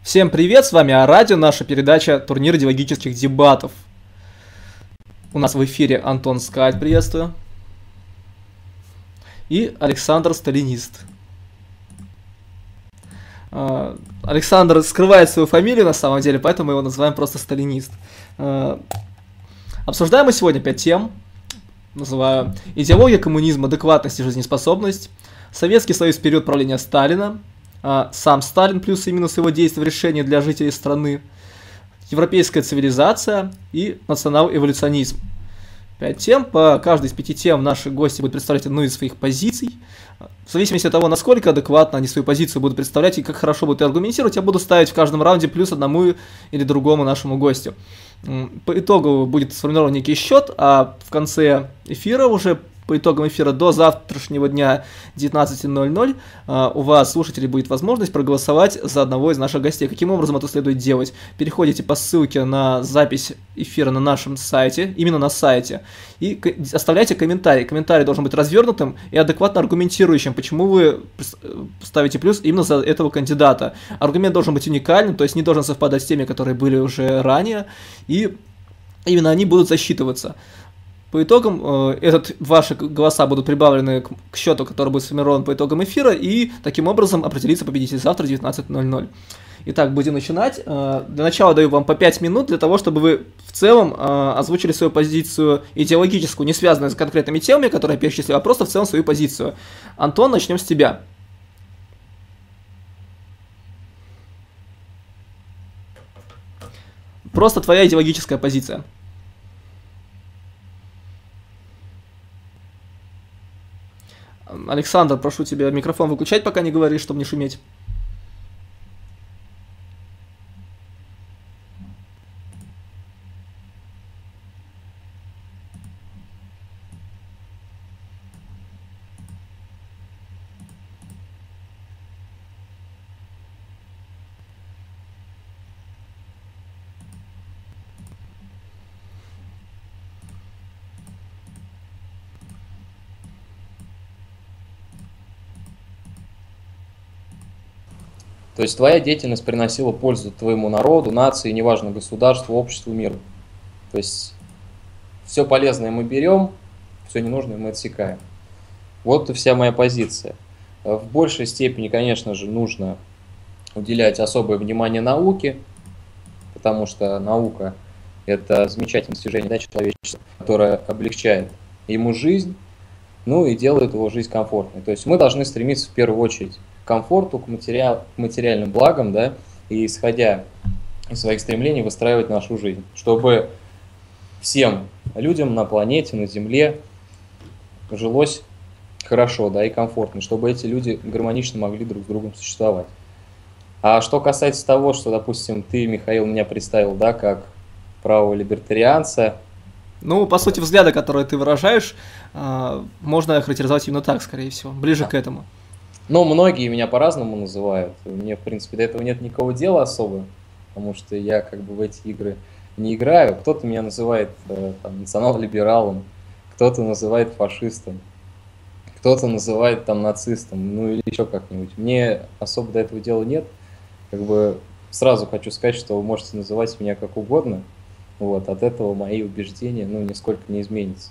Всем привет, с вами Арадио, наша передача «Турнир идеологических дебатов». У нас в эфире Антон Скайт, приветствую. И Александр Сталинист. Александр скрывает свою фамилию на самом деле, поэтому мы его называем просто Сталинист. Обсуждаем мы сегодня 5 тем. Называю «Идеология коммунизма, адекватность и жизнеспособность», «Советский Союз в период правления Сталина», «Сам Сталин, плюсы и минусы его действий в решении для жителей страны», «Европейская цивилизация» и «Национал-эволюционизм». 5 тем. По каждой из 5 тем наши гости будут представлять одну из своих позиций. В зависимости от того, насколько адекватно они свою позицию будут представлять и как хорошо будут аргументировать, я буду ставить в каждом раунде плюс одному или другому нашему гостю. По итогу будет сформирован некий счет, а в конце эфира уже по итогам эфира до завтрашнего дня 19:00 у вас, слушателей, будет возможность проголосовать за одного из наших гостей. Каким образом это следует делать? Переходите по ссылке на запись эфира на нашем сайте, именно на сайте, и оставляйте комментарий. Комментарий должен быть развернутым и адекватно аргументирующим, почему вы ставите плюс именно за этого кандидата. Аргумент должен быть уникальным, то есть не должен совпадать с теми, которые были уже ранее, и именно они будут засчитываться. По итогам ваши голоса будут прибавлены к счету, который будет сформирован по итогам эфира, и таким образом определится победитель завтра в 19:00. Итак, будем начинать. Для начала даю вам по 5 минут для того, чтобы вы в целом озвучили свою позицию идеологическую, не связанную с конкретными темами, которые я перечислил, а просто в целом свою позицию. Антон, начнем с тебя. Просто твоя идеологическая позиция. Александр, прошу тебя микрофон выключать, пока не говоришь, чтобы не шуметь. То есть твоя деятельность приносила пользу твоему народу, нации, неважно, государству, обществу, миру. То есть все полезное мы берем, все ненужное мы отсекаем. Вот и вся моя позиция. В большей степени, конечно же, нужно уделять особое внимание науке, потому что наука – это замечательное достижение, человечества, которое облегчает ему жизнь, ну и делает его жизнь комфортной. То есть мы должны стремиться в первую очередь к комфорту, к материальным благам, да, и исходя из своих стремлений выстраивать нашу жизнь, чтобы всем людям на планете, на Земле жилось хорошо, да, и комфортно, чтобы эти люди гармонично могли друг с другом существовать. А что касается того, что, допустим, ты, Михаил, меня представил, да, как правого либертарианца. Ну, по сути, взгляды, которые ты выражаешь, можно охарактеризовать именно так, скорее всего, ближе к этому. Ну, многие меня по-разному называют. Мне, в принципе, до этого нет никакого дела особо, потому что я как бы в эти игры не играю. Кто-то меня называет там, национал-либералом, кто-то называет фашистом, кто-то называет там нацистом, ну или еще как-нибудь. Мне особо до этого дела нет. Как бы сразу хочу сказать, что вы можете называть меня как угодно. Вот, от этого мои убеждения, ну, нисколько не изменятся.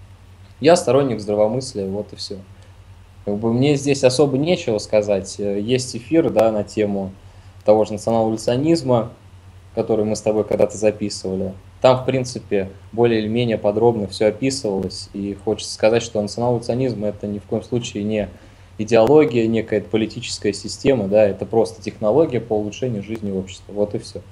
Я сторонник здравомыслия, вот и все. Как бы мне здесь особо нечего сказать. Есть эфир, да, на тему того же национал-эволюционизма, который мы с тобой когда-то записывали. Там, в принципе, более или менее подробно все описывалось. И хочется сказать, что национал-эволюционизм – это ни в коем случае не идеология, некая политическая система, да, это просто технология по улучшению жизни общества. Вот и все.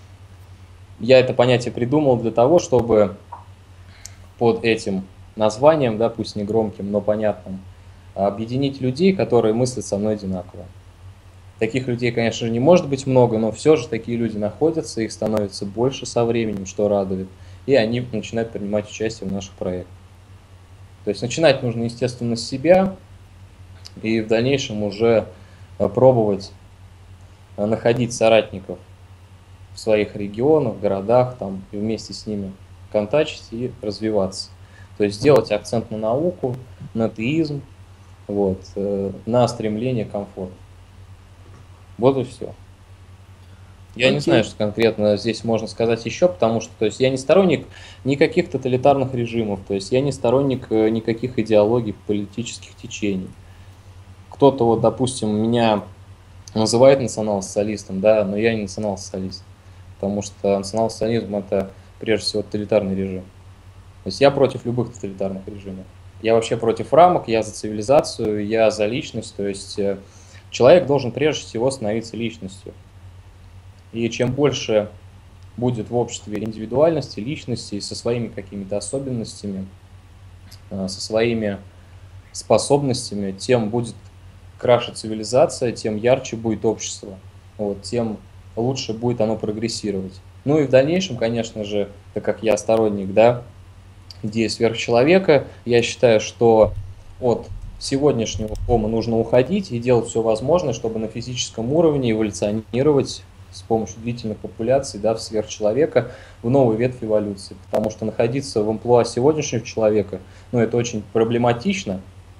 Я это понятие придумал для того, чтобы под этим названием, да, пусть не громким, но понятным, объединить людей, которые мыслят со мной одинаково. Таких людей, конечно же, не может быть много, но все же такие люди находятся, их становится больше со временем, что радует, и они начинают принимать участие в наших проектах. То есть начинать нужно, естественно, с себя, и в дальнейшем уже пробовать находить соратников в своих регионах, городах, там, и вместе с ними контачить и развиваться. То есть делать акцент на науку, на теизм, вот, на стремление к комфорту. Вот и все. Я не знаю, Окей. что конкретно здесь можно сказать еще, потому что, то есть, я не сторонник никаких тоталитарных режимов, то есть я не сторонник никаких идеологий, политических течений. Кто-то, вот, допустим, меня называет национал-социалистом, да, но я не национал-социалист, потому что национал-социализм это прежде всего тоталитарный режим. То есть я против любых тоталитарных режимов. Я вообще против рамок, я за цивилизацию, я за личность, то есть человек должен прежде всего становиться личностью. И чем больше будет в обществе индивидуальности, личности со своими какими-то особенностями, со своими способностями, тем будет краше цивилизация, тем ярче будет общество, вот, тем лучше будет оно прогрессировать. Ну и в дальнейшем, конечно же, так как я сторонник, да, идеи сверхчеловека, я считаю, что от сегодняшнего хома нужно уходить и делать все возможное, чтобы на физическом уровне эволюционировать с помощью длительных популяций, да, в сверхчеловека, в новую ветвь эволюции. Потому что находиться в амплуа сегодняшнего человека, ну, это очень проблематично,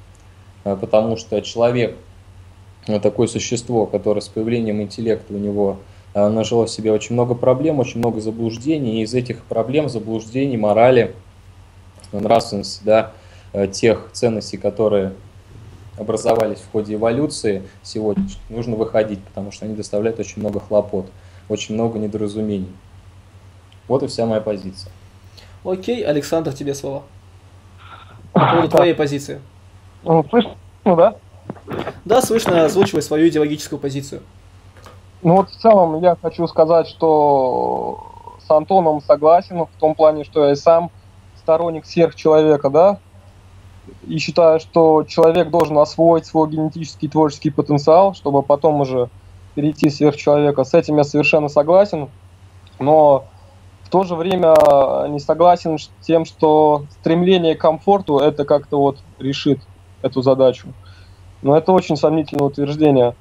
потому что человек такое существо, которое с появлением интеллекта у него нажило в себе очень много проблем, очень много заблуждений, и из этих проблем, заблуждений, морали, нравственности, да, тех ценностей, которые образовались в ходе эволюции сегодня, нужно выходить, потому что они доставляют очень много хлопот, очень много недоразумений. Вот и вся моя позиция. Окей, Александр, тебе слово. По поводу Так, твоей позиции. слышно, да? Да, слышно, озвучивай свою идеологическую позицию. Ну вот в целом я хочу сказать, что с Антоном согласен в том плане, что я и сам сторонник сверхчеловека, да, и считаю, что человек должен освоить свой генетический творческий потенциал, чтобы потом уже перейти в сверхчеловека. С этим я совершенно согласен, но в то же время не согласен с тем, что стремление к комфорту это как-то вот решит эту задачу. Но это очень сомнительное утверждение.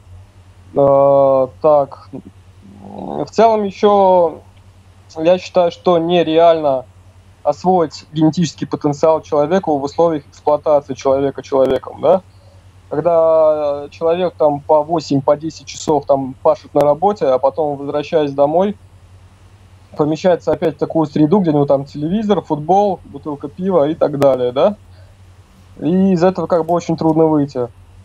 Так, в целом еще я считаю, что нереально освоить генетический потенциал человека в условиях эксплуатации человека человеком, да? Когда человек там по 8, по 10 часов там пашет на работе, а потом, возвращаясь домой, помещается опять в такую среду, где у него там телевизор, футбол, бутылка пива и так далее, да? И из этого как бы очень трудно выйти.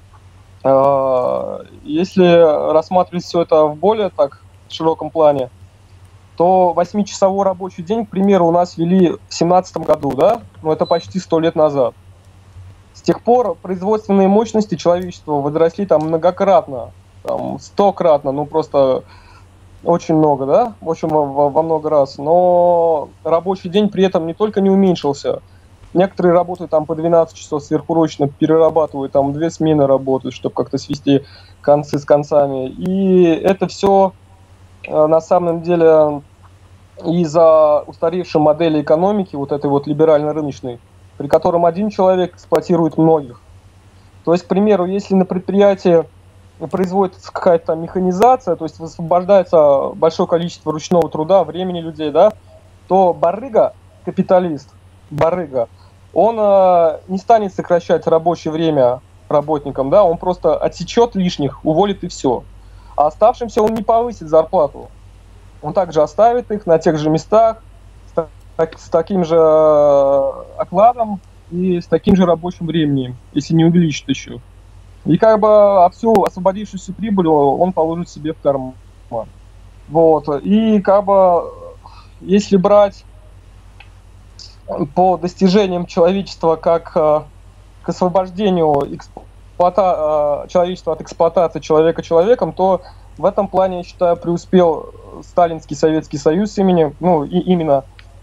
Если рассматривать все это в более так широком плане, то 8-часовой рабочий день, к примеру, у нас ввели в 2017 году, да? Ну, это почти 100 лет назад. С тех пор производственные мощности человечества возросли там многократно, там 100-кратно, ну просто очень много, да? Очень во много раз. Но рабочий день при этом не только не уменьшился. Некоторые работают там по 12 часов сверхурочно, перерабатывают, там 2 смены работают, чтобы как-то свести концы с концами. И это все на самом деле из-за устаревшей модели экономики, вот этой вот либерально-рыночной, при котором один человек эксплуатирует многих. То есть, к примеру, если на предприятии производится какая-то механизация, то есть высвобождается большое количество ручного труда, времени людей, да, то барыга, капиталист, барыга, он не станет сокращать рабочее время работникам, да, он просто отсечет лишних, уволит и все. А оставшимся он не повысит зарплату. Он также оставит их на тех же местах, с таким же окладом и с таким же рабочим временем, если не увеличит еще. И как бы всю освободившуюся прибыль он положит себе в карман. Вот. И как бы если брать по достижениям человечества как к освобождению человечества от эксплуатации человека человеком, то в этом плане, я считаю, преуспел Сталинский Советский Союз именно,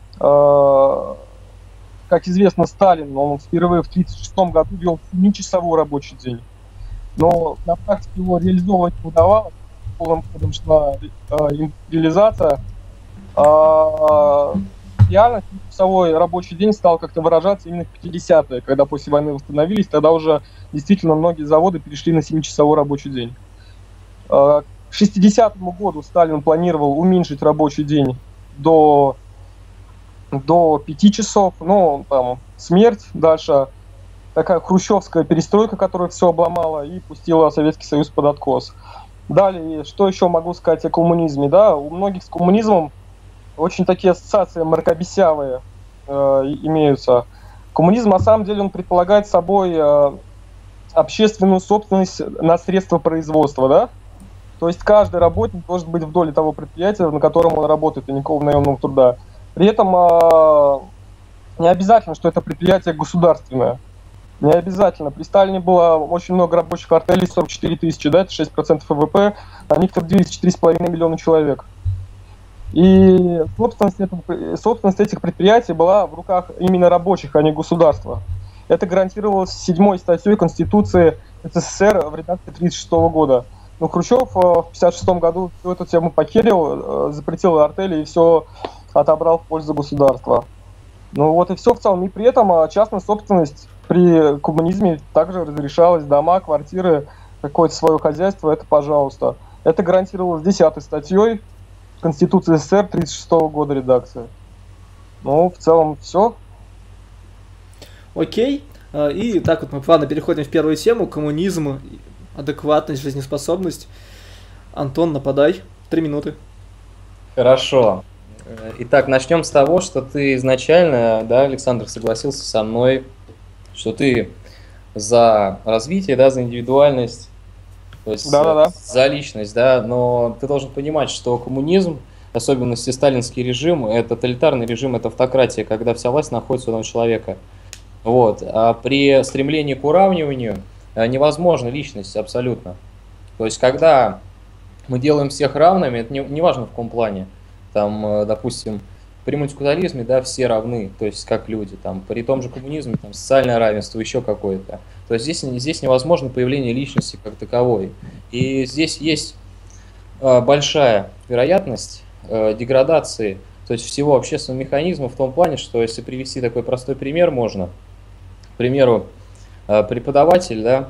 как известно, Сталин, он впервые в 1936 году ввел 7-часовой рабочий день. Но на практике его реализовывать не удавалось, полным ходом шла индустриализация. Реально 7-часовой рабочий день стал как-то выражаться именно в 50-е, когда после войны восстановились, тогда уже действительно многие заводы перешли на 7-часовой рабочий день. К 60-му году Сталин планировал уменьшить рабочий день до 5 часов, ну, там, смерть, дальше такая хрущевская перестройка, которая все обломала и пустила Советский Союз под откос. Далее, что еще могу сказать о коммунизме? Да, у многих с коммунизмом очень такие ассоциации мракобесявые имеются. Коммунизм, на самом деле, он предполагает собой общественную собственность на средства производства, да? То есть каждый работник должен быть в доле того предприятия, на котором он работает, и никакого наемного труда. При этом не обязательно, что это предприятие государственное. Не обязательно. При Сталине было очень много рабочих артелей, 44 тысячи, да, это 6% ВВП, на них трудились 4,5 миллиона человек. И собственность этих предприятий была в руках именно рабочих, а не государства. Это гарантировалось 7-й статьей Конституции СССР в редакции 1936 года. Но Хрущев в 1956 году всю эту тему похерил, запретил артели и все отобрал в пользу государства. Ну вот и все в целом. И при этом частная собственность при коммунизме также разрешалась. Дома, квартиры, какое-то свое хозяйство, это пожалуйста. Это гарантировалось 10-й статьей Конституции СССР 1936 года редакции. Ну, в целом все. Окей. И так вот мы плавно переходим в первую тему. Коммунизм, адекватность, жизнеспособность. Антон, нападай. 3 минуты. Хорошо. Итак, начнем с того, что ты изначально, да, Александр, согласился со мной, что ты за развитие, да, за индивидуальность, то есть за личность, да, но ты должен понимать, что коммунизм, в особенности сталинский режим, это тоталитарный режим, это автократия, когда вся власть находится у одного человека. Вот. А при стремлении к уравниванию невозможна личность абсолютно. То есть, когда мы делаем всех равными, это не важно в каком плане. Там, допустим, при мультикультурализме, да, все равны, то есть как люди. Там, при том же коммунизме там, социальное равенство, еще какое-то. То есть здесь невозможно появление личности как таковой. И здесь есть большая вероятность деградации, то есть всего общественного механизма в том плане, что если привести такой простой пример можно, к примеру, преподаватель, да,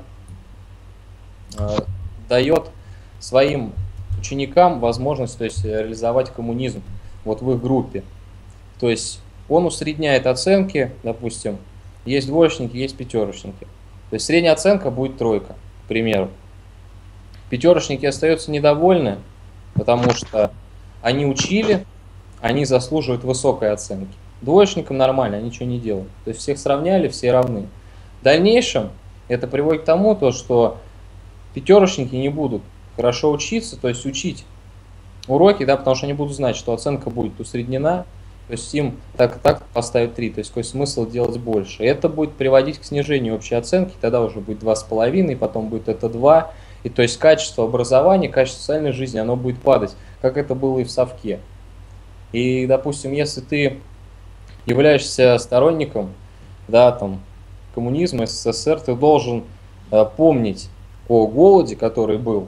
дает своим ученикам возможность, то есть, реализовать коммунизм вот в их группе. То есть он усредняет оценки, допустим, есть двоечники, есть пятерочники. То есть средняя оценка будет 3, к примеру. Пятерочники остаются недовольны, потому что они учили, они заслуживают высокой оценки. Двоечникам нормально, они ничего не делают. То есть всех сравняли, все равны. В дальнейшем это приводит к тому, что пятерочники не будут хорошо учиться, то есть учить уроки, да, потому что они будут знать, что оценка будет усреднена, то есть им так поставить 3, то есть какой смысл делать больше. И это будет приводить к снижению общей оценки, тогда уже будет 2,5, потом будет это 2, и то есть качество образования, качество социальной жизни, оно будет падать, как это было и в совке. И, допустим, если ты являешься сторонником, да, там, коммунизма, СССР, ты должен помнить о голоде, который был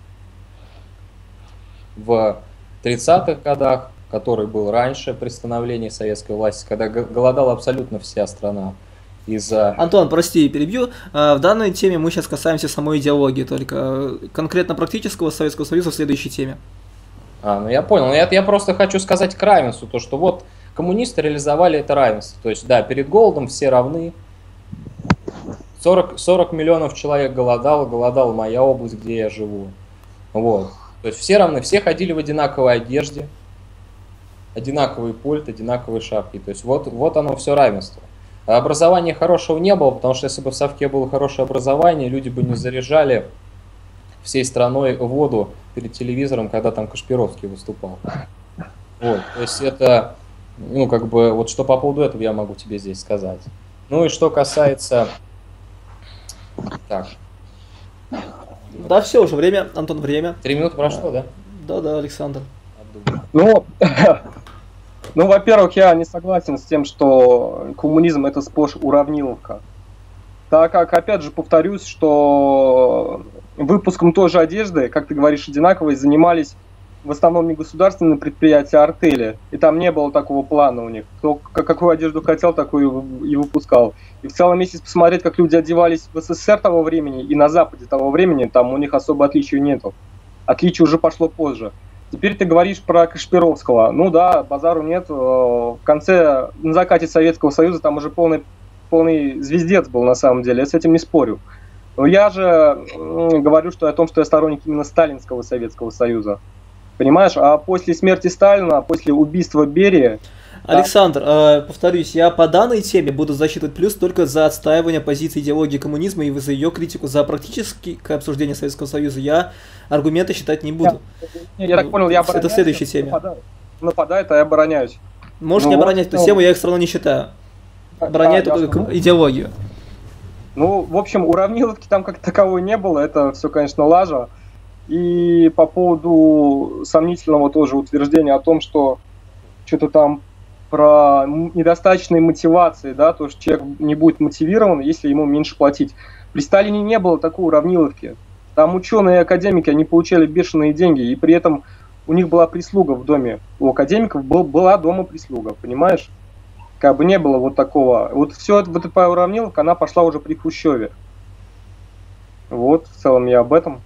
в 30-х годах, который был раньше при становлении советской власти, когда голодала абсолютно вся страна. Антон, прости, перебью. В данной теме мы сейчас касаемся самой идеологии, только конкретно практического Советского Союза в следующей теме. Ну я понял. Я просто хочу сказать к равенству, то что вот коммунисты реализовали это равенство. То есть, да, перед голодом все равны. 40 миллионов человек голодала моя область, где я живу. Вот. То есть все равны, все ходили в одинаковой одежде, одинаковый пульт, одинаковые шапки. То есть вот оно все равенство. А образования хорошего не было, потому что если бы в совке было хорошее образование, люди бы не заряжали всей страной воду перед телевизором, когда там Кашпировский выступал. Вот, то есть это, ну, как бы, вот что по поводу этого я могу тебе здесь сказать. Ну и что касается... Так. Да, все, уже время, Антон, время. 3 минуты прошло, да? Да, Александр. Ну, во-первых, я не согласен с тем, что коммунизм это сплошь уравниловка. Так как, опять же, повторюсь, что выпуском той же одежды, как ты говоришь, одинаковой, занимались в основном не государственные предприятия, а артели. И там не было такого плана у них. Кто какую одежду хотел, такую и выпускал. И в целом, если посмотреть, как люди одевались в СССР того времени и на Западе того времени, там у них особо отличий нету. Отличие уже пошло позже. Теперь ты говоришь про Кашпировского. Ну да, базару нет. В конце, на закате Советского Союза там уже полный звездец был на самом деле. Я с этим не спорю. Но я же говорю, что о том, что я сторонник именно сталинского Советского Союза. Понимаешь? А после смерти Сталина, после убийства Берии... Александр, повторюсь, я по данной теме буду засчитывать плюс только за отстаивание позиции идеологии коммунизма и за ее критику. За практическое обсуждение Советского Союза я аргументы считать не буду. Я так понял, я обороняюсь. Это следующая тема. Нападает, а я обороняюсь. Можешь не оборонять эту тему, я их все равно не считаю. Обороняю только идеологию. Ну, в общем, уравниловки там как таковой не было, это все, конечно, лажа. И по поводу сомнительного тоже утверждения о том, что что-то там про недостаточной мотивации, да, то, что человек не будет мотивирован, если ему меньше платить. При Сталине не было такой уравниловки. Там ученые и академики, они получали бешеные деньги, и при этом у них была прислуга в доме. У академиков была дома прислуга, понимаешь? Как бы не было вот такого. Вот все это, вот эта уравниловка, она пошла уже при Хрущеве. Вот, в целом я об этом.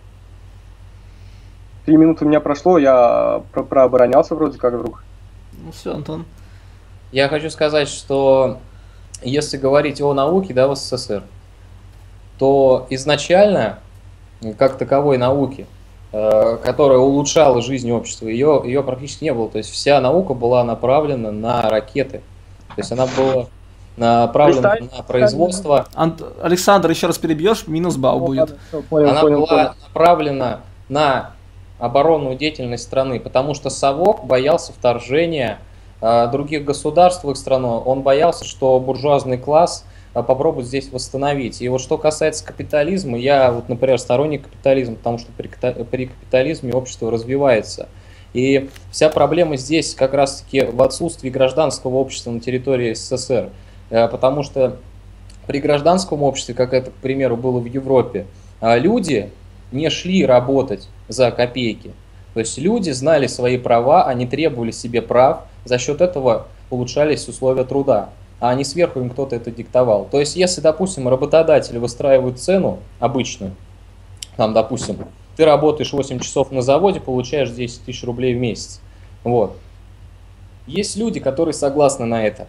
3 минуты у меня прошло, я прооборонялся вроде как вдруг. Ну все, Антон. Я хочу сказать, что если говорить о науке, да, в СССР, то изначально, как таковой науки, которая улучшала жизнь общества, ее практически не было. То есть вся наука была направлена на ракеты. То есть она была направлена на производство. Александр, еще раз перебьешь, минус балл будет. Она была направлена на оборонную деятельность страны, потому что совок боялся вторжения других государств в их страну. Он боялся, что буржуазный класс попробует здесь восстановить. И вот что касается капитализма, я, вот, например, сторонник капитализма, потому что при капитализме общество развивается. И вся проблема здесь как раз-таки в отсутствии гражданского общества на территории СССР. Потому что при гражданском обществе, как это, к примеру, было в Европе, люди не шли работать за копейки. То есть люди знали свои права, они требовали себе прав, за счет этого улучшались условия труда, а не сверху им кто-то это диктовал. То есть если, допустим, работодатели выстраивают цену обычную, там, допустим, ты работаешь 8 часов на заводе, получаешь 10 тысяч рублей в месяц. Вот. Есть люди, которые согласны на это.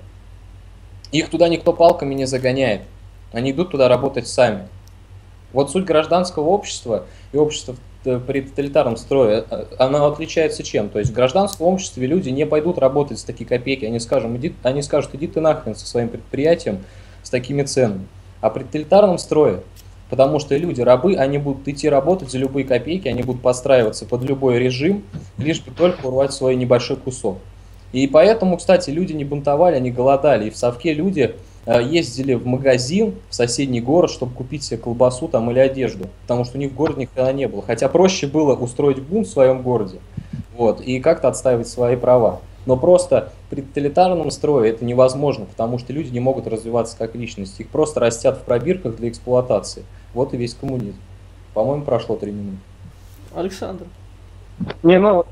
Их туда никто палками не загоняет. Они идут туда работать сами. Вот суть гражданского общества и общества при тоталитарном строе, она отличается чем? То есть в гражданском обществе люди не пойдут работать за такие копейки, они скажут, иди ты нахрен со своим предприятием с такими ценами. А при тоталитарном строе, потому что люди, рабы, они будут идти работать за любые копейки, они будут подстраиваться под любой режим, лишь бы только урвать свой небольшой кусок. И поэтому, кстати, люди не бунтовали, они голодали. И в совке люди ездили в магазин в соседний город, чтобы купить себе колбасу там или одежду, потому что у них в городе никогда не было. Хотя проще было устроить бунт в своем городе, вот, и как-то отстаивать свои права. Но просто при тоталитарном строе это невозможно, потому что люди не могут развиваться как личности. Их просто растят в пробирках для эксплуатации. Вот и весь коммунизм. По-моему, прошло 3 минуты. Александр. Не, ну,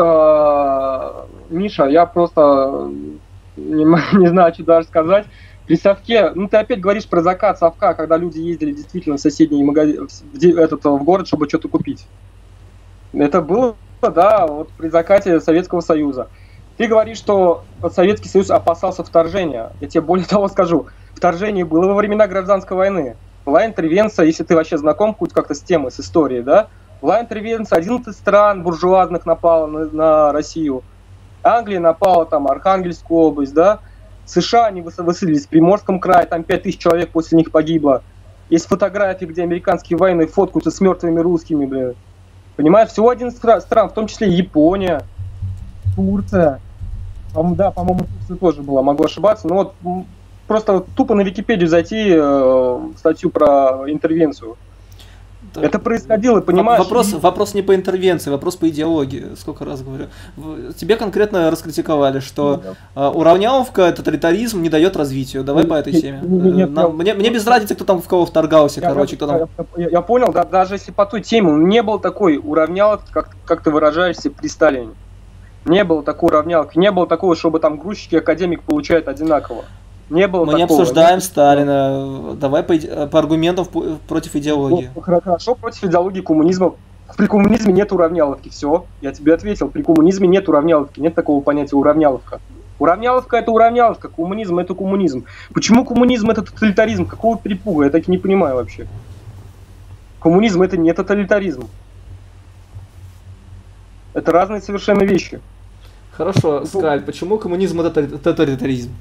Миша, я просто не знаю, что даже сказать. При совке, ну ты опять говоришь про закат совка, когда люди ездили действительно в соседний магазин, в город, чтобы что-то купить. Это было, да, вот при закате Советского Союза. Ты говоришь, что Советский Союз опасался вторжения. Я тебе более того скажу. Вторжение было во времена гражданской войны. Была интервенция, если ты вообще знаком хоть как-то с темой, с историей, да? Была интервенция, 11 стран буржуазных напало на Россию. Англия напала, там, Архангельскую область, да? США, они высадились в Приморском крае, там 5000 человек после них погибло. Есть фотографии, где американские военные фоткаются с мертвыми русскими, блин. Понимаешь, всего 11 стран, в том числе Япония, Турция. Да, по-моему, Турция тоже была, могу ошибаться. Но вот просто тупо на Википедию зайти в статью про интервенцию. Так. Это происходило, понимаешь? Вопрос не по интервенции, вопрос по идеологии. Сколько раз говорю. Тебе конкретно раскритиковали, что уравняловка, тоталитаризм не дает развитию. Давай по этой теме. Мне без разницы, кто там в кого вторгался, короче. Я понял, да, даже если по той теме не было такой уравняловки, как ты выражаешься, при Сталине. Не было такой уравняловки, не было такого, чтобы там грузчик и академик получают одинаково. Не было Мы такого. Не обсуждаем Сталина. Давай по аргументам против идеологии. Ну, хорошо, против идеологии коммунизма. При коммунизме нет уравняловки. Все, я тебе ответил. При коммунизме нет уравняловки. Нет такого понятия уравняловка. Уравняловка это уравняловка, коммунизм это коммунизм. Почему коммунизм это тоталитаризм? Какого перепуга? Я так и не понимаю вообще. Коммунизм это не тоталитаризм. Это разные совершенно вещи. Хорошо, Скаль, почему коммунизм это тоталитаризм?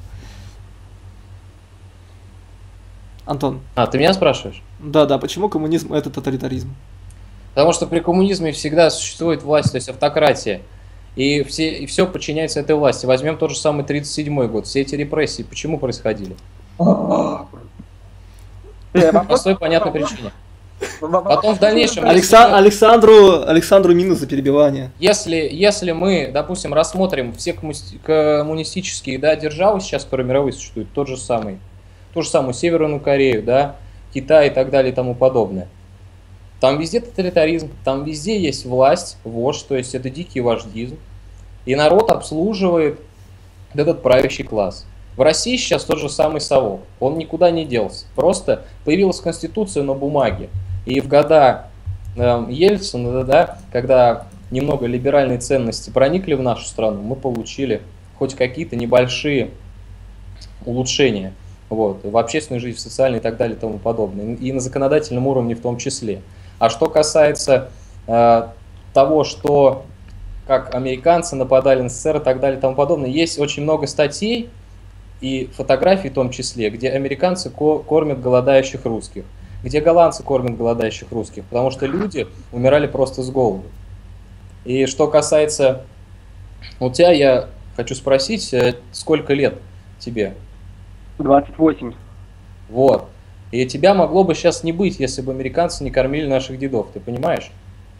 Антон. Ты меня спрашиваешь? Да, почему коммунизм это тоталитаризм? Потому что при коммунизме всегда существует власть, то есть автократия. И все подчиняется этой власти. Возьмем тот же самый 1937 год. Все эти репрессии почему происходили? По простой понятной причине. Потом в дальнейшем... Александру минус за перебивание. Если мы, допустим, рассмотрим все коммунистические державы сейчас, которые мировые существуют, ту же самую Северную Корею, да, Китай и так далее и тому подобное. Там везде тоталитаризм, там везде есть власть, вождь, то есть это дикий вождизм. И народ обслуживает этот правящий класс. В России сейчас тот же самый совок, он никуда не делся. Просто появилась конституция на бумаге. И в года Ельцина, да, когда немного либеральные ценности проникли в нашу страну, мы получили хоть какие-то небольшие улучшения в общественной жизни, в социальной и так далее и тому подобное. И на законодательном уровне в том числе. А что касается того, что как американцы нападали на СССР и так далее и тому подобное, есть очень много статей и фотографий в том числе, где американцы кормят голодающих русских, где голландцы кормят голодающих русских, потому что люди умирали просто с голоду. И что касается у тебя, я хочу спросить, сколько лет тебе? 28. Вот. И тебя могло бы сейчас не быть, если бы американцы не кормили наших дедов, ты понимаешь?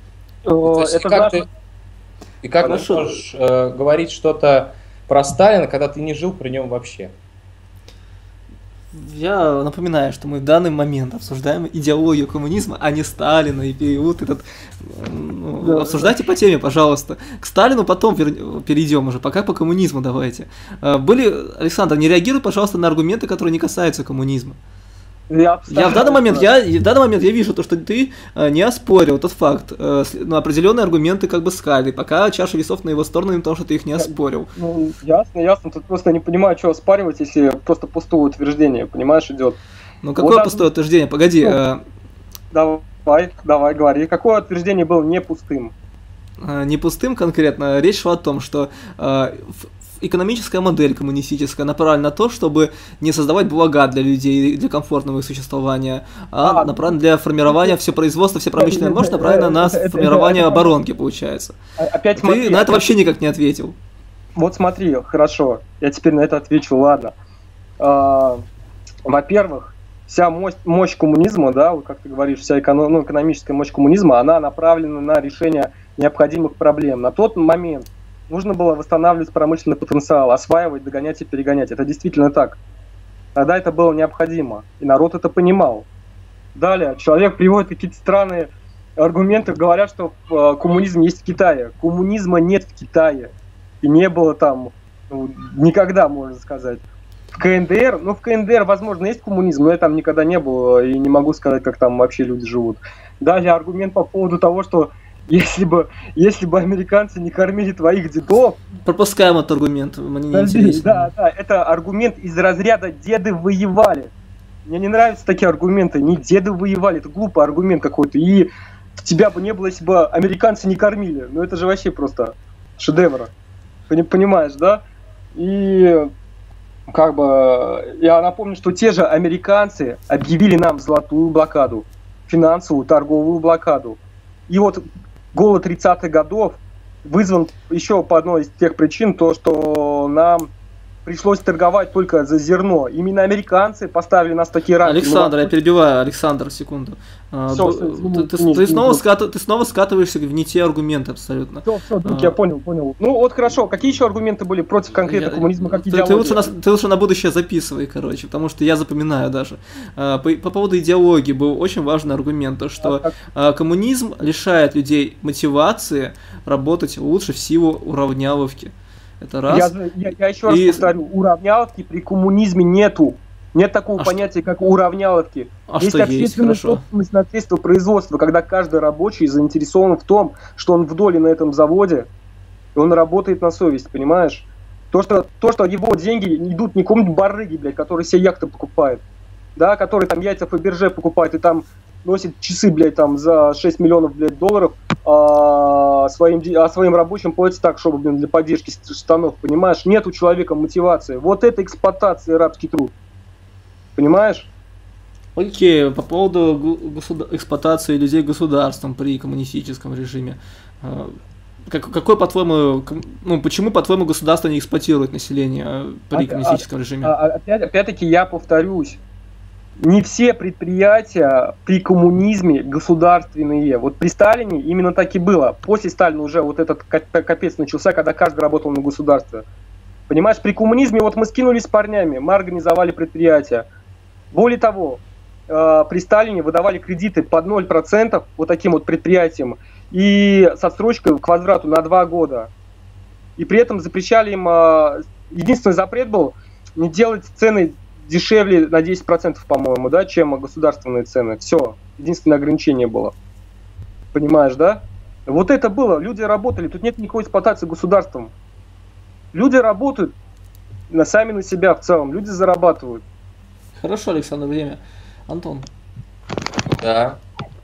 И как ты можешь говорить что-то про Сталина, когда ты не жил при нем вообще? Я напоминаю, что мы в данный момент обсуждаем идеологию коммунизма, а не Сталина и период этот. Обсуждайте по теме, пожалуйста. К Сталину потом перейдем уже, пока по коммунизму давайте. Александр, не реагируй, пожалуйста, на аргументы, которые не касаются коммунизма. В данный момент я вижу то, что ты не оспорил тот факт, определенные аргументы как бы Скали, пока чаша весов на его сторону, потому что ты их не оспорил. Ясно, тут просто не понимаю, что оспаривать, если просто пустое утверждение, понимаешь, идет. Какое пустое утверждение? Погоди. Давай, говори. Какое утверждение было не пустым? Не пустым конкретно. Речь шла о том, что экономическая модель коммунистическая направлена на то, чтобы не создавать блага для людей, для комфортного их существования, а направлена для формирования все производства, все промышленные мощи направлена на формирование оборонки, получается. Опять ты на это вообще никак не ответил. Вот смотри, хорошо, я теперь на это отвечу, ладно. Во-первых, вся мощь коммунизма, да, вот как ты говоришь, вся экономическая мощь коммунизма, она направлена на решение необходимых проблем. На тот момент нужно было восстанавливать промышленный потенциал, осваивать, догонять и перегонять. Это действительно так. Тогда это было необходимо, и народ это понимал. Далее, человек приводит какие-то странные аргументы, говорят, что коммунизм есть в Китае. Коммунизма нет в Китае. И не было там никогда, можно сказать. В КНДР, возможно, есть коммунизм, но я там никогда не был, и не могу сказать, как там вообще люди живут. Далее, аргумент по поводу того, что если бы американцы не кормили твоих дедов... Пропускаем этот аргумент, мне не интересно. Да, это аргумент из разряда «деды воевали». Мне не нравятся такие аргументы, не деды воевали, это глупый аргумент какой-то. И тебя бы не было, если бы американцы не кормили. Ну это же вообще просто шедевр. Понимаешь, да? И как бы я напомню, что те же американцы объявили нам золотую блокаду, финансовую, торговую блокаду. И вот голод 30-х годов вызван еще по одной из тех причин, то, что нам пришлось торговать только за зерно. Именно американцы поставили нас в такие рамки. Александр, я перебиваю, Александр, секунду. Ты снова скатываешься в не те аргументы абсолютно. Все, друг, я понял. Ну вот хорошо, какие еще аргументы были против конкретно коммунизма, как идеология? Ты лучше на будущее записывай, короче, потому что я запоминаю даже. По поводу идеологии был очень важный аргумент, то что коммунизм лишает людей мотивации работать лучше в силу уравняловки. Это раз. Я еще раз повторю, уравняловки при коммунизме нету. Нет такого понятия, как уравняловки. Есть общественная собственность на средства производства, когда каждый рабочий заинтересован в том, что он в доле на этом заводе, и он работает на совесть, понимаешь? То, что его деньги идут не какому-нибудь барыге, блядь, который себе яхты покупает, да, который там яйца по бирже покупает и там носит часы, блядь, там за 6 миллионов, блядь, долларов, своим рабочим платит так, чтобы, блин, для поддержки штанов, понимаешь? Нет у человека мотивации. Вот это эксплуатация и рабский труд. Понимаешь? Окей, по поводу эксплуатации людей государством при коммунистическом режиме. Какой, по-твоему, ну, почему, по-твоему, государство не эксплуатирует население при коммунистическом режиме? Опять-таки я повторюсь. Не все предприятия при коммунизме государственные. Вот при Сталине именно так и было. После Сталина уже вот этот капец начался, когда каждый работал на государстве. Понимаешь, при коммунизме вот мы скинулись с парнями, мы организовали предприятия. Более того, при Сталине выдавали кредиты под 0% вот таким вот предприятиям и с отсрочкой к возврату на 2 года. И при этом запрещали им, единственный запрет был не делать цены дешевле на 10%, по-моему, да, чем государственные цены. Все, единственное ограничение было. Понимаешь, да? Вот это было, люди работали, тут нет никакой эксплуатации государством. Люди работают сами на себя в целом, люди зарабатывают. Хорошо, Александр, время. Антон. Да.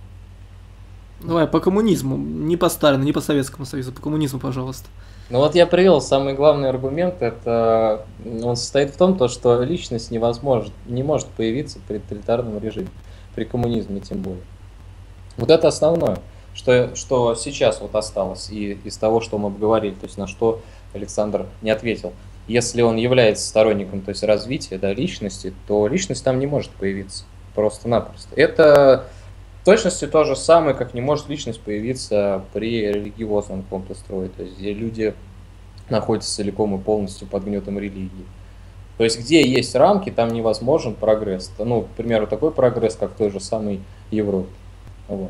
Давай по коммунизму, не по Сталину, не по Советскому Союзу, по коммунизму, пожалуйста. Ну вот я привел самый главный аргумент, это он состоит в том, что личность не может появиться при тоталитарном режиме, при коммунизме тем более. Вот это основное, что сейчас вот осталось и из того, что мы обговорили, то есть на что Александр не ответил. Если он является сторонником, то есть развития, да, личности, то личность там не может появиться просто-напросто. Это в точности то же самое, как не может личность появиться при религиозном каком-то строе, то есть где люди находятся целиком и полностью под гнетом религии. То есть где есть рамки, там невозможен прогресс. Ну, к примеру, такой прогресс, как в той же самой Европе. Вот.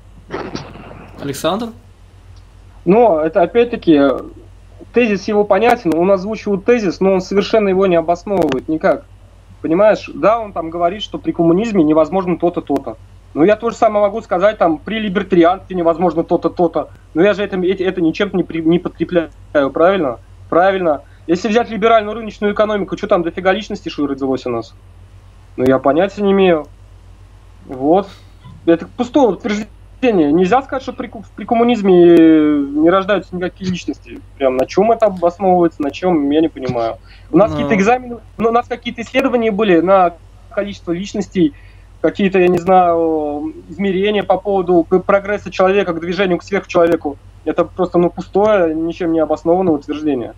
Александр? Но это опять-таки тезис его понятен, он озвучивает тезис, но он совершенно его не обосновывает никак. Понимаешь? Да, он там говорит, что при коммунизме невозможно то-то, то-то. Ну, я то же самое могу сказать, там, при либертарианстве невозможно то-то, то-то. Но я же это ничем не подкрепляю, правильно? Правильно. Если взять либеральную рыночную экономику, что там дофига личности, что родилось у нас? Ну, я понятия не имею. Вот. Это пустое утверждение. Нельзя сказать, что при коммунизме не рождаются никакие личности. Прям на чем это обосновывается, на чем, я не понимаю. У нас какие-то экзамены, у нас какие-то исследования были на количество личностей, какие-то, я не знаю, измерения по поводу прогресса человека к движению к сверхчеловеку. Это просто, пустое, ничем не обоснованное утверждение.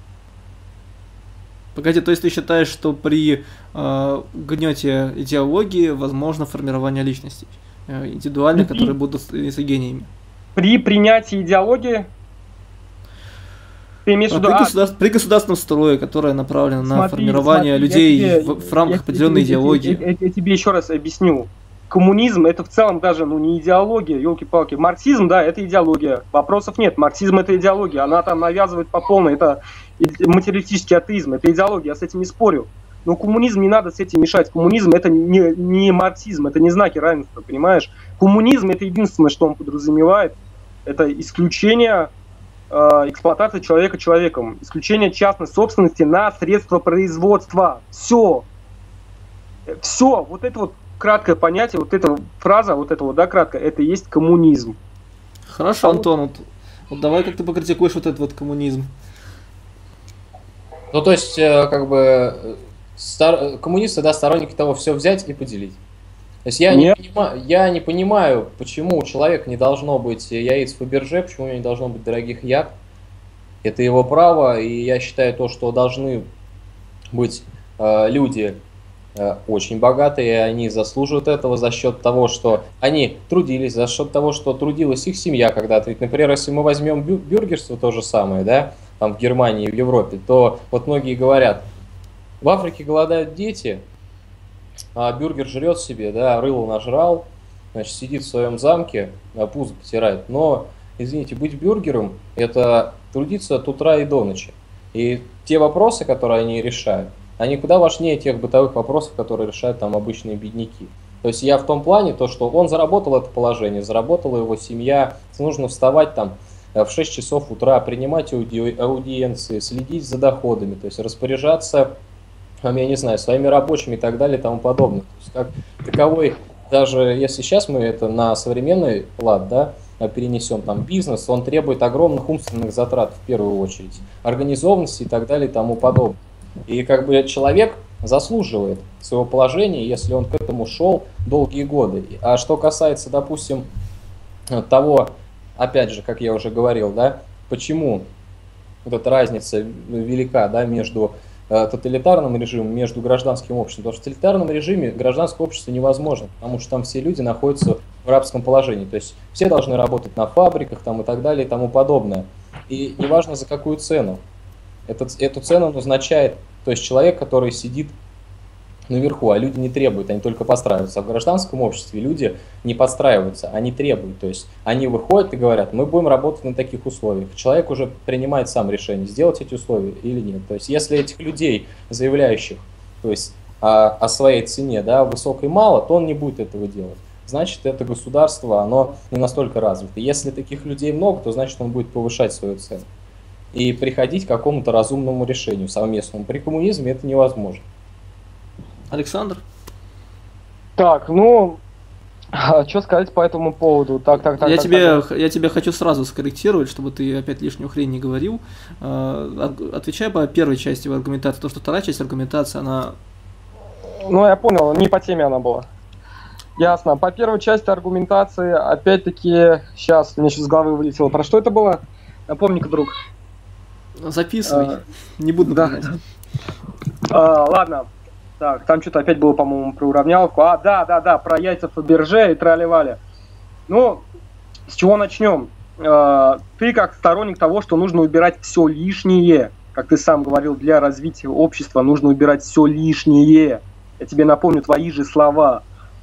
Погоди, то есть ты считаешь, что при гнете идеологии возможно формирование личностей? Индивидуальных, которые будут с гениями? При принятии идеологии? Ты имеешь в виду, при государственном строе, которое направлено на формирование людей в рамках определенной идеологии. Я тебе еще раз объясню. Коммунизм это в целом даже не идеология, елки-палки. Марксизм, да, это идеология. Вопросов нет. Марксизм это идеология. Она там навязывает по полной. Это материалистический атеизм. Это идеология. Я с этим не спорю. Но коммунизм не надо с этим мешать. Коммунизм это не марксизм, это не знаки равенства, понимаешь? Коммунизм это единственное, что он подразумевает. Это исключение эксплуатации человека человеком. Исключение частной собственности на средства производства. Все. Все. Вот это вот краткое понятие, вот эта фраза, вот это вот, да, краткое, это и есть коммунизм. Хорошо, Антон, вот давай как ты покритикуешь вот этот вот коммунизм. Ну, то есть, как бы, коммунисты, да, сторонники того, все взять и поделить. То есть я не понимаю, почему у человека не должно быть яиц Фаберже, почему у него не должно быть дорогих яхт. Это его право, и я считаю то, что должны быть люди очень богатые, и они заслуживают этого за счет того, что они трудились, за счет того, что трудилась их семья когда-то. Ведь, например, если мы возьмем бюргерство, то же самое, да, там в Германии, в Европе, то вот многие говорят, в Африке голодают дети, а бюргер жрет себе, да, рыло нажрал, значит, сидит в своем замке, пузо потирает. Но, извините, быть бюргером – это трудиться от утра и до ночи. И те вопросы, которые они решают, они куда важнее тех бытовых вопросов, которые решают там обычные бедняки. То есть я в том плане, то, что он заработал это положение, заработала его семья, нужно вставать там в 6 часов утра, принимать аудиенции, следить за доходами, то есть распоряжаться, я не знаю, своими рабочими и так далее и тому подобное. То есть как таковой даже если сейчас мы это на современный лад, да, перенесем, там бизнес, он требует огромных умственных затрат в первую очередь, организованности и так далее и тому подобное. И как бы человек заслуживает своего положения, если он к этому шел долгие годы. А что касается, допустим, того, опять же, как я уже говорил, да, почему вот эта разница велика, да, между тоталитарным режимом, между гражданским обществом. Потому что в тоталитарном режиме гражданское общество невозможно, потому что там все люди находятся в рабском положении. То есть все должны работать на фабриках там, и так далее и тому подобное. И неважно за какую цену. Эту цену назначает, то есть человек, который сидит наверху, а люди не требуют, они только подстраиваются. А в гражданском обществе люди не подстраиваются, они требуют. То есть они выходят и говорят, мы будем работать на таких условиях. Человек уже принимает сам решение, сделать эти условия или нет. То есть если этих людей, заявляющих, то есть о своей цене, да, высокой мало, то он не будет этого делать. Значит, это государство, оно не настолько развито. Если таких людей много, то значит, он будет повышать свою цену и приходить к какому-то разумному решению совместному. При коммунизме это невозможно. Александр? Так, ну, что сказать по этому поводу? Я тебя хочу сразу скорректировать, чтобы ты опять лишнюю хрень не говорил. Отвечай по первой части аргументации, то, что вторая часть аргументации, она... Ну, я понял, не по теме она была. Ясно. По первой части аргументации, опять-таки, сейчас, мне сейчас из головы вылетело. Про что это было? Напомни-ка, друг. Записывай, не буду напоминать. Ладно. Так, там что-то опять было, по-моему, про уравняловку. Да, про яйца Фаберже и трали-вали. Ну, с чего начнем? Ты как сторонник того, что нужно убирать все лишнее, как ты сам говорил, для развития общества нужно убирать все лишнее. Я тебе напомню твои же слова.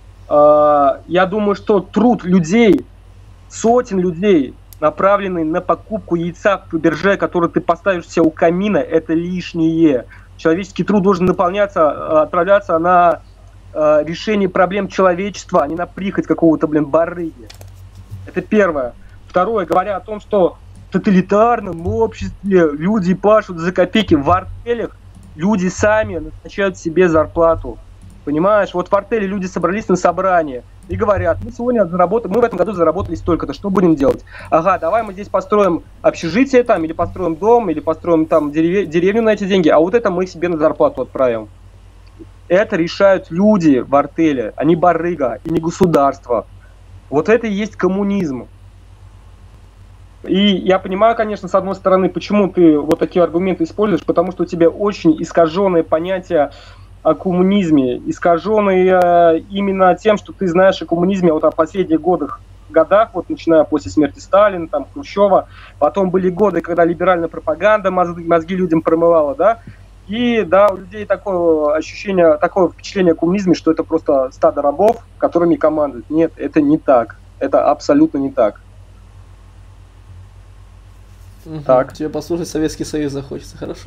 Я думаю, что труд людей, сотен людей, направленный на покупку яйца Фаберже, который ты поставишь себе у камина, это лишнее. Человеческий труд должен отправляться на решение проблем человечества, а не на прихоть какого-то, барыги. Это первое. Второе, говоря о том, что в тоталитарном обществе люди пашут за копейки, в артелях люди сами назначают себе зарплату. Понимаешь, вот в артеле люди собрались на собрание и говорят, мы в этом году заработали столько-то, что будем делать? Ага, давай мы здесь построим общежитие там, или построим дом, или построим там деревню на эти деньги, а вот это мы себе на зарплату отправим. Это решают люди в артеле, а не барыга и не государство. Вот это и есть коммунизм. И я понимаю, конечно, с одной стороны, почему ты вот такие аргументы используешь, потому что у тебя очень искаженное понятие о коммунизме, искаженные именно тем, что ты знаешь о коммунизме вот о последних годах, вот начиная после смерти Сталина, там, Хрущева, потом были годы, когда либеральная пропаганда мозги людям промывала, да, и да, у людей такое ощущение, такое впечатление о коммунизме, что это просто стадо рабов, которыми командуют. Нет, это не так, это абсолютно не так. Так. Тебе послушать Советский Союз захочется, хорошо.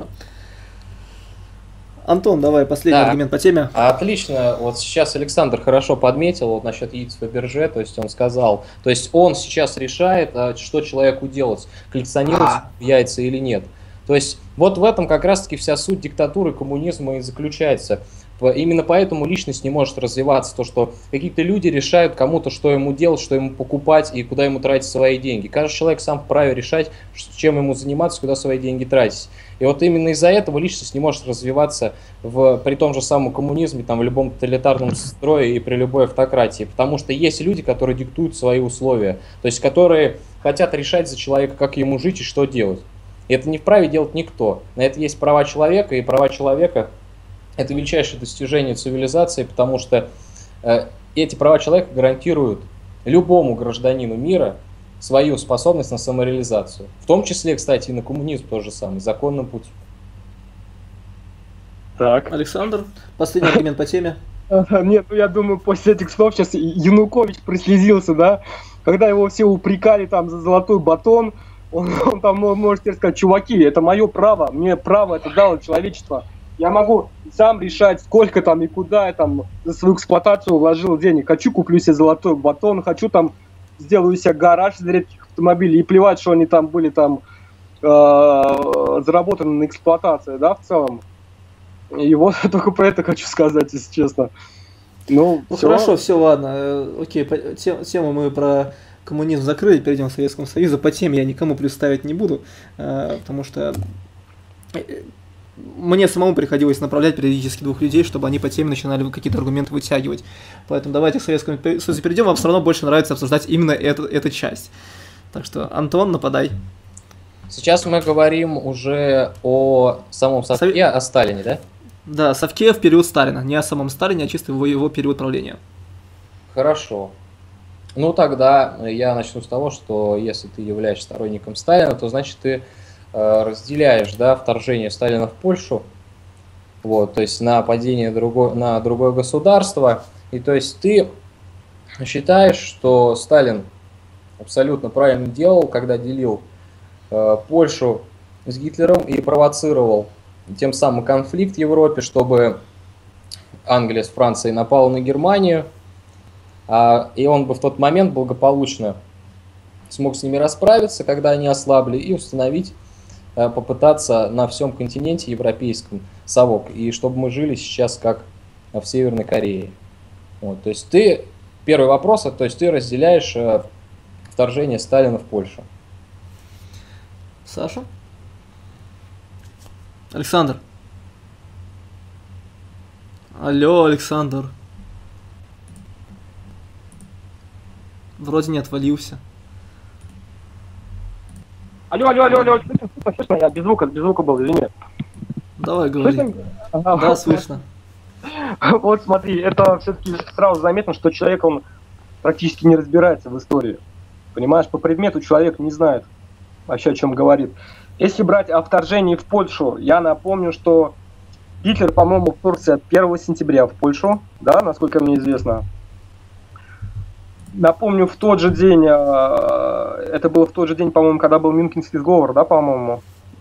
Антон, давай последний аргумент по теме. Отлично. Вот сейчас Александр хорошо подметил вот насчет яиц Фаберже, то есть он сказал, то есть он сейчас решает, что человеку делать, коллекционировать яйца или нет. То есть вот в этом как раз-таки вся суть диктатуры коммунизма и заключается. Именно поэтому личность не может развиваться, то что какие-то люди решают кому-то, что ему делать, что ему покупать и куда ему тратить свои деньги. Каждый человек сам вправе решать, чем ему заниматься, куда свои деньги тратить. И вот именно из-за этого личность не может развиваться при том же самом коммунизме, там, в любом тоталитарном строе и при любой автократии. Потому что есть люди, которые диктуют свои условия, то есть которые хотят решать за человека, как ему жить и что делать. И это не вправе делать никто. На это есть права человека, и права человека – это величайшее достижение цивилизации, потому что эти права человека гарантируют любому гражданину мира свою способность на самореализацию. В том числе, кстати, и на коммунизм тоже самое, законным путем. Так. Александр, последний аргумент по теме. Нет, ну я думаю, после этих слов сейчас Янукович прослезился, да? Когда его все упрекали там за золотой батон, он там может теперь сказать, чуваки, это мое право, мне право это дало человечество. Я могу сам решать, сколько там и куда я там за свою эксплуатацию вложил денег. Хочу, куплю себе золотой батон, хочу там, сделаю себе гараж из редких автомобилей. И плевать, что они там были там заработаны на эксплуатации, да, в целом. И вот только про это хочу сказать, если честно. Ну, Ну всё. хорошо, все, ладно. Окей, тему мы про коммунизм закрыли, перейдем к Советскому Союзу. По теме я никому представить не буду, потому что мне самому приходилось направлять периодически двух людей, чтобы они по теме начинали какие-то аргументы вытягивать. Поэтому давайте к Советскому Союзу перейдем. Вам все равно больше нравится обсуждать именно эту часть. Так что, Антон, нападай. Сейчас мы говорим уже о самом совке, о Сталине, да? Да, совке в период Сталина. Не о самом Сталине, а чисто его период правления. Хорошо. Ну, тогда я начну с того, что если ты являешься сторонником Сталина, то значит ты разделяешь, да, вторжение Сталина в Польшу, вот, то есть нападение на другое государство, и то есть ты считаешь, что Сталин абсолютно правильно делал, когда делил Польшу с Гитлером и провоцировал тем самым конфликт в Европе, чтобы Англия с Францией напала на Германию, и он бы в тот момент благополучно смог с ними расправиться, когда они ослабли, и установить, попытаться на всем континенте европейском совок, и чтобы мы жили сейчас как в Северной Корее. Вот, то есть первый вопрос, то есть ты разделяешь вторжение Сталина в Польшу. Саша? Александр? Алло, Александр. Вроде не отвалился. Алло, слышно, я без звука был, извини. Давай, говори. Слышно? Да, слышно. Вот смотри, это все-таки сразу заметно, что человек, он практически не разбирается в истории. Понимаешь, по предмету человек не знает вообще, о чем говорит. Если брать о вторжении в Польшу, я напомню, что Гитлер, по-моему, вторгся 1 сентября в Польшу, да, насколько мне известно. Напомню, в тот же день, это было в тот же день, по-моему, когда был Мюнхенский сговор, да, по-моему,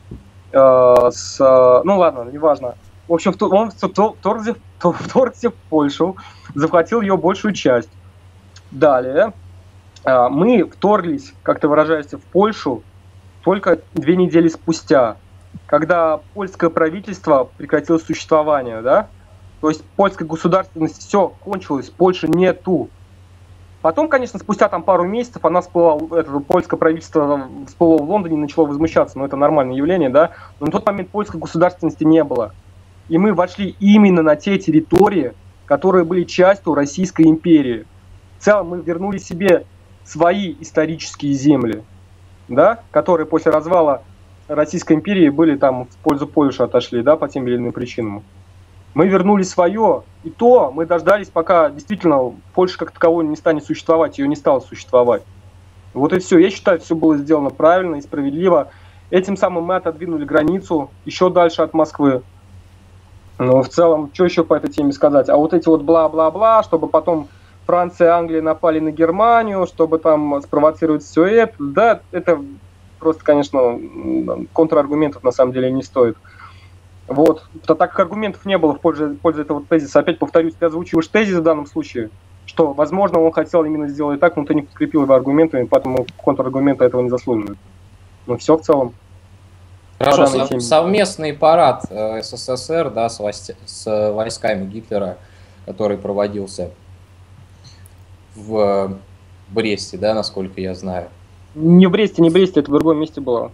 ну ладно, неважно. В общем, он вторгся в Польшу, захватил ее большую часть. Далее мы вторглись, как ты выражаешься, в Польшу только 2 недели спустя, когда польское правительство прекратило существование, да? То есть польская государственность, все, кончилось, Польши нету. Потом, конечно, спустя там пару месяцев она это польское правительство всплыло в Лондоне и начало возмущаться, но это нормальное явление, да? Но на тот момент польской государственности не было. И мы вошли именно на те территории, которые были частью Российской империи. В целом мы вернули себе свои исторические земли, да, которые после развала Российской империи были там в пользу Польши отошли, да, по тем или иным причинам. Мы вернули свое, и то мы дождались, пока действительно Польша как таковой не станет существовать, ее не стало существовать. Вот и все. Я считаю, все было сделано правильно и справедливо. Этим самым мы отодвинули границу еще дальше от Москвы. Но в целом, что еще по этой теме сказать? А вот эти вот бла-бла-бла, чтобы потом Франция и Англия напали на Германию, чтобы там спровоцировать все это, да, это просто, конечно, контраргументов на самом деле не стоит. Вот. Так как аргументов не было в пользу этого тезиса, опять повторюсь, ты озвучиваешь тезис в данном случае, что, возможно, он хотел именно сделать так, но ты не подкрепил его аргументами, поэтому контраргументы этого не заслуживают. Ну, все в целом. Хорошо, совместный парад СССР, да, с войсками Гитлера, который проводился в Бресте, да, насколько я знаю. Не в Бресте, это в другом месте было.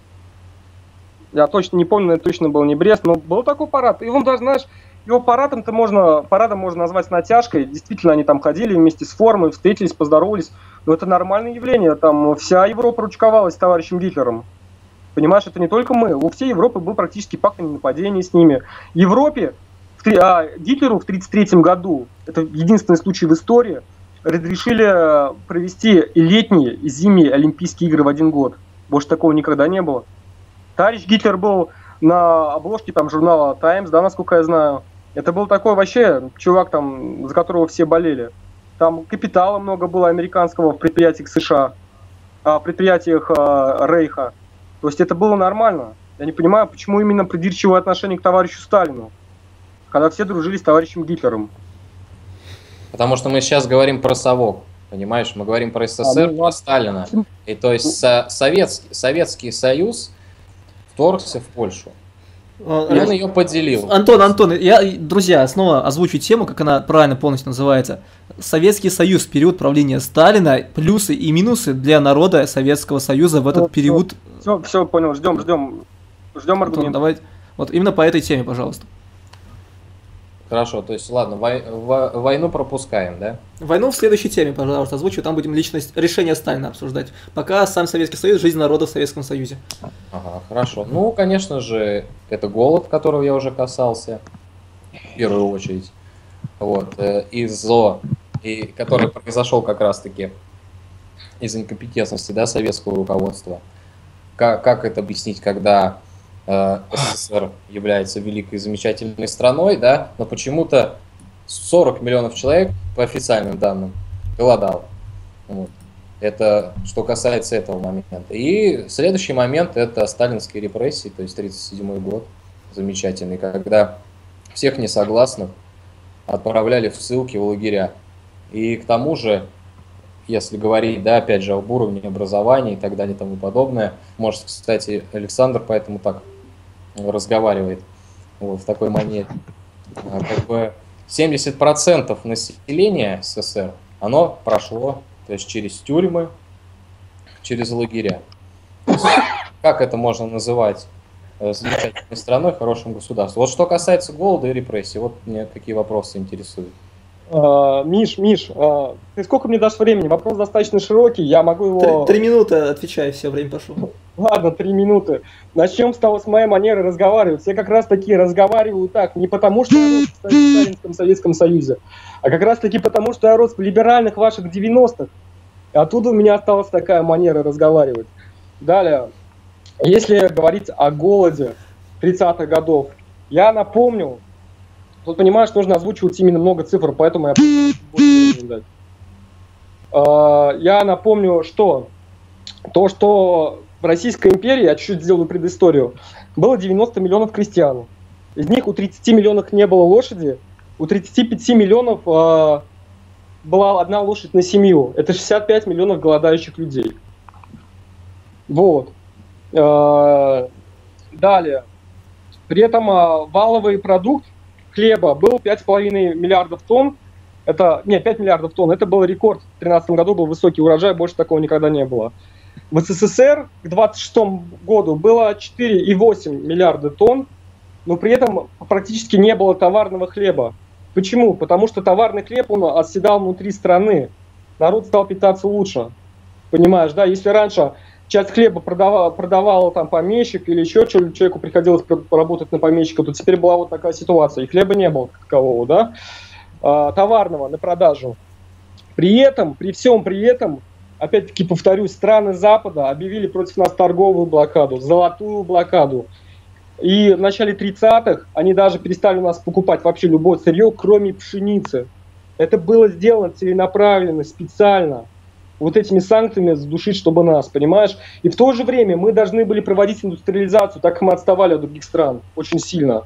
Я точно не помню, но это точно был не Брест, но был такой парад. И он даже, знаешь, его парадом можно назвать с натяжкой. Действительно, они там ходили вместе с формой, встретились, поздоровались. Но это нормальное явление. Там вся Европа ручковалась с товарищем Гитлером. Понимаешь, это не только мы. У всей Европы был практически пакт о ненападении с ними. Гитлеру в 1933 году, это единственный случай в истории, разрешили провести и летние, и зимние Олимпийские игры в один год. Больше такого никогда не было. Товарищ Гитлер был на обложке там журнала Times, да, насколько я знаю. Это был такой вообще чувак, там, за которого все болели. Там капитала много было американского в предприятиях США, в предприятиях Рейха. То есть это было нормально. Я не понимаю, почему именно придирчивое отношение к товарищу Сталину, когда все дружили с товарищем Гитлером. Потому что мы сейчас говорим про совок, понимаешь? Мы говорим про СССР, про Сталина. И то есть Советский Союз вторгся в Польшу. И он ее поделил. Антон, друзья, снова озвучу тему, как она правильно полностью называется. Советский Союз, период правления Сталина, плюсы и минусы для народа Советского Союза в этот период. Все, понял, ждем аргументов. Давайте, вот именно по этой теме, пожалуйста. Хорошо, то есть, ладно, войну пропускаем, да? Войну в следующей теме, пожалуйста, озвучу, там будем решение Сталина обсуждать. Пока сам Советский Союз, жизнь народа в Советском Союзе. Ага, хорошо. Ну, конечно же, это голод, которого я уже касался, в первую очередь. Вот, и который произошел как раз-таки из инкомпетентности, да, советского руководства. Как это объяснить, когда СССР является великой и замечательной страной, да, но почему-то 40 миллионов человек, по официальным данным, голодал. Вот. Это что касается этого момента. И следующий момент – это сталинские репрессии, то есть 1937 год, замечательный, когда всех несогласных отправляли в ссылки, в лагеря. И к тому же, если говорить, да, опять же, об уровне образования и так далее и тому подобное, может, кстати, Александр поэтому так разговаривает вот в такой манере. Как бы 70% населения СССР, оно прошло, то есть через тюрьмы, через лагеря. Как это можно называть замечательной страной, хорошим государством? Вот что касается голода и репрессий, вот мне такие вопросы интересуют. Миш, ты сколько мне дашь времени? Вопрос достаточно широкий, я могу его... 3 минуты, отвечай, все, время пошло. Ладно, 3 минуты. Начнем с моей манеры разговаривать. Я как раз таки разговариваю так, не потому что я рос в Сталинском Советском Союзе, а как раз таки потому, что я рос в либеральных ваших 90-х. И оттуда у меня осталась такая манера разговаривать. Далее, если говорить о голоде 30-х годов, я напомню, тут, понимаешь, нужно озвучивать именно много цифр, поэтому я больше дать. Я напомню, что в Российской империи, я чуть-чуть сделаю предысторию, было 90 миллионов крестьян. Из них у 30 миллионов не было лошади, у 35 миллионов была одна лошадь на семью. Это 65 миллионов голодающих людей. Вот. Далее. При этом валовый продукт хлеба был 5,5 миллиардов тонн. 5 миллиардов тонн. Это был рекорд. В 2013 году был высокий урожай, больше такого никогда не было. В СССР к 2026 году было 4,8 миллиарда тонн, но при этом практически не было товарного хлеба. Почему? Потому что товарный хлеб, он оседал внутри страны. Народ стал питаться лучше. Понимаешь, да? Если раньше часть хлеба продавал там помещик или еще что-то, человеку приходилось поработать на помещика, то теперь была вот такая ситуация. И хлеба не было такового, да? Товарного на продажу. При всем при этом, опять-таки повторюсь, страны Запада объявили против нас торговую блокаду, золотую блокаду. И в начале 30-х они даже перестали у нас покупать вообще любое сырье, кроме пшеницы. Это было сделано целенаправленно, специально. Вот этими санкциями задушить, чтобы нас, понимаешь? И в то же время мы должны были проводить индустриализацию, так как мы отставали от других стран очень сильно.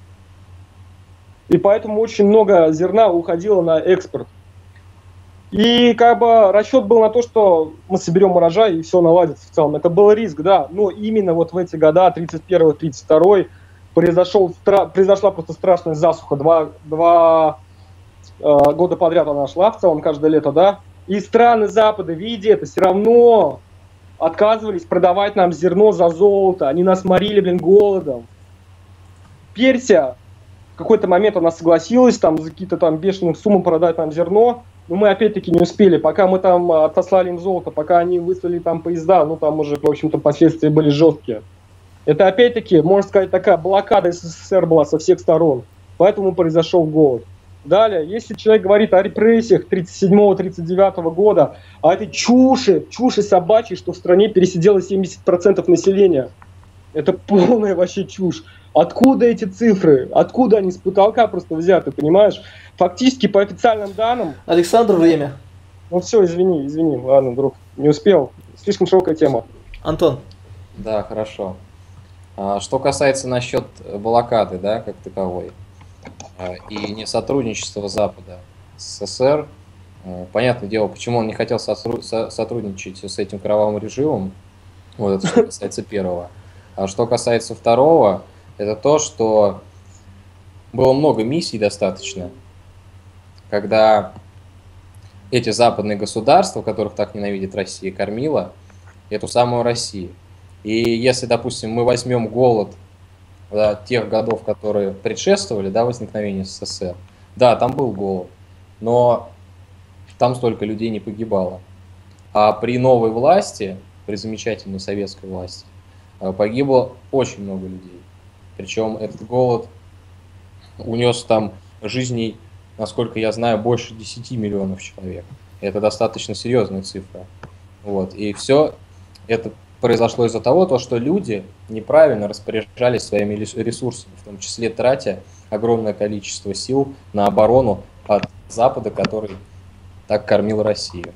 И поэтому очень много зерна уходило на экспорт. И как бы расчет был на то, что мы соберем урожай и все наладится в целом. Это был риск, да. Но именно вот в эти года, 31-32, произошла просто страшная засуха. Два года подряд она шла в целом, каждое лето, да. И страны Запада, видя это, все равно отказывались продавать нам зерно за золото. Они нас морили, голодом. Персия в какой-то момент она согласилась там за какие-то там бешеные суммы продать нам зерно. Но мы опять-таки не успели, пока мы там отослали им золото, пока они выслали там поезда, ну там уже, в общем-то, последствия были жесткие. Это опять-таки, можно сказать, такая блокада СССР была со всех сторон, поэтому произошел голод. Далее, если человек говорит о репрессиях 1937-1939 года, о этой чуши собачьей, что в стране пересидело 70% населения, это полная вообще чушь. Откуда эти цифры? Откуда они с потолка просто взяты, понимаешь? Фактически, по официальным данным... Александр, время. Ну все, извини. Ладно, друг, не успел. Слишком широкая тема. Антон. Да, хорошо. Что касается насчет блокады, да, как таковой, и не сотрудничества Запада с СССР, понятное дело, почему он не хотел сотрудничать с этим кровавым режимом, вот это что касается первого. А что касается второго, это то, что было много миссий достаточно, когда эти западные государства, которых так ненавидит Россия, кормила эту самую Россию. И если, допустим, мы возьмем голод тех годов, которые предшествовали, да, возникновению СССР, да, там был голод, но там столько людей не погибало. А при новой власти, при замечательной советской власти, погибло очень много людей. Причем этот голод унес там жизней, насколько я знаю, больше 10 миллионов человек. Это достаточно серьезная цифра. Вот. И все это произошло из-за того, что люди неправильно распоряжались своими ресурсами, в том числе тратя огромное количество сил на оборону от Запада, который так кормил Россию.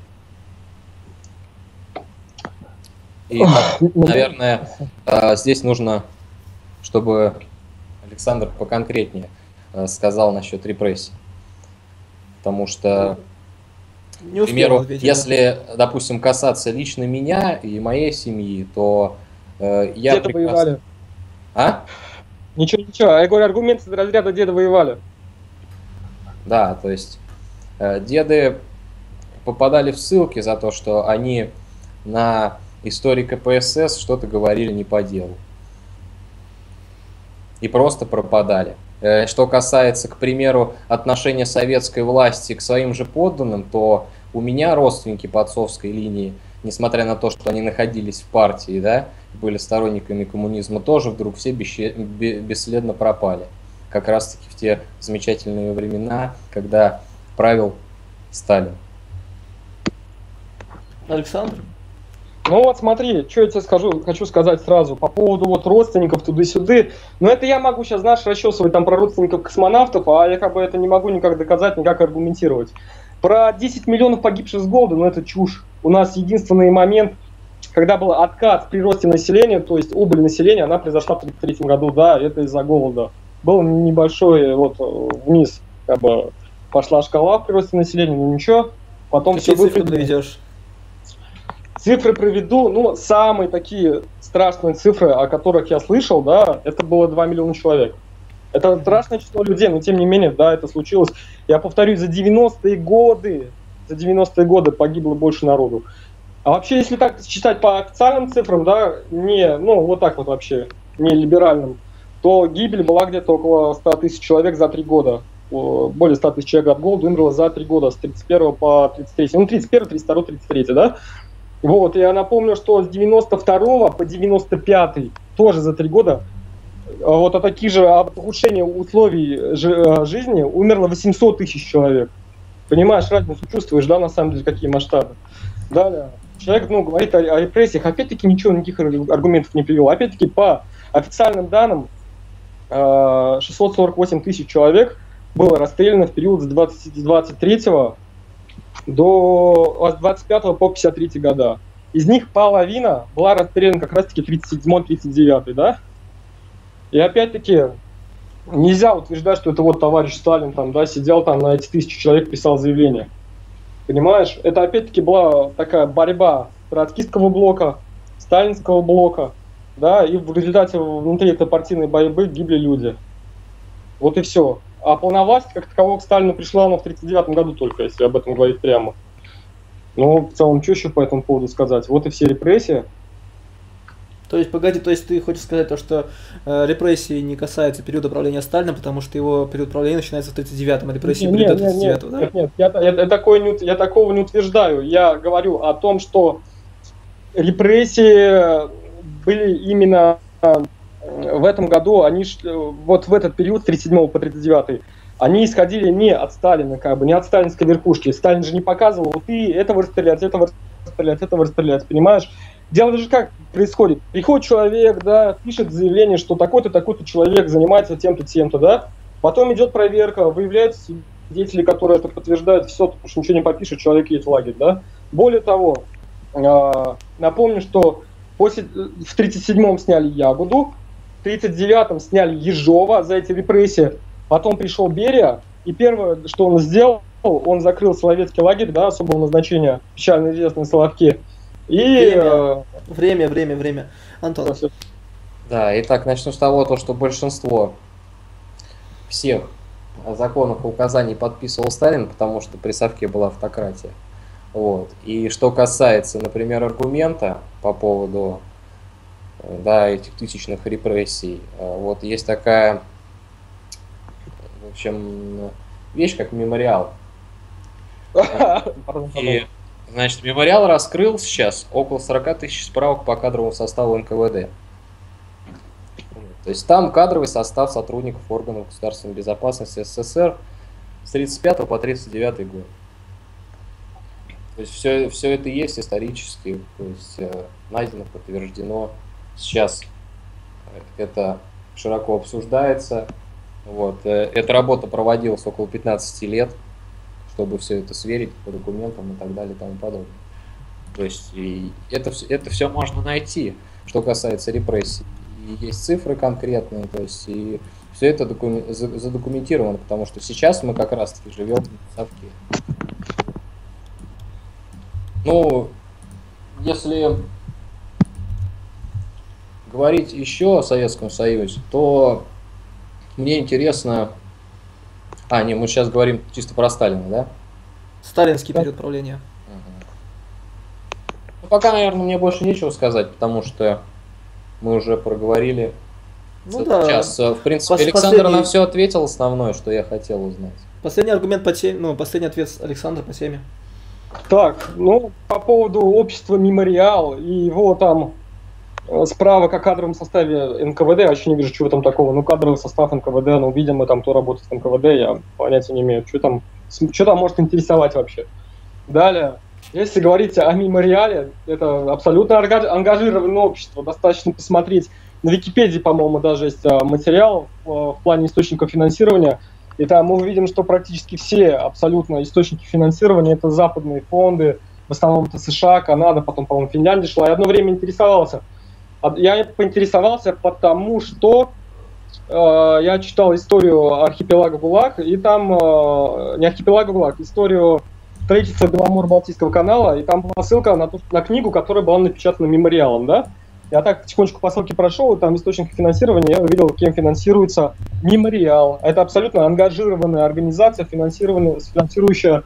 И, наверное, здесь нужно, чтобы Александр поконкретнее сказал насчет репрессий. Потому что, к примеру, если, допустим, касаться лично меня и моей семьи, то я Где-то воевали. А? Ничего, я говорю, аргументы из разряда деда воевали. Да, то есть деды попадали в ссылки за то, что они на истории КПСС что-то говорили не по делу. И просто пропадали. Что касается, к примеру, отношения советской власти к своим же подданным, то у меня родственники по отцовской линии, несмотря на то, что они находились в партии, да, были сторонниками коммунизма, тоже вдруг все бесследно пропали. Как раз-таки в те замечательные времена, когда правил Сталин. Александр? Ну вот смотри, что я тебе хочу сказать сразу по поводу вот родственников туда-сюда. Но это я могу сейчас, знаешь, расчесывать там про родственников космонавтов, а я как бы это не могу никак доказать, никак аргументировать. Про 10 миллионов погибших с голода, ну это чушь. У нас единственный момент, когда был откат в приросте населения, то есть убыль населения, она произошла в 1933 году, да, это из-за голода. Был небольшой вот вниз, как бы пошла шкала в приросте населения, но ничего. Потом Какие все цифры доведешь? Цифры приведу, ну, самые такие страшные цифры, о которых я слышал, да, это было 2 миллиона человек. Это страшное число людей, но тем не менее, да, это случилось. Я повторюсь, за 90-е годы погибло больше народу. А вообще, если так считать по официальным цифрам, да, не, ну, вот так вот вообще, не либеральным, то гибель была где-то около 100 тысяч человек за 3 года. Более 100 тысяч человек от голода умерло за 3 года, с 31 по 33. Ну, 31, 32, 33, да? Вот, я напомню, что с 92 по 95 тоже за 3 года вот от таких же ухудшения условий жизни умерло 800 тысяч человек. Понимаешь, разницу чувствуешь, да, на самом деле, какие масштабы. Далее, человек, ну, говорит о репрессиях, опять-таки ничего, никаких аргументов не привел. Опять-таки, по официальным данным, 648 тысяч человек было расстреляно в период с 23 до 25 по 53 года. Из них половина была расстреляна как раз-таки 37-39, да? И опять-таки нельзя утверждать, что это вот товарищ Сталин там, да, сидел там на эти тысячи человек, писал заявление. Понимаешь? Это опять-таки была такая борьба троцкистского блока, сталинского блока, да, и в результате внутри этой партийной борьбы гибли люди. Вот и все. А полновластие как такового к Сталину пришла она в 1939 году только, если об этом говорить прямо. Ну, в целом, что еще по этому поводу сказать? Вот и все репрессии. То есть, погоди, то есть ты хочешь сказать то, что репрессии не касаются периода правления Сталина, потому что его период правления начинается в 1939-м, а репрессии были до 1939-го, да? Нет, я такого не утверждаю. Я говорю о том, что репрессии были именно в этом году, они вот в этот период, с 1937 по 1939, они исходили не от Сталина, как бы, не от сталинской верхушки. Сталин же не показывал, вот ты этого расстрелять, этого расстрелять, этого расстрелять, понимаешь? Дело же как происходит. Приходит человек, да, пишет заявление, что такой-то, такой-то человек занимается тем-то, тем-то, да. Потом идет проверка, выявляются свидетели, которые это подтверждают, все, потому что ничего не попишет, человек едет в лагерь, да. Более того, напомню, что в 1937-м сняли Ягоду, в 1939-м сняли Ежова за эти репрессии, потом пришел Берия, и первое, что он сделал, он закрыл Соловецкий лагерь, да, особого назначения, печально известный Соловки. И время. Антон. Да, итак, начну с того, что большинство всех законов и указаний подписывал Сталин, потому что при Совке была автократия. Вот. И что касается, например, аргумента по поводу, да, этих тысячных репрессий, вот есть такая, в общем, вещь, как мемориал. И, значит, мемориал раскрыл сейчас около 40 тысяч справок по кадровому составу НКВД. То есть там кадровый состав сотрудников органов государственной безопасности СССР с 1935 по 1939 год. То есть все это есть исторически, то есть найдено, подтверждено. Сейчас это широко обсуждается. Вот. Эта работа проводилась около 15 лет, чтобы все это сверить по документам и так далее и тому подобное. То есть это все можно найти, что касается репрессий. И есть цифры конкретные, то есть и все это задокументировано, потому что сейчас мы как раз-таки живем в Совке. Ну, если говорить еще о Советском Союзе, то мне интересно... мы сейчас говорим чисто про Сталина, да? Сталинский период правления. Ну, пока, наверное, мне больше нечего сказать, потому что мы уже проговорили сейчас. В принципе, Александр на все ответил основное, что я хотел узнать. Последний аргумент по теме, последний ответ Александра по теме. Так, по поводу общества «Мемориал» и его там справок о кадровом составе НКВД, я вообще не вижу, чего там такого. Кадровый состав НКВД, видимо, там кто работает в НКВД, я понятия не имею, что там может интересовать вообще. Далее, если говорить о «Мемориале», это абсолютно ангажированное общество, достаточно посмотреть. На Википедии, по-моему, даже есть материал в плане источников финансирования, и там мы увидим, что практически все абсолютно источники финансирования – это западные фонды, в основном это США, Канада, потом, по-моему, Финляндия шла. Я одно время интересовался. Я поинтересовался, потому что я читал историю архипелага ГУЛАГ, и там, не архипелага ГУЛАГ, историю строительства Беломор-Балтийского канала, и там была ссылка на книгу, которая была напечатана «Мемориалом», да? Я так потихонечку по ссылке прошел, и там источник финансирования, я увидел, кем финансируется «Мемориал». Это абсолютно ангажированная организация, финансирующаяся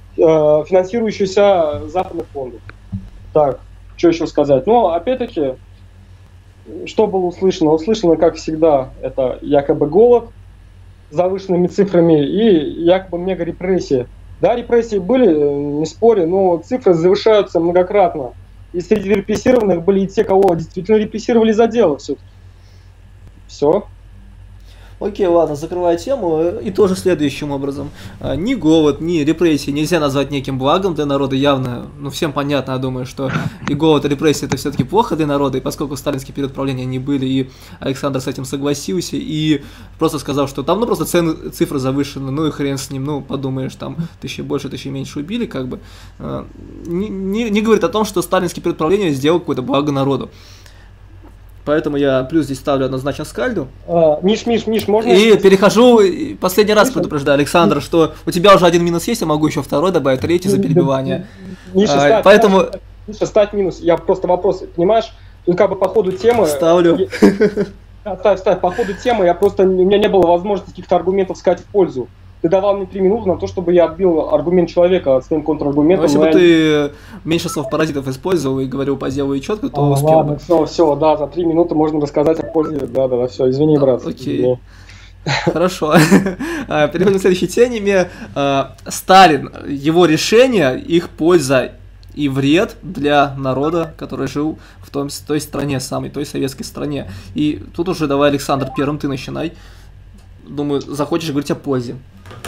западных фондов. Так, что еще сказать? Опять-таки, что было услышано? Услышано, как всегда, это якобы голод с завышенными цифрами и якобы мега-репрессии. Да, репрессии были, не спорю, но цифры завышаются многократно. И среди репрессированных были и те, кого действительно репрессировали за дело все-таки. Все. Окей, ладно, закрывая тему, и тоже следующим образом. Ни голод, ни репрессии нельзя назвать неким благом для народа, явно, всем понятно, я думаю, что и голод, и репрессии это все-таки плохо для народа, и поскольку в сталинский период правления они были, и Александр с этим согласился, и просто сказал, что там, просто цифры завышены, и хрен с ним, подумаешь, там, тысячи больше, тысячи меньше убили, как бы, не говорит о том, что сталинский период правления сделал какое-то благо народу. Поэтому я плюс здесь ставлю однозначно Скальду. Миш, можно... И перехожу, последний раз предупреждаю, Александр, что у тебя уже один минус есть, я могу еще второй добавить, третий за перебивание. Миша, поэтому... ставь минус. Я просто вопрос, понимаешь, по ходу темы... Ставлю. Ставь, по ходу темы у меня не было возможности каких-то аргументов сказать в пользу. Ты давал мне 3 минуты на то, чтобы я отбил аргумент человека от своим контраргументом. Если бы ты меньше слов паразитов использовал и говорил по делу и четко, то успел бы. Все, да, за 3 минуты можно рассказать о пользе. Да, все, извини, брат. Окей. Извини. Хорошо. Переходим к следующей теме. Сталин, его решение, их польза и вред для народа, который жил в той стране, самой той советской стране. И тут уже давай, Александр, первым ты начинай. Думаю, захочешь говорить о пользе.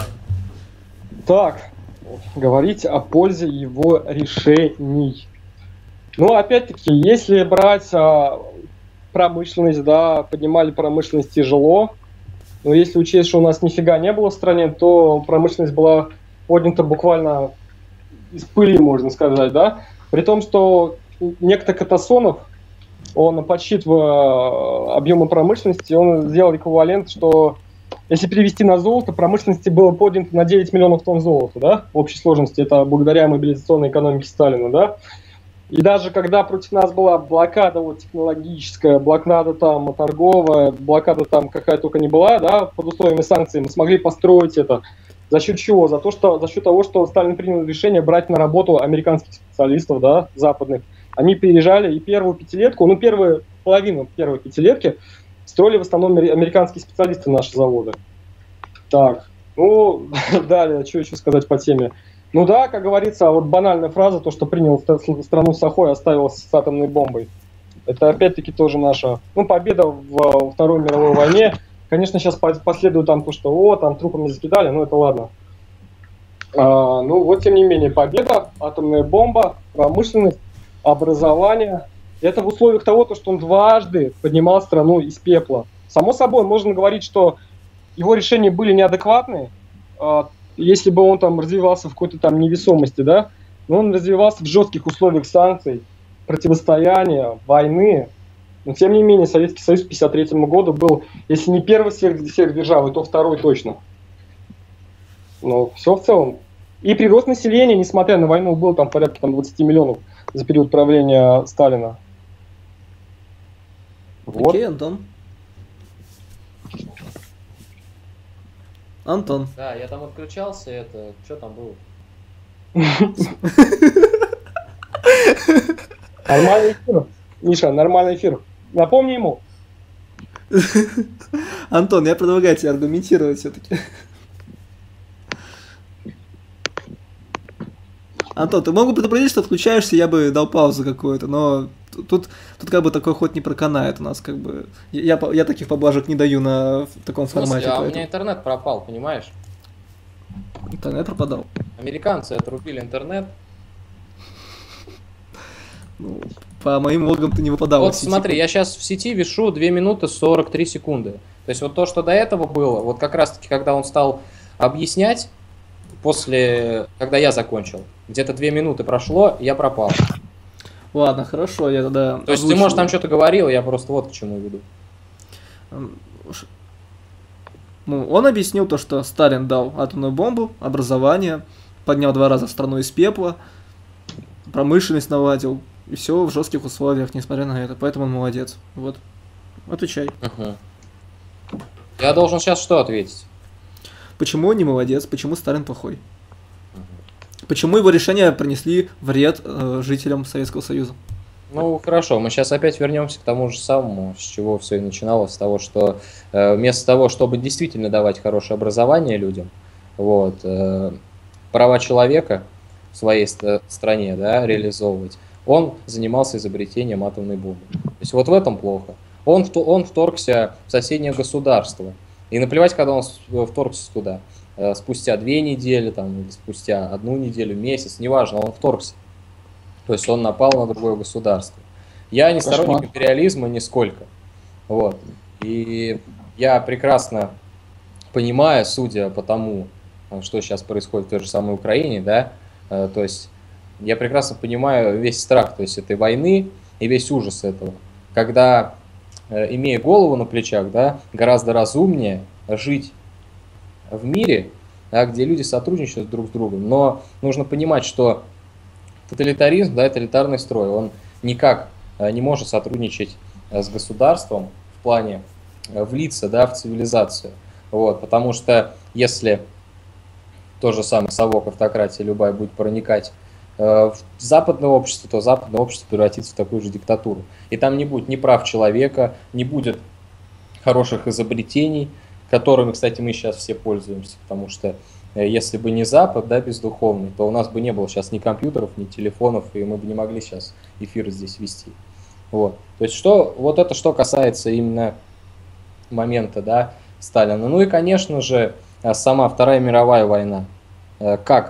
Так, говорить о пользе его решений. Опять-таки, если брать промышленность, да, поднимали промышленность тяжело, но если учесть, что у нас нифига не было в стране, то промышленность была поднята буквально из пыли, можно сказать, да. При том, что некто Катасонов, он подсчитывая объемы промышленности, он сделал эквивалент, что если перевести на золото, промышленности было поднято на 9 миллионов тонн золота, да, в общей сложности, это благодаря мобилизационной экономике Сталина, да. И даже когда против нас была блокада вот, технологическая, блокада там торговая, блокада там какая только не была, да, под условиями санкций, мы смогли построить это. За счет чего? За счет того, что Сталин принял решение брать на работу американских специалистов, да, западных. Они переезжали и первую пятилетку, первую половину первой пятилетки строили в основном американские специалисты наши заводы. Так, далее, что еще сказать по теме? Ну да, как говорится, вот банальная фраза, то, что принял страну Сахой, оставил с атомной бомбой. Это опять-таки тоже наша, победа во Второй мировой войне. Конечно, сейчас последует там то, что там трупами закидали, но это ладно. Вот, тем не менее, победа, атомная бомба, промышленность, образование. Это в условиях того, что он дважды поднимал страну из пепла. Само собой, можно говорить, что его решения были неадекватные, если бы он там развивался в какой-то там невесомости, да, но он развивался в жестких условиях санкций, противостояния, войны. Но тем не менее, Советский Союз к 1953 году был, если не первой сверхдержавой, то второй точно. Но все в целом. И прирост населения, несмотря на войну, был там порядка 20 миллионов за период правления Сталина. Вот. Окей, Антон. Антон. Да, я там отключался, что там было? Нормальный эфир. Миша, нормальный эфир. Напомни ему. Антон, я предлагаю тебе аргументировать все-таки. Антон, ты мог бы предупредить, что отключаешься, я бы дал паузу какую-то, но тут как бы такой ход не проканает у нас, как бы. Я таких поблажек не даю в таком формате. У меня интернет пропал, понимаешь? Интернет пропадал. Американцы отрубили интернет. По моим логам-то не выпадало. Вот смотри, я сейчас в сети вешу 2 минуты 43 секунды. То есть вот то, что до этого было, вот как раз-таки, когда он стал объяснять, когда я закончил, где-то 2 минуты прошло, я пропал. Ладно, хорошо, я тогда... То есть ты, может, там что-то говорил, я просто вот к чему веду. Он объяснил то, что Сталин дал атомную бомбу, образование, поднял 2 раза страну из пепла, промышленность наладил, и все в жестких условиях, несмотря на это. Поэтому он молодец. Вот. Отвечай. Угу. Я должен сейчас что ответить? Почему он не молодец? Почему Сталин плохой? Почему его решения принесли вред жителям Советского Союза? Ну, хорошо, мы сейчас опять вернемся к тому же самому, с чего все и начиналось, с того, что вместо того, чтобы действительно давать хорошее образование людям, права человека в своей стране, да, реализовывать, он занимался изобретением атомной бомбы. То есть вот в этом плохо. Он вторгся в соседнее государство. И наплевать, когда он вторгся туда. Спустя 2 недели, или спустя 1 неделю, месяц, неважно, он вторгся. То есть он напал на другое государство. Я не сторонник империализма нисколько. Вот. И я прекрасно понимаю, судя по тому, что сейчас происходит в той же самой Украине, да, то есть я прекрасно понимаю весь страх, то есть этой войны и весь ужас этого. Когда, имея голову на плечах, да, гораздо разумнее жить в мире, да, где люди сотрудничают друг с другом. Но нужно понимать, что тоталитаризм, да, тоталитарный строй, он никак не может сотрудничать с государством в плане влиться, да, в цивилизацию. Вот, потому что если то же самое совок автократия любая будет проникать в западное общество, то западное общество превратится в такую же диктатуру. И там не будет ни прав человека, не будет хороших изобретений, которыми, кстати, мы сейчас все пользуемся, потому что если бы не Запад, да, бездуховный, то у нас бы не было сейчас ни компьютеров, ни телефонов, и мы бы не могли сейчас эфир здесь вести. Вот. То есть вот это что касается именно момента, да, Сталина. Ну и, конечно же, сама Вторая мировая война. Как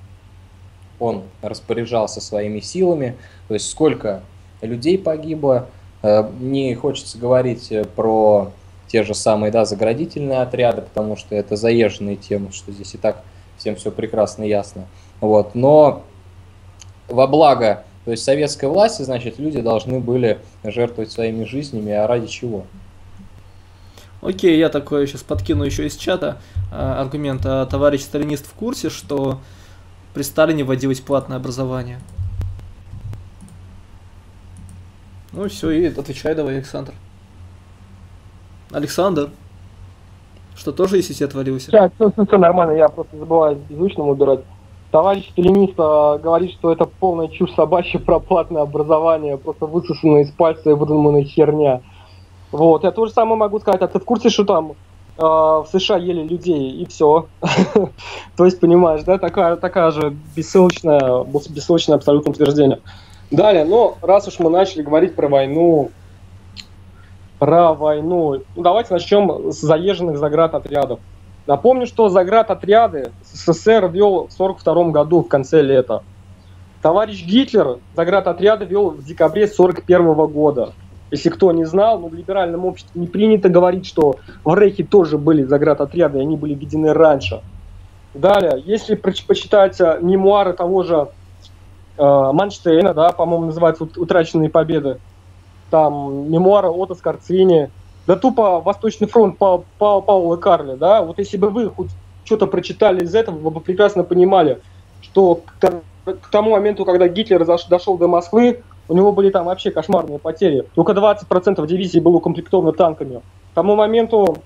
он распоряжался своими силами, то есть сколько людей погибло. Не хочется говорить про те же самые, да, заградительные отряды, потому что это заезженные темы, что здесь и так всем все прекрасно ясно. Вот. Но во благо, то есть советской власти, значит, люди должны были жертвовать своими жизнями, а ради чего? Окей, я такое сейчас подкину еще из чата аргумент. Товарищ сталинист в курсе, что при Сталине вводилось платное образование? Ну и все, и отвечай давай, Александр. Александр, что тоже из сети отвалился? Сейчас, все нормально, я просто забываю беззвучным убирать. Товарищ сталинист говорит, что это полная чушь собачья про платное образование, просто высосанная из пальца и выдуманная херня. Вот, я то же самое могу сказать. А ты в курсе, что там в США ели людей, и все. То есть, понимаешь, да, такая же бессылочное абсолютное утверждение. Далее, но раз уж мы начали говорить про войну, ну, давайте начнем с заезженных заградотрядов. Напомню, что заградотряды СССР вел в 1942 году, в конце лета. Товарищ Гитлер заградотряды вел в декабре 1941 года. Если кто не знал, в либеральном обществе не принято говорить, что в Рейхе тоже были заградотряды, и они были введены раньше. Далее, если почитать мемуары того же Манштейна, да, по-моему, называется «Утраченные победы», там мемуары Отто Скорцини, да тупо Восточный фронт Паула Карли, да, вот если бы вы хоть что-то прочитали из этого, вы бы прекрасно понимали, что к тому моменту, когда Гитлер дошел до Москвы, у него были там вообще кошмарные потери. Только 20% дивизии было укомплектовано танками. К тому моменту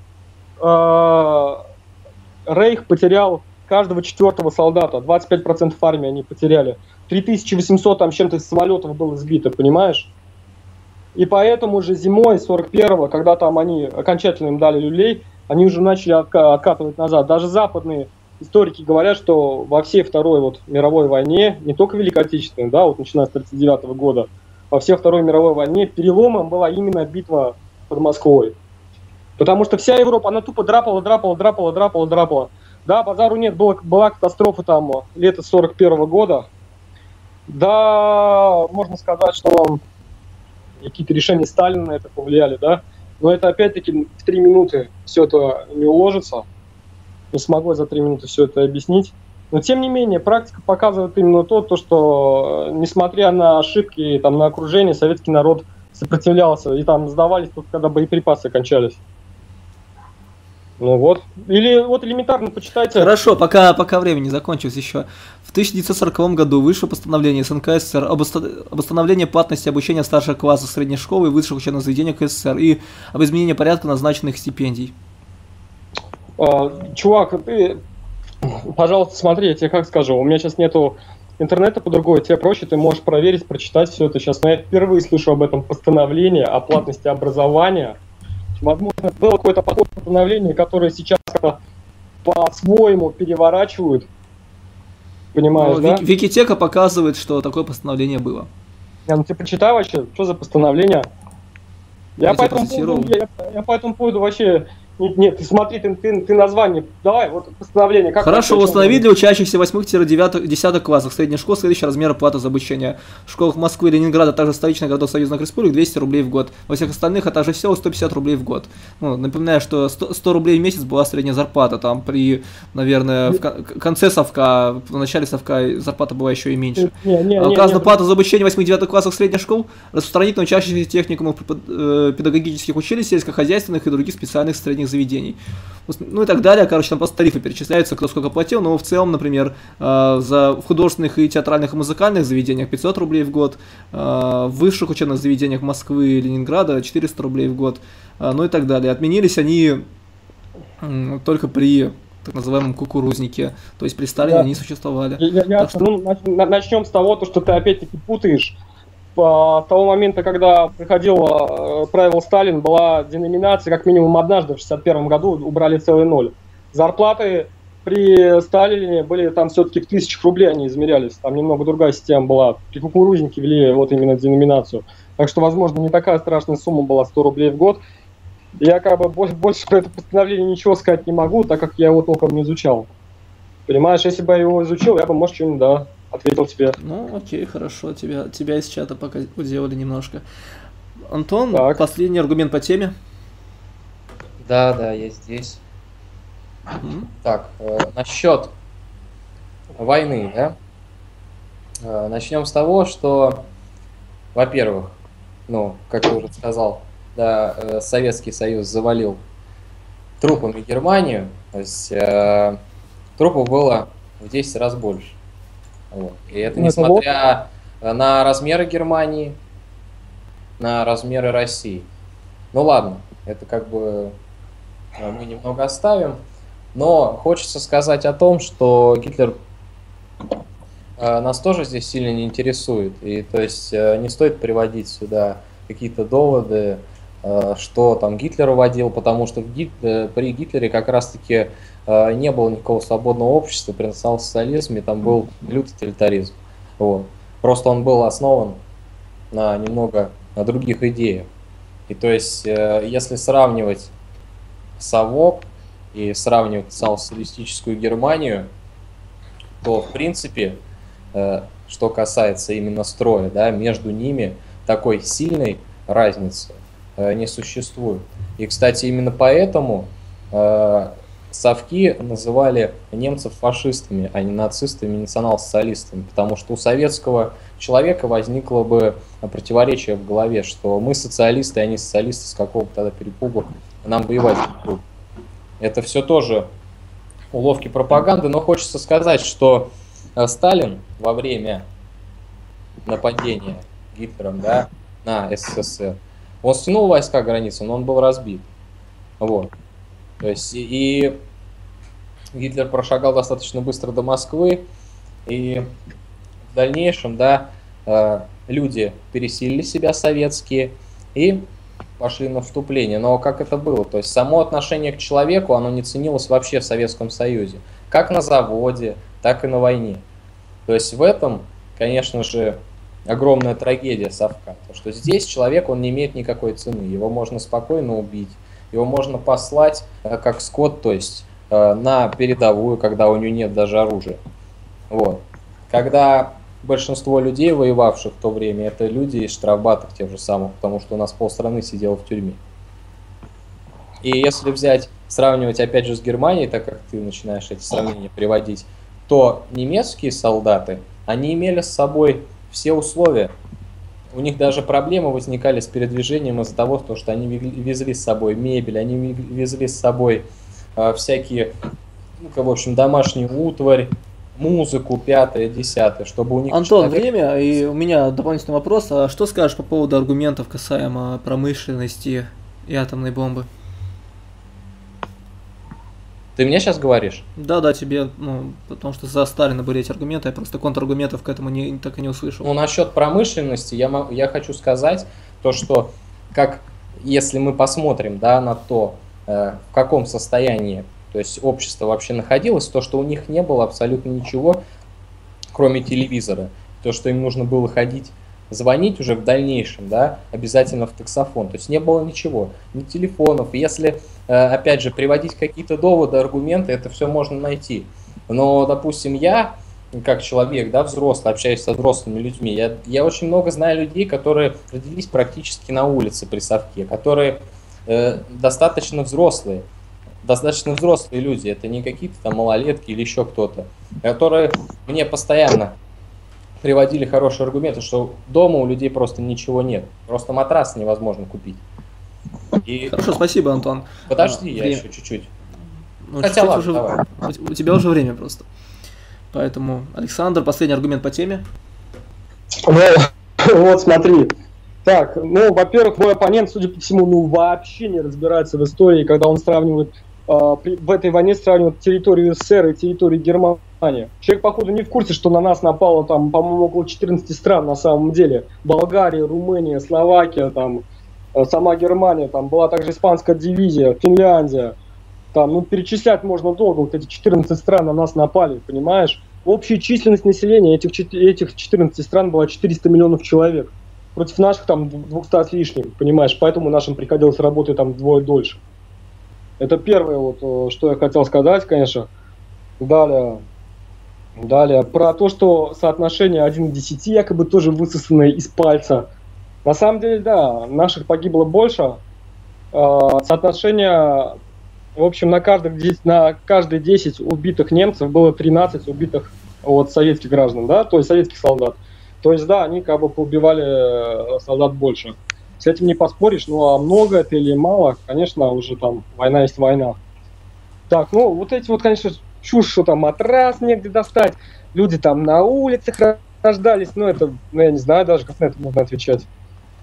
Рейх потерял каждого четвертого солдата, 25% армии они потеряли. 3800 там чем-то самолетов было сбито, понимаешь? И поэтому же зимой 41-го, когда там они окончательно им дали люлей, они уже начали откатывать назад. Даже западные историки говорят, что во всей Второй мировой войне, не только Великой Отечественной, да, вот начиная с 1939 года, во всей Второй мировой войне переломом была именно битва под Москвой. Потому что вся Европа, она тупо драпала. Да, базару нет, была катастрофа там лето 41 года. Да, можно сказать, что какие-то решения Сталина на это повлияли, да. Но это опять-таки в 3 минуты все это не уложится. Не смогу я за 3 минуты все это объяснить. Но тем не менее, практика показывает именно то, что несмотря на ошибки, там, на окружение, советский народ сопротивлялся. И там сдавались только когда боеприпасы кончались. Ну вот. Или вот элементарно почитайте. Хорошо, пока время не закончилось еще. В 1940 году вышло постановление СНК СССР об установлении платности обучения старших классов средней школы и высших учебных заведениях СССР и об изменении порядка назначенных стипендий. Чувак, ты, пожалуйста, смотри, я тебе как скажу, у меня сейчас нету интернета по другой, тебе проще, ты можешь проверить, прочитать все это сейчас. Но я впервые слышу об этом постановлении о платности образования. Возможно, было какое-то постановление, которое сейчас как-то по-своему переворачивают. Понимаешь, да? Викитека показывает, что такое постановление было. Ну ты почитай вообще, что за постановление. Я по этому поводу вообще... Нет, ты смотри, ты название, давай, вот постановление. Как хорошо, установить для учащихся 8-10 классов средних школ следующий размер платы за обучение. В школах Москвы, Ленинграда, а также столичных городов союзных республик 200 рублей в год. Во всех остальных, а также всего 150 рублей в год. Ну, напоминаю, что 100 рублей в месяц была средняя зарплата. Там при, наверное, в конце совка, в начале совка зарплата была еще и меньше. Указана плата за обучение 8-9 классов средних школ распространить на учащихся техникумов педагогических училищ, сельскохозяйственных и других специальных средних заведений. Ну и так далее. Короче, там просто тарифы перечисляются, кто сколько платил, но в целом, например, в художественных и театральных и музыкальных заведениях 500 рублей в год, в высших учебных заведениях Москвы и Ленинграда 400 рублей в год, ну и так далее. Отменились они только при так называемом кукурузнике, то есть при Сталине они существовали. Начнем с того, что ты опять-таки путаешь. С того момента, когда правил Сталин, была деноминация как минимум однажды в 1961 году, убрали целый ноль. Зарплаты при Сталине были там все-таки в тысячах рублей они измерялись, там немного другая система была. При кукурузнике ввели вот именно деноминацию. Так что, возможно, не такая страшная сумма была 100 рублей в год. Я как бы больше про это постановление ничего сказать не могу, так как я его толком не изучал. Понимаешь, если бы я его изучил, я бы, может, что-нибудь, ответил тебе. Ну, окей, хорошо, тебя из чата пока уделали немножко. Антон, так. Последний аргумент по теме. Да, я здесь. Так, насчет войны, да? Начнем с того, что, во-первых, как я уже сказал, да, Советский Союз завалил трупами Германию, то есть трупов было в 10 раз больше. Вот. И это несмотря на размеры Германии, на размеры России. Ну ладно, это как бы мы немного оставим. Но хочется сказать о том, что Гитлер нас тоже здесь сильно не интересует. И то есть не стоит приводить сюда какие-то доводы, что там Гитлер вводил, потому что при Гитлере как раз-таки не было никакого свободного общества, при национал-социализме там был лютый тоталитаризм. Вот. Просто он был основан на немного на других идеях. И то есть, если сравнивать совок и сравнивать национал-социалистическую Германию, то, в принципе, что касается именно строя, да, между ними такой сильной разницы не существует. И, кстати, именно поэтому совки называли немцев фашистами, а не нацистами, не национал-социалистами, потому что у советского человека возникло бы противоречие в голове, что мы социалисты, а не социалисты, с какого-то тогда перепугу нам воевать не будут. Это все тоже уловки пропаганды, но хочется сказать, что Сталин во время нападения Гитлером, да, на СССР, он стянул войска границы, но он был разбит. Вот. То есть и Гитлер прошагал достаточно быстро до Москвы, и в дальнейшем, да, люди пересилили себя советские и пошли на вступление. Но как это было? То есть само отношение к человеку, оно не ценилось вообще в Советском Союзе. Как на заводе, так и на войне. То есть в этом, конечно же, огромная трагедия совка. Потому что здесь человек, он не имеет никакой цены. Его можно спокойно убить. Его можно послать как скот, то есть на передовую, когда у него нет даже оружия. Вот. Когда большинство людей, воевавших в то время, это люди из штрафбатов тех же самых, потому что у нас полстраны сидело в тюрьме. И если взять, сравнивать опять же с Германией, так как ты начинаешь эти сравнения приводить, то немецкие солдаты, они имели с собой все условия. У них даже проблемы возникали с передвижением из-за того, что они везли с собой мебель, они везли с собой всякие, в общем, домашнюю утварь, музыку, 5-е, 10-е, чтобы у них... Антон, время, и у меня дополнительный вопрос. А что скажешь по поводу аргументов касаемо промышленности и атомной бомбы? Ты мне сейчас говоришь? Да, тебе, потому что за Сталина были эти аргументы, я просто контраргументов к этому так и не услышал. Ну, насчет промышленности я хочу сказать то, что если мы посмотрим, да, на то, в каком состоянии, то есть общество вообще находилось, то, что у них не было абсолютно ничего, кроме телевизора, то, что им нужно было ходить, звонить уже в дальнейшем, да, обязательно в таксофон, то есть не было ничего, ни телефонов. Если, опять же, приводить какие-то доводы, аргументы, это все можно найти. Но, допустим, я, как человек, да, взрослый, общаюсь со взрослыми людьми, я очень много знаю людей, которые родились практически на улице при совке, которые достаточно взрослые люди, это не какие-то там малолетки или еще кто-то, которые мне постоянно приводили хорошие аргументы, что дома у людей просто ничего нет, просто матрас невозможно купить. Хорошо, спасибо, Антон. Подожди, я еще чуть-чуть. Хотя ладно, давай. У тебя уже время просто. Поэтому, Александр, последний аргумент по теме. Вот смотри. Так, во-первых, мой оппонент, судя по всему, вообще не разбирается в истории, когда он сравнивает, в этой войне сравнивает территорию СССР и территорию Германии. Человек, походу, не в курсе, что на нас напало, там, по-моему, около 14 стран на самом деле. Болгария, Румыния, Словакия, там, сама Германия, там была также испанская дивизия, Финляндия. Там, перечислять можно долго, вот эти 14 стран на нас напали, понимаешь? Общая численность населения этих 14 стран была 400 миллионов человек. Против наших там 200 с лишним, понимаешь, поэтому нашим приходилось работать там вдвое дольше. Это первое, вот, что я хотел сказать, конечно. Далее, про то, что соотношение 1 к 10 якобы тоже высосанное из пальца. На самом деле, да, наших погибло больше. Соотношение, в общем, на каждые 10 убитых немцев было 13 убитых от советских граждан, да, то есть советских солдат. То есть, да, они как бы поубивали солдат больше. С этим не поспоришь, а много это или мало, конечно, уже там война есть война. Так, вот эти вот, конечно, чушь, что там матрас негде достать, люди там на улицах рождались, я не знаю даже, как на это можно отвечать.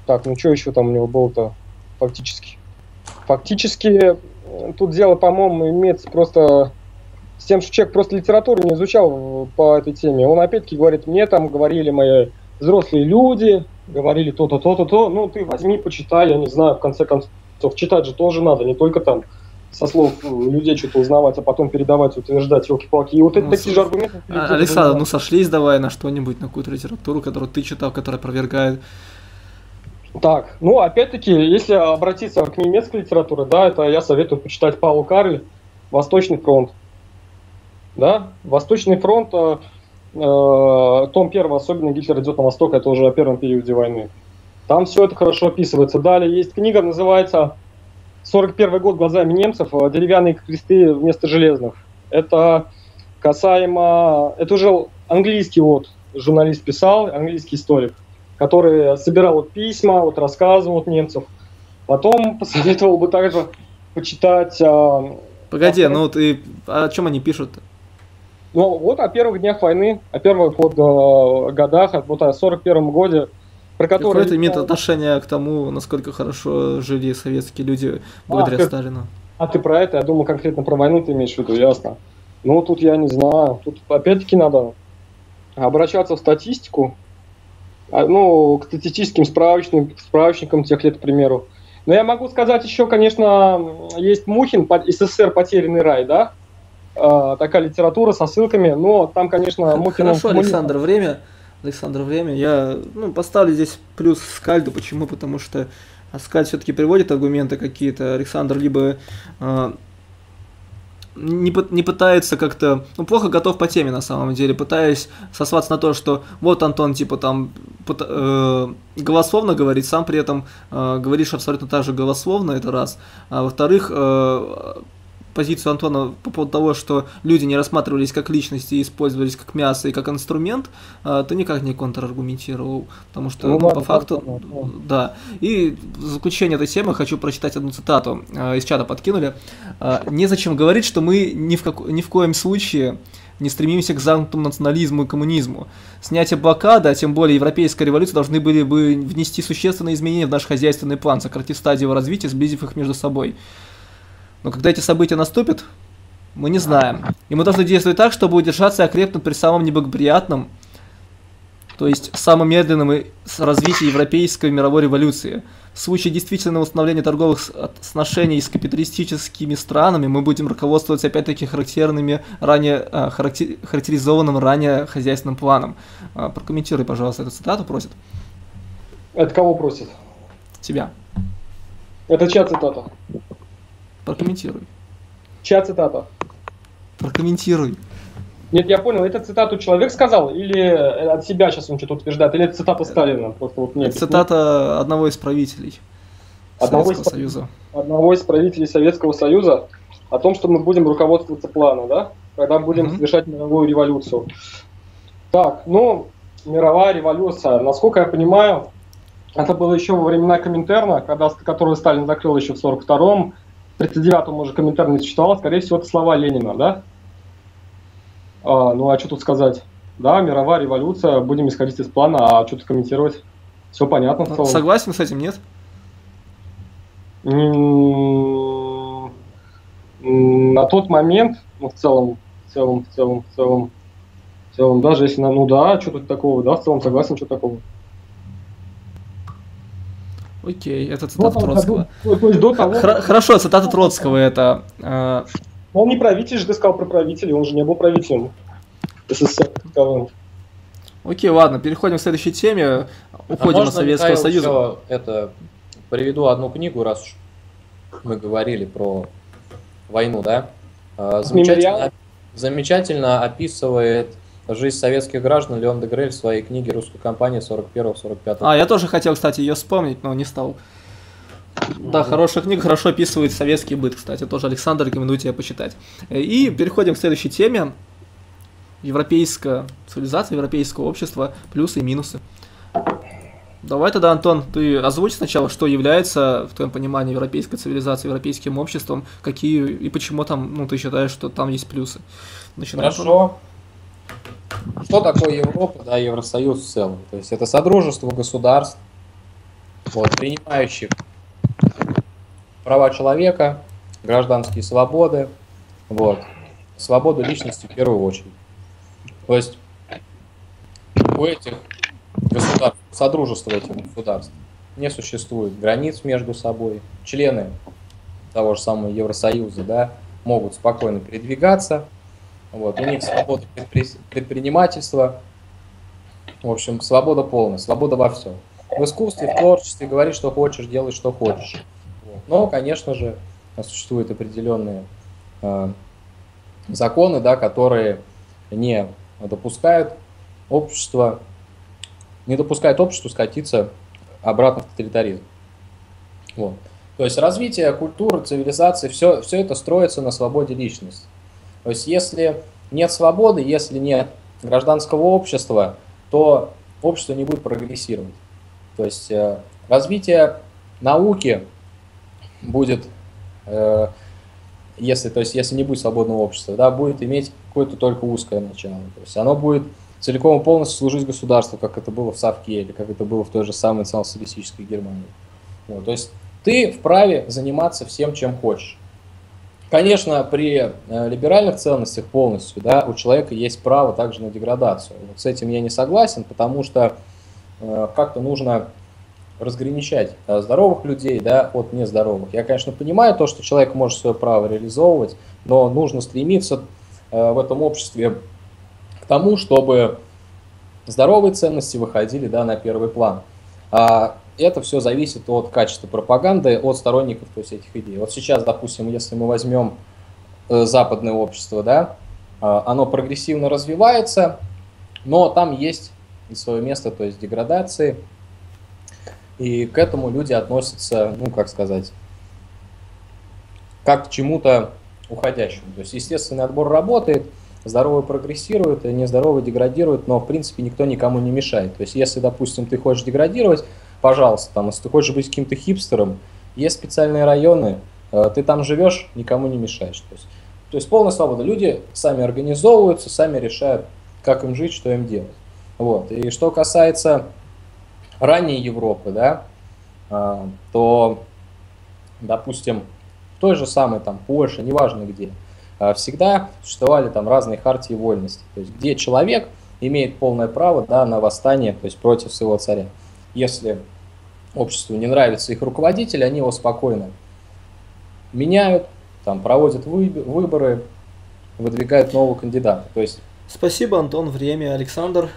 Так, ну что еще там у него было-то фактически? Фактически, тут дело, по-моему, имеется просто с тем, что человек просто литературу не изучал по этой теме. Он опять-таки говорит, мне там говорили мои взрослые люди, говорили то-то, то-то, то. Ну, ты возьми, почитай, я не знаю, в конце концов. Читать же тоже надо, не только там со слов людей что-то узнавать, а потом передавать, утверждать, елки-палки. И вот это такие же аргументы. Александр, ну сошлись давай на что-нибудь, на какую-то литературу, которую ты читал, которая опровергает. Так, ну опять-таки, если обратиться к немецкой литературе, да, это я советую почитать Паулу Карль «Восточный фронт». Да, «Восточный фронт», том 1, особенно «Гитлер идет на восток», это уже о первом периоде войны. Там все это хорошо описывается. Далее есть книга, называется «41 год глазами немцев. Деревянные кресты вместо железных». Это касаемо... Это уже английский журналист писал, английский историк, который собирал письма, рассказы немцев. Потом посоветовал бы также почитать... Погоди, ну ты... О чем они пишут-то? Ну вот о первых днях войны, о первых годах, о 41 годе, про который... Какое это имеет отношение к тому, насколько хорошо жили советские люди благодаря Сталину? А ты про это? Я думал, конкретно про войну ты имеешь в виду, ясно. Ну, тут я не знаю. Тут опять-таки надо обращаться в статистику, к статистическим справочникам тех лет, к примеру. Но я могу сказать еще, конечно, есть Мухин, СССР «Потерянный рай», да? Такая литература со ссылками, но там, конечно, Мухин... Хорошо, Александр, время. Я поставлю здесь плюс Скальду. Почему? Потому что Скальд все-таки приводит аргументы какие-то. Александр либо не пытается как-то, плохо готов по теме на самом деле, пытаясь сослаться на то, что вот Антон голословно говорит, сам при этом говоришь абсолютно так же голословно, это раз. А во-вторых, позицию Антона по поводу того, что люди не рассматривались как личности и использовались как мясо и как инструмент, ты никак не контраргументировал, потому что, по факту, да. И в заключение этой темы хочу прочитать одну цитату, из чата подкинули. «Незачем говорить, что мы ни в коем случае не стремимся к замкнутому национализму и коммунизму. Снятие блокады, а тем более европейская революция, должны были бы внести существенные изменения в наш хозяйственный план, сократив стадии его развития, сблизив их между собой. Но когда эти события наступят, мы не знаем. И мы должны действовать так, чтобы удержаться и окрепнуть при самом неблагоприятном, то есть самом медленном развитии европейской мировой революции. В случае действительного установления торговых отношений с капиталистическими странами мы будем руководствоваться опять-таки характеризованным ранее хозяйственным планом». Прокомментируй, пожалуйста, эту цитату, просит. Это кого просит? Тебя. Это чья цитата? Прокомментируй. Чья цитата? Прокомментируй. Нет, я понял, это цитату человек сказал, или от себя сейчас он что-то утверждает, или это цитата Сталина? Просто это цитата одного из правителей Советского Союза. Одного из правителей Советского Союза о том, что мы будем руководствоваться планом, да? Когда будем совершать мировую революцию. Так, мировая революция, насколько я понимаю, это было еще во времена Коминтерна, которую Сталин закрыл еще в 1942-м, в 1939-м уже Коминтерн не существовал, скорее всего, это слова Ленина, да? А что тут сказать? Да, мировая революция, будем исходить из плана, а что тут комментировать? Все понятно в целом. Согласен с этим, нет? На тот момент, в целом, даже если нам, что тут такого, да, в целом согласен, что такого. Окей, это цитата Троцкого. Хорошо, цитата Троцкого это... Он не правитель же, ты сказал про правителя, он же не был правителем СССР. Окей, ладно, переходим к следующей теме. Уходим от Советского Союза. Приведу одну книгу, раз уж мы говорили про войну, да? Замечательно описывает жизнь советских граждан Леон Дегрель в своей книге «Русская кампания 41-45». Я тоже хотел, кстати, ее вспомнить, но не стал. Да, хорошая книга, хорошо описывает советский быт, кстати, тоже, Александр, рекомендую тебе почитать. И переходим к следующей теме. Европейская цивилизация, европейское общество, плюсы и минусы. Давай тогда, Антон, ты озвучь сначала, что является, в твоем понимании, европейской цивилизацией, европейским обществом, какие и почему там, ты считаешь, что там есть плюсы. Начинаем. Хорошо. Что такое Европа, да, Евросоюз в целом? То есть это содружество государств, вот, принимающих права человека, гражданские свободы, вот, свободу личности в первую очередь. То есть у этих государств, содружества этих государств не существует границ между собой. Члены того же самого Евросоюза, да, могут спокойно передвигаться. Вот, у них свобода предпринимательства. В общем, свобода полная, свобода во всем. В искусстве, в творчестве говори, что хочешь, делай, что хочешь. Но, конечно же, существуют определенные законы, да, которые не допускают обществу скатиться обратно в тоталитаризм. Вот. То есть развитие культуры, цивилизации, все это строится на свободе личности. То есть если нет свободы, если нет гражданского общества, то общество не будет прогрессировать. То есть развитие науки будет, если не будет свободного общества, да, будет иметь какое-то только узкое начало. То есть оно будет целиком и полностью служить государству, как это было в Совке или как это было в той же самой национал-социалистической Германии. Вот, то есть ты вправе заниматься всем, чем хочешь. Конечно, при либеральных ценностях полностью, да, у человека есть право также на деградацию. Вот с этим я не согласен, потому что как-то нужно разграничать здоровых людей, да, от нездоровых. Я, конечно, понимаю то, что человек может свое право реализовывать, но нужно стремиться в этом обществе к тому, чтобы здоровые ценности выходили, да, на первый план. Это все зависит от качества пропаганды, от сторонников, то есть, этих идей. Вот сейчас, допустим, если мы возьмем западное общество, да, оно прогрессивно развивается, но там есть и свое место, то есть деградации, и к этому люди относятся, ну, как сказать, как к чему-то уходящему. То есть естественный отбор работает, здоровый прогрессирует, нездоровый деградирует, но в принципе никто никому не мешает. То есть если, допустим, ты хочешь деградировать, пожалуйста, там, если ты хочешь быть каким-то хипстером, есть специальные районы, ты там живешь, никому не мешаешь. То есть полная свобода. Люди сами организовываются, сами решают, как им жить, что им делать. Вот. И что касается ранней Европы, да, то, допустим, в той же самой там Польше, неважно где, всегда существовали там разные хартии вольности, то есть где человек имеет полное право, да, на восстание, то есть против своего царя. Если обществу не нравится их руководитель, они его спокойно меняют, там, проводят выборы, выдвигают нового кандидата. То есть... Спасибо, Антон. Время. Александр.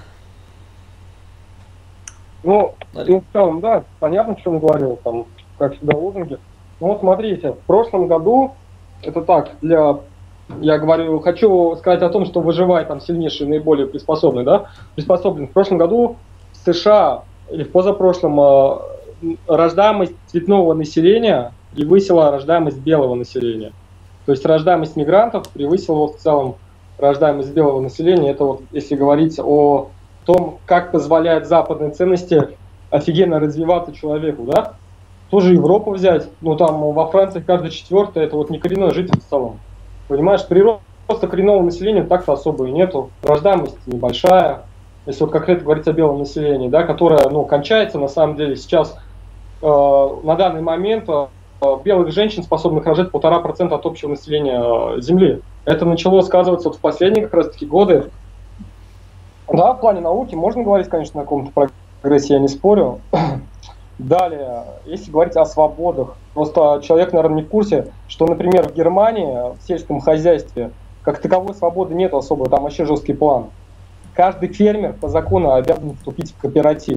Ну, в целом, да, понятно, о чем говорил, там, как всегда, лозунги. Ну, вот смотрите, в прошлом году, это так, я говорю, хочу сказать о том, что выживает там сильнейший, наиболее приспособленный, да, приспособлен. В прошлом году в США или в позапрошлом рождаемость цветного населения превысила рождаемость белого населения. То есть рождаемость мигрантов превысила вот в целом рождаемость белого населения. Это вот если говорить о том, как позволяют западные ценности офигенно развиваться человеку, да. Тоже Европу взять, ну там во Франции каждый четвертый это вот не коренной житель в целом. Понимаешь, прироста коренного населения так-то особо и нету. Рождаемость небольшая. Если вот конкретно говорить о белом населении, да, которое, ну, кончается на самом деле сейчас на данный момент белых женщин, способных рожать 1,5% от общего населения Земли. Это начало сказываться вот в последние как раз таки годы. Да, в плане науки можно говорить, конечно, о каком-то прогрессе, я не спорю. Далее, если говорить о свободах, просто человек, наверное, не в курсе, что, например, в Германии в сельском хозяйстве как таковой свободы нет особо, там вообще жесткий план. Каждый фермер по закону обязан вступить в кооператив.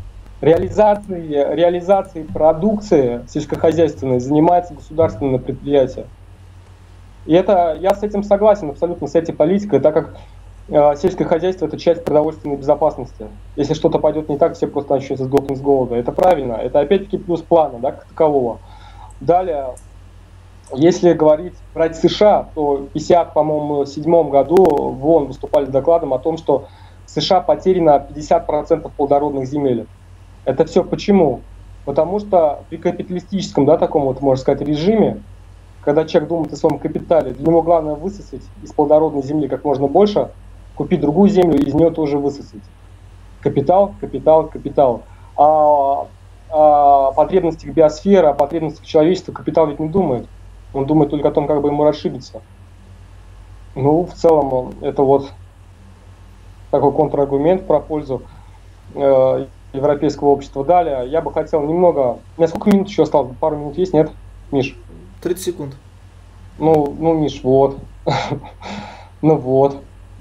Реализацией продукции сельскохозяйственной занимается государственное предприятие. И это, я с этим согласен абсолютно, с этой политикой, так как сельское хозяйство – это часть продовольственной безопасности. Если что-то пойдет не так, все просто начнут сдохнуть с голода. Это правильно. Это опять-таки плюс плана, да, как такового. Далее, если брать США, то в 1957 году в ООН выступали с докладом о том, что в США потеряно 50% плодородных земель. Это все почему? Потому что при капиталистическом, да, таком вот, можно сказать, режиме, когда человек думает о своем капитале, для него главное высосать из плодородной земли как можно больше, купить другую землю и из нее тоже высосать. Капитал, капитал, капитал. А о потребностях биосферы, о потребностях человечества капитал ведь не думает. Он думает только о том, как бы ему расшибиться. Ну, в целом, это вот такой контраргумент про пользу европейского общества. Далее, я бы хотел немного... У меня сколько минут еще осталось? Пару минут есть, нет, Миш? 30 секунд. Ну, Миш, вот. Ну вот.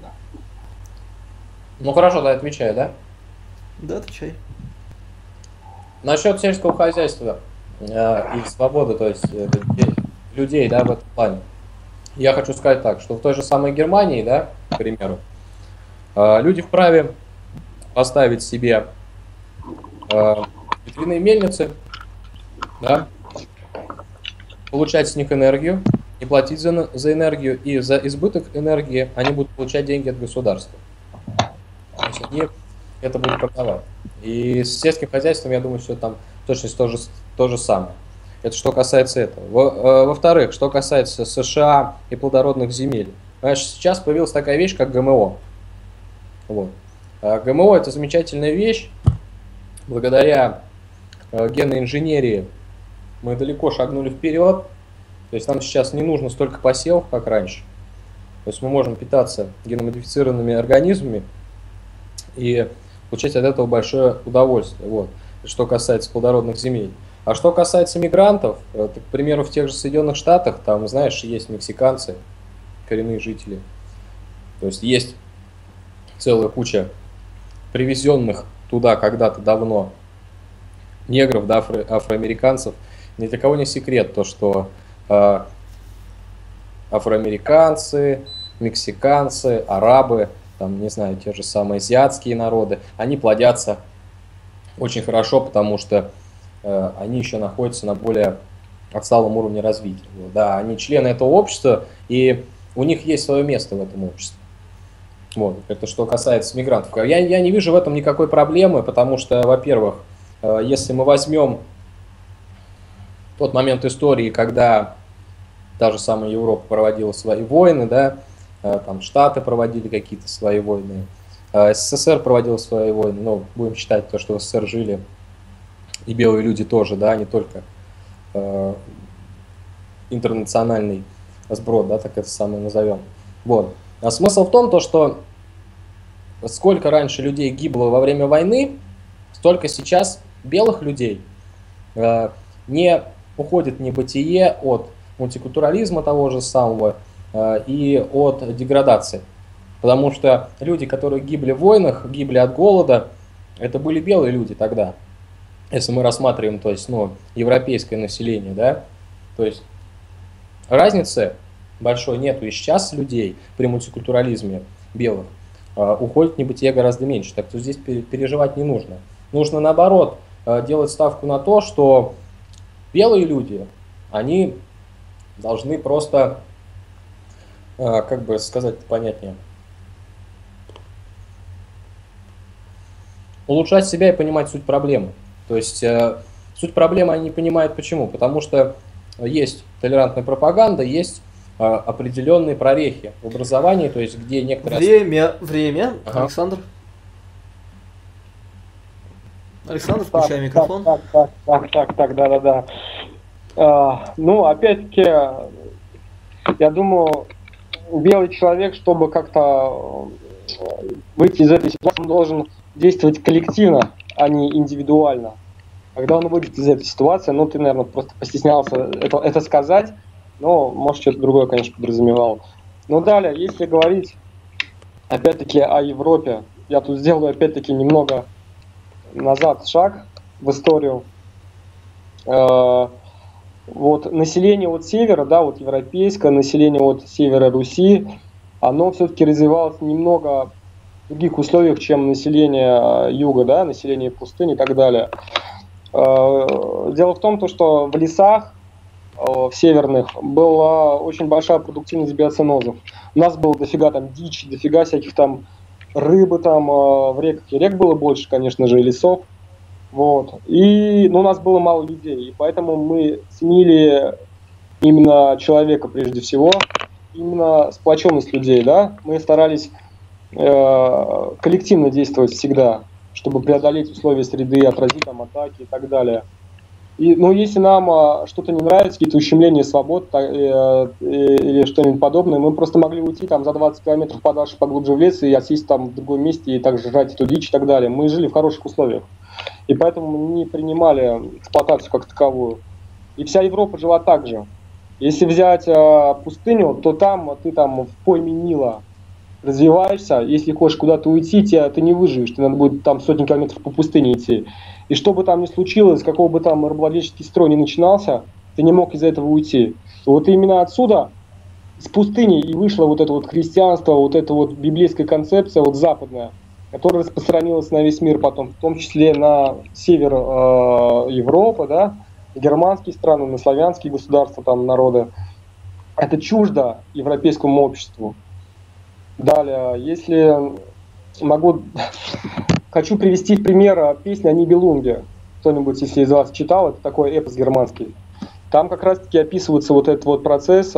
Ну хорошо, да, отвечаю, да? Да, отвечай. Насчет сельского хозяйства и свободы, то есть людей, да, в этом плане. Я хочу сказать так, что в той же самой Германии, да, к примеру, люди вправе поставить себе ветряные мельницы, да, получать с них энергию, не платить за энергию, и за избыток энергии они будут получать деньги от государства. Значит, они это будут продавать. И с сельским хозяйством, я думаю, все там точно то же самое. Это что касается этого. Во-вторых, что касается США и плодородных земель. Понимаешь, сейчас появилась такая вещь, как ГМО. Вот. ГМО – это замечательная вещь. Благодаря генной инженерии мы далеко шагнули вперед. То есть нам сейчас не нужно столько посевов, как раньше. То есть мы можем питаться геномодифицированными организмами и получать от этого большое удовольствие. Вот. Что касается плодородных земель. А что касается мигрантов, то, к примеру, в тех же Соединенных Штатах, там, знаешь, есть мексиканцы, коренные жители. То есть есть целая куча привезенных туда когда-то давно негров, да, афроамериканцев. Ни для кого не секрет то, что афроамериканцы, мексиканцы, арабы, там, не знаю, те же самые азиатские народы, они плодятся очень хорошо, потому что они еще находятся на более отсталом уровне развития. Да, они члены этого общества, и у них есть свое место в этом обществе. Вот, это что касается мигрантов. Я не вижу в этом никакой проблемы, потому что, во-первых, если мы возьмем тот момент истории, когда та же самая Европа проводила свои войны, да, там Штаты проводили какие-то свои войны, СССР проводил свои войны, ну, будем считать то, что в СССР жили и белые люди тоже, да, не только интернациональный сброд, да, так это самое назовем. Вот. А смысл в том, то, что сколько раньше людей гибло во время войны, столько сейчас белых людей не уходит в небытие от мультикультурализма того же самого и от деградации. Потому что люди, которые гибли в войнах, гибли от голода, это были белые люди тогда. Если мы рассматриваем, то есть, ну, европейское население, да, то есть разницы большой нету. И сейчас людей при мультикультурализме белых уходит в небытие гораздо меньше. Так что здесь переживать не нужно. Нужно, наоборот, делать ставку на то, что белые люди, они должны просто, как бы сказать понятнее, улучшать себя и понимать суть проблемы. То есть суть проблемы они не понимают почему. Потому что есть толерантная пропаганда, есть определенные прорехи в образовании, то есть где некоторые... Время. Ага. Александр, включай микрофон. Так, да. Ну, опять-таки, я думаю, белый человек, чтобы как-то выйти из этой ситуации, он должен действовать коллективно, а не индивидуально. Когда он выйдет из этой ситуации, ну, ты, наверное, просто постеснялся это сказать, но, может, что-то другое, конечно, подразумевал. Но далее, если говорить, опять-таки, о Европе, я тут сделаю, опять-таки, немного назад шаг в историю. Вот население от севера, да, вот европейское население от севера Руси, оно все-таки развивалось немного в других условиях, чем население юга, да, население пустыни и так далее. Дело в том, что в лесах, в северных, была очень большая продуктивность биоценозов. У нас было дофига там дичи, дофига всяких там рыбы там в реках. И рек было больше, конечно же, и лесов. Вот. И у нас было мало людей, и поэтому мы ценили именно человека прежде всего, именно сплоченность людей, да. Мы старались коллективно действовать всегда, чтобы преодолеть условия среды, отразить там атаки и так далее. Но если нам что-то не нравится, какие-то ущемления свобод или что-нибудь подобное, мы просто могли уйти там за 20 километров подальше, поглубже в лес и осесть там в другом месте и также жрать эту дичь и так далее. Мы жили в хороших условиях. И поэтому мы не принимали эксплуатацию как таковую. И вся Европа жила так же. Если взять пустыню, то там ты там в пойме Нила развиваешься. Если хочешь куда-то уйти, ты не выживешь. Тебе надо будет там сотни километров по пустыне идти. И что бы там ни случилось, какого бы там рабовладельческий строй ни начинался, ты не мог из-за этого уйти. И вот именно отсюда, с пустыни, и вышло вот это вот христианство, вот эта вот библейская концепция, вот западная, которая распространилась на весь мир потом, в том числе на север Европы, да, германские страны, на славянские государства, там народы. Это чуждо европейскому обществу. Далее, если могу, хочу привести в пример песню о Нибелунге. Кто-нибудь, если из вас читал, это такой эпос германский. Там как раз-таки описывается вот этот вот процесс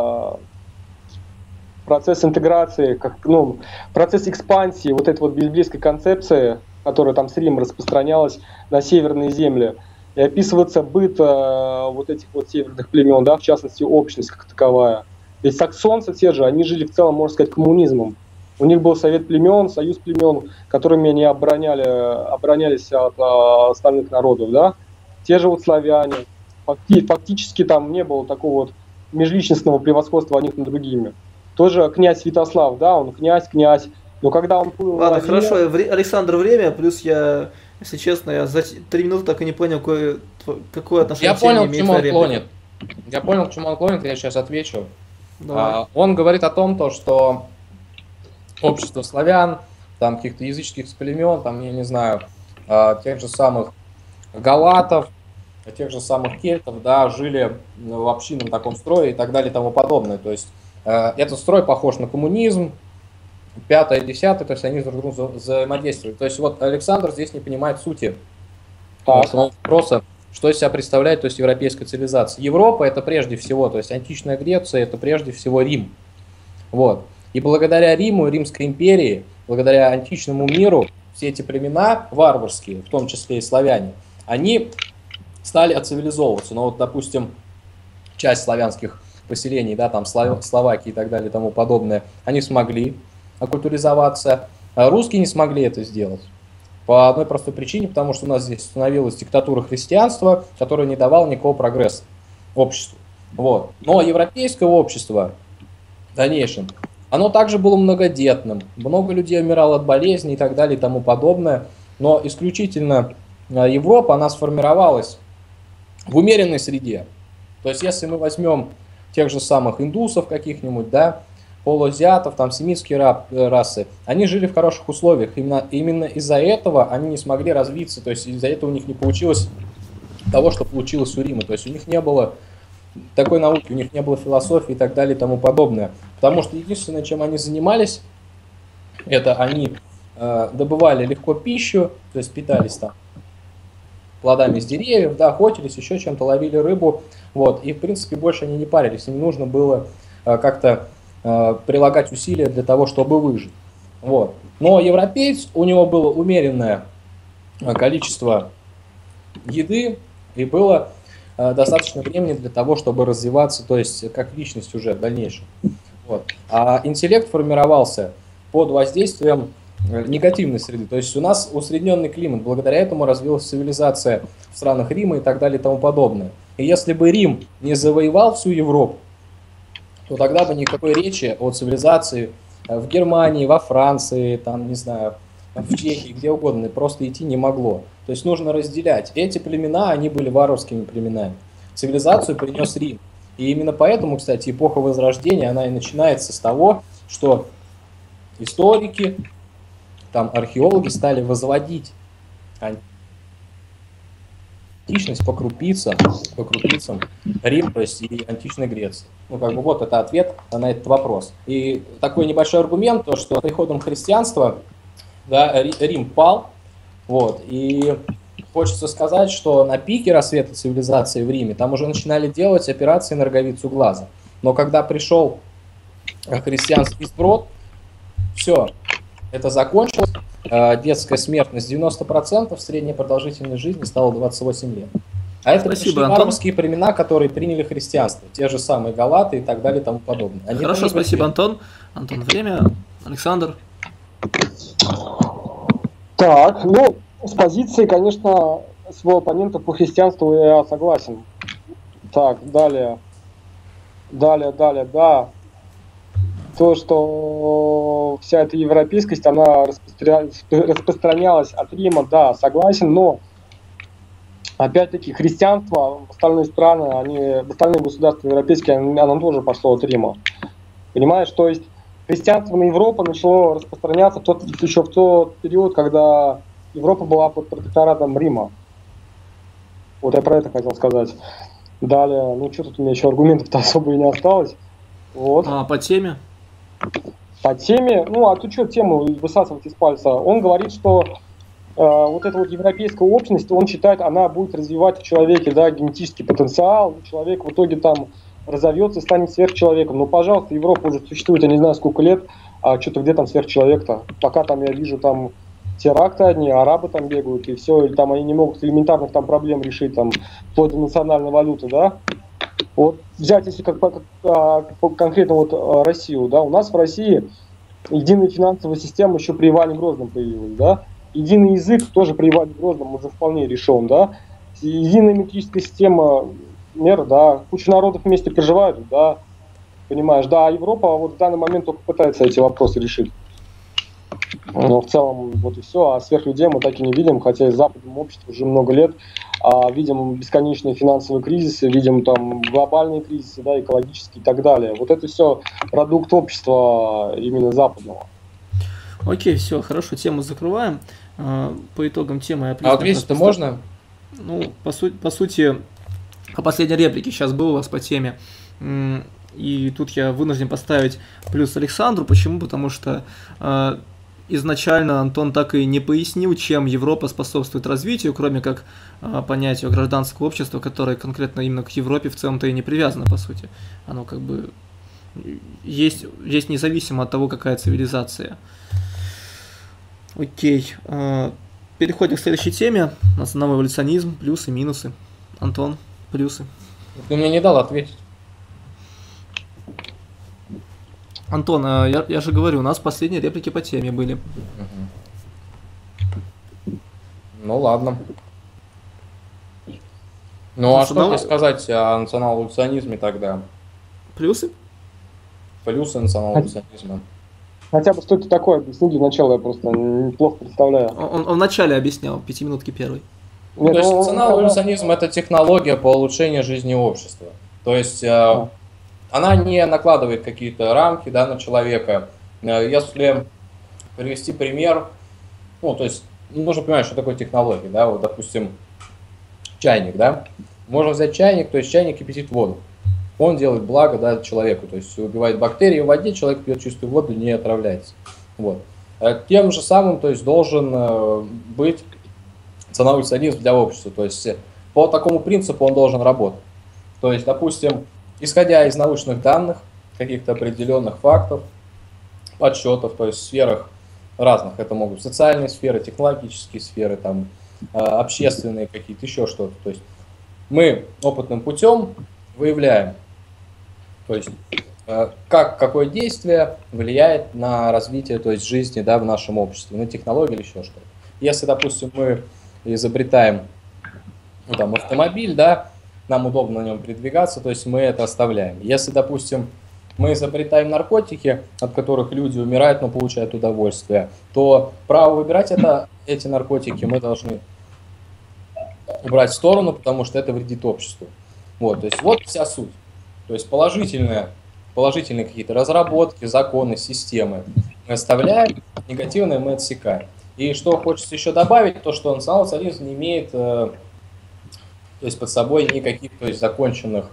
интеграции, процесс экспансии вот этой вот библейской концепции, которая там с Рима распространялась на северные земли. И описывается быт вот этих вот северных племен, да, в частности, общность как таковая. Ведь саксонцы те же, они жили в целом, можно сказать, коммунизмом. У них был совет племен, союз племен, которыми они оборонялись от остальных народов, да. Те же вот славяне. Фактически там не было такого вот межличностного превосходства одних над другими. Тоже князь Святослав, да, он князь, но когда он плыл... Ладно, хорошо, Александр, время, плюс я, если честно, я за 3 минуты так и не понял, какое отношение имеет твоя реплика. Я понял, к чему он клонит, я сейчас отвечу. Он говорит о том, что общество славян, там каких-то языческих племен, там, я не знаю, тех же самых галатов, тех же самых кельтов, да, жили в общинном таком строе и так далее и тому подобное. То есть этот строй похож на коммунизм, 5-е, 10-е, то есть они друг с другом взаимодействуют. То есть вот Александр здесь не понимает сути самого вопроса, что из себя представляет, то есть европейская цивилизация. Европа это прежде всего, то есть античная Греция это прежде всего Рим. Вот. И благодаря Риму, Римской империи, благодаря античному миру, все эти племена варварские, в том числе и славяне, они стали отцивилизовываться. Но вот, допустим, часть славянских поселений, да, там Словакии и так далее и тому подобное, они смогли оккультуризоваться, а русские не смогли это сделать. По одной простой причине, потому что у нас здесь установилась диктатура христианства, которая не давала никакого прогресса обществу. Вот. Но европейское общество в дальнейшем, оно также было многодетным, много людей умирало от болезней и так далее и тому подобное, но исключительно Европа, она сформировалась в умеренной среде. То есть если мы возьмем тех же самых индусов каких-нибудь, да, полуазиатов, там семитские расы, они жили в хороших условиях. Именно из-за этого они не смогли развиться, то есть из-за этого у них не получилось того, что получилось у Рима. То есть у них не было такой науки, у них не было философии и так далее и тому подобное. Потому что единственное, чем они занимались, это они добывали легко пищу, то есть питались там плодами с деревьев, да, охотились, еще чем-то, ловили рыбу. Вот. И в принципе больше они не парились, им нужно было как-то прилагать усилия для того, чтобы выжить. Вот. Но европеец, у него было умеренное количество еды и было достаточно времени для того, чтобы развиваться, то есть как личность уже в дальнейшем. Вот. А интеллект формировался под воздействием негативной среды. То есть у нас усредненный климат, благодаря этому развилась цивилизация в странах Рима и так далее и тому подобное. И если бы Рим не завоевал всю Европу, то тогда бы никакой речи о цивилизации в Германии, во Франции, там, не знаю, в Чехии, где угодно, просто идти не могло. То есть нужно разделять. Эти племена, они были варварскими племенами. Цивилизацию принес Рим. И именно поэтому, кстати, эпоха Возрождения, она и начинается с того, что историки, там, археологи стали возводить античность по крупицам Рим, то есть и античной Греции. Ну, как бы вот это ответ на этот вопрос. И такой небольшой аргумент, то, что приходом христианства, да, Рим пал, вот, и хочется сказать, что на пике рассвета цивилизации в Риме там уже начинали делать операции на роговицу глаза. Но когда пришел христианский сброд, все, это закончилось, детская смертность 90%, средняя продолжительность жизни стала 28 лет. А это Спасибо, пришли Антон. варварские племена, которые приняли христианство. Те же самые галаты и так далее и тому подобное. Они Хорошо, тоже спасибо, были- Антон. Антон, время. Александр. Так, ну, с позиции, конечно, своего оппонента по христианству я согласен. Так, далее, да. То, что вся эта европейскость, она распространялась от Рима, да, согласен, но опять-таки христианство в остальные страны, в остальные государства европейские, оно тоже пошло от Рима. Понимаешь, то есть христианство на Европу начало распространяться еще в тот период, когда Европа была под протекторатом Рима. Вот я про это хотел сказать. Далее, ну что тут у меня еще аргументов-то особо и не осталось. Вот. По теме. По теме, ну а тут что тему высасывать из пальца? Он говорит, что вот эта вот европейская общность, он считает, она будет развивать в человеке, да, генетический потенциал, человек в итоге там разовьется и станет сверхчеловеком. Ну, пожалуйста, Европа уже существует, я не знаю, сколько лет, а что-то где там сверхчеловек-то? Пока там я вижу там теракты одни, арабы там бегают, и все, и там они не могут элементарных там проблем решить, там, вплоть до национальной валюты, да? Вот взять, если конкретно вот Россию, да, у нас в России единая финансовая система еще при Иване Грозном появилась, да? Единый язык тоже при Иване Грозном уже вполне решен, да? Единая метрическая система мер, да, куча народов вместе проживают, да, понимаешь, да, а Европа вот в данный момент только пытается эти вопросы решить. Но в целом вот и все, а сверхлюдей мы так и не видим, хотя и в западном обществе уже много лет видим бесконечные финансовые кризисы, видим там глобальные кризисы, да, экологические и так далее. Вот это все продукт общества именно западного. Окей, все, хорошо, тему закрываем. По итогам темы... А вот видишь, это можно? Ну, по сути, по последней реплике сейчас был у вас по теме. И тут я вынужден поставить плюс Александру. Почему? Потому что изначально Антон так и не пояснил, чем Европа способствует развитию, кроме как понятию гражданского общества, которое конкретно именно к Европе в целом-то и не привязано, по сути. Оно как бы есть независимо от того, какая цивилизация. Окей. Переходим к следующей теме. Национальный эволюционизм, плюсы, минусы. Антон, плюсы. Ты мне не дал ответить. Антон, я же говорю, у нас последние реплики по теме были. Ну ладно. Ну а что мне сказать о национал-эволюционизме тогда? Плюсы? Плюсы национал-эволюционизма. Хотя бы что это такое, объясни для начала, я просто неплохо представляю. Он вначале объяснял, 5-минутки первой. То есть национал-эволюционизм — это технология по улучшению жизни общества. То есть она не накладывает какие-то рамки, да, на человека. Если привести пример, ну, то есть нужно понимать, что такое технология, да, вот, допустим, чайник, да, можно взять чайник, то есть чайник кипятит воду, он делает благо, да, человеку, то есть убивает бактерии в воде, человек пьет чистую воду, не отравляется, вот. Тем же самым, то есть должен быть национал-эволюционизм для общества, то есть по такому принципу он должен работать, то есть, допустим, исходя из научных данных, каких-то определенных фактов, подсчетов, то есть в сферах разных, это могут быть социальные сферы, технологические сферы, там, общественные какие-то, еще что-то. То есть мы опытным путем выявляем, то есть какое действие влияет на развитие, то есть жизни, да, в нашем обществе, на технологии или еще что-то. Если, допустим, мы изобретаем, ну, там, автомобиль, да, нам удобно на нем передвигаться, то есть мы это оставляем. Если, допустим, мы изобретаем наркотики, от которых люди умирают, но получают удовольствие, то право выбирать эти наркотики мы должны убрать в сторону, потому что это вредит обществу. Вот, то есть вот вся суть. То есть положительные какие-то разработки, законы, системы мы оставляем, негативные мы отсекаем. И что хочется еще добавить, то что национал-социализм не имеет то есть под собой никаких, то есть законченных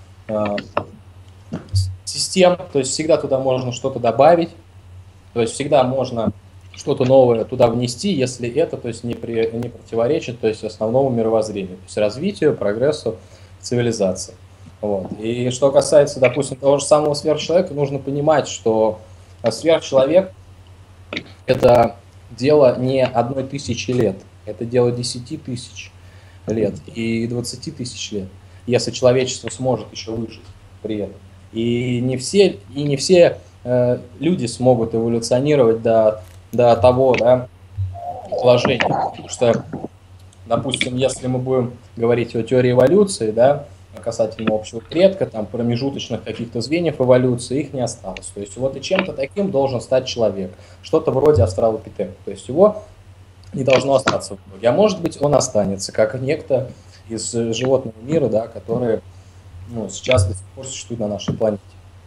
систем, то есть всегда туда можно что-то добавить, то есть всегда можно что-то новое туда внести, если это, то есть не противоречит, то есть основному мировоззрению, то есть развитию, прогрессу, цивилизации. Вот. И что касается, допустим, того же самого сверхчеловека, нужно понимать, что сверхчеловек — это дело не 1000 лет, это дело 10 тысяч лет и 20 тысяч лет, если человечество сможет еще выжить при этом. И не все люди смогут эволюционировать до того, да, положения. Потому что, допустим, если мы будем говорить о теории эволюции, да, касательно общего предка, там, промежуточных каких-то звеньев эволюции, их не осталось. То есть вот и чем-то таким должен стать человек. Что-то вроде австралопитека. То есть его не должно остаться в итоге. А может быть, он останется, как некто из животного мира, да, которые сейчас до сих пор существуют на нашей планете.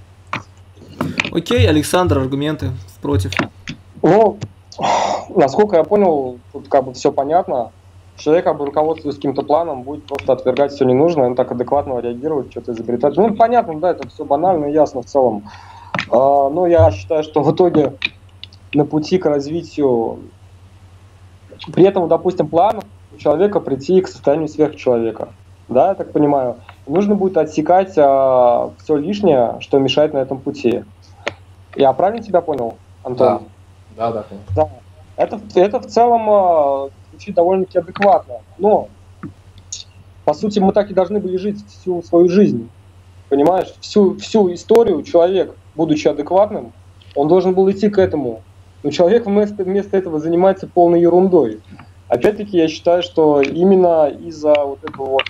Окей, Александр, аргументы против. Ну, насколько я понял, тут как бы все понятно. Человек, как бы руководствуясь каким-то планом, будет просто отвергать все ненужное, он так адекватно реагировать, что-то изобретать. Ну, понятно, да, это все банально и ясно в целом. Но я считаю, что в итоге на пути к развитию, при этом, допустим, план у человека прийти к состоянию сверхчеловека. Да, я так понимаю. Нужно будет отсекать все лишнее, что мешает на этом пути. Я правильно тебя понял, Антон? Да. Да. Это в целом звучит довольно-таки адекватно. Но, по сути, мы так и должны были жить всю свою жизнь. Понимаешь? Всю историю человек, будучи адекватным, он должен был идти к этому. Но человек вместо этого занимается полной ерундой. Опять-таки, я считаю, что именно из-за вот этого вот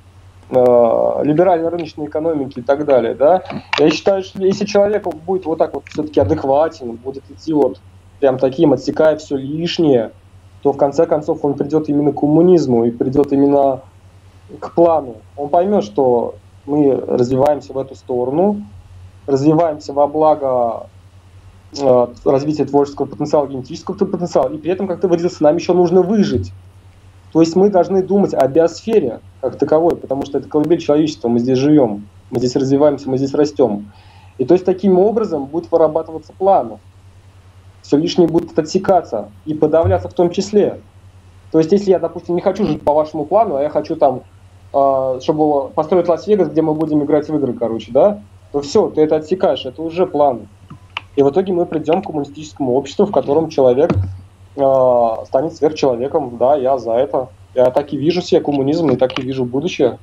либеральной рыночной экономики и так далее, да, я считаю, что если человек будет вот так вот все-таки адекватен, будет идти вот прям таким, отсекая все лишнее, то в конце концов он придет именно к коммунизму и придет именно к плану. Он поймет, что мы развиваемся в эту сторону, развиваемся во благо развития творческого потенциала, генетического потенциала, и при этом, как ты выразился, нам еще нужно выжить. То есть мы должны думать о биосфере как таковой, потому что это колыбель человечества, мы здесь живем, мы здесь развиваемся, мы здесь растем. И то есть таким образом будет вырабатываться план. Все лишнее будет отсекаться и подавляться в том числе. То есть если я, допустим, не хочу жить по вашему плану, а я хочу там, чтобы построить Лас-Вегас, где мы будем играть в игры, короче, да, то все, ты это отсекаешь, это уже план. И в итоге мы придем к коммунистическому обществу, в котором человек станет сверхчеловеком. Да, я за это. Я так и вижу себе коммунизм, и так и вижу будущее.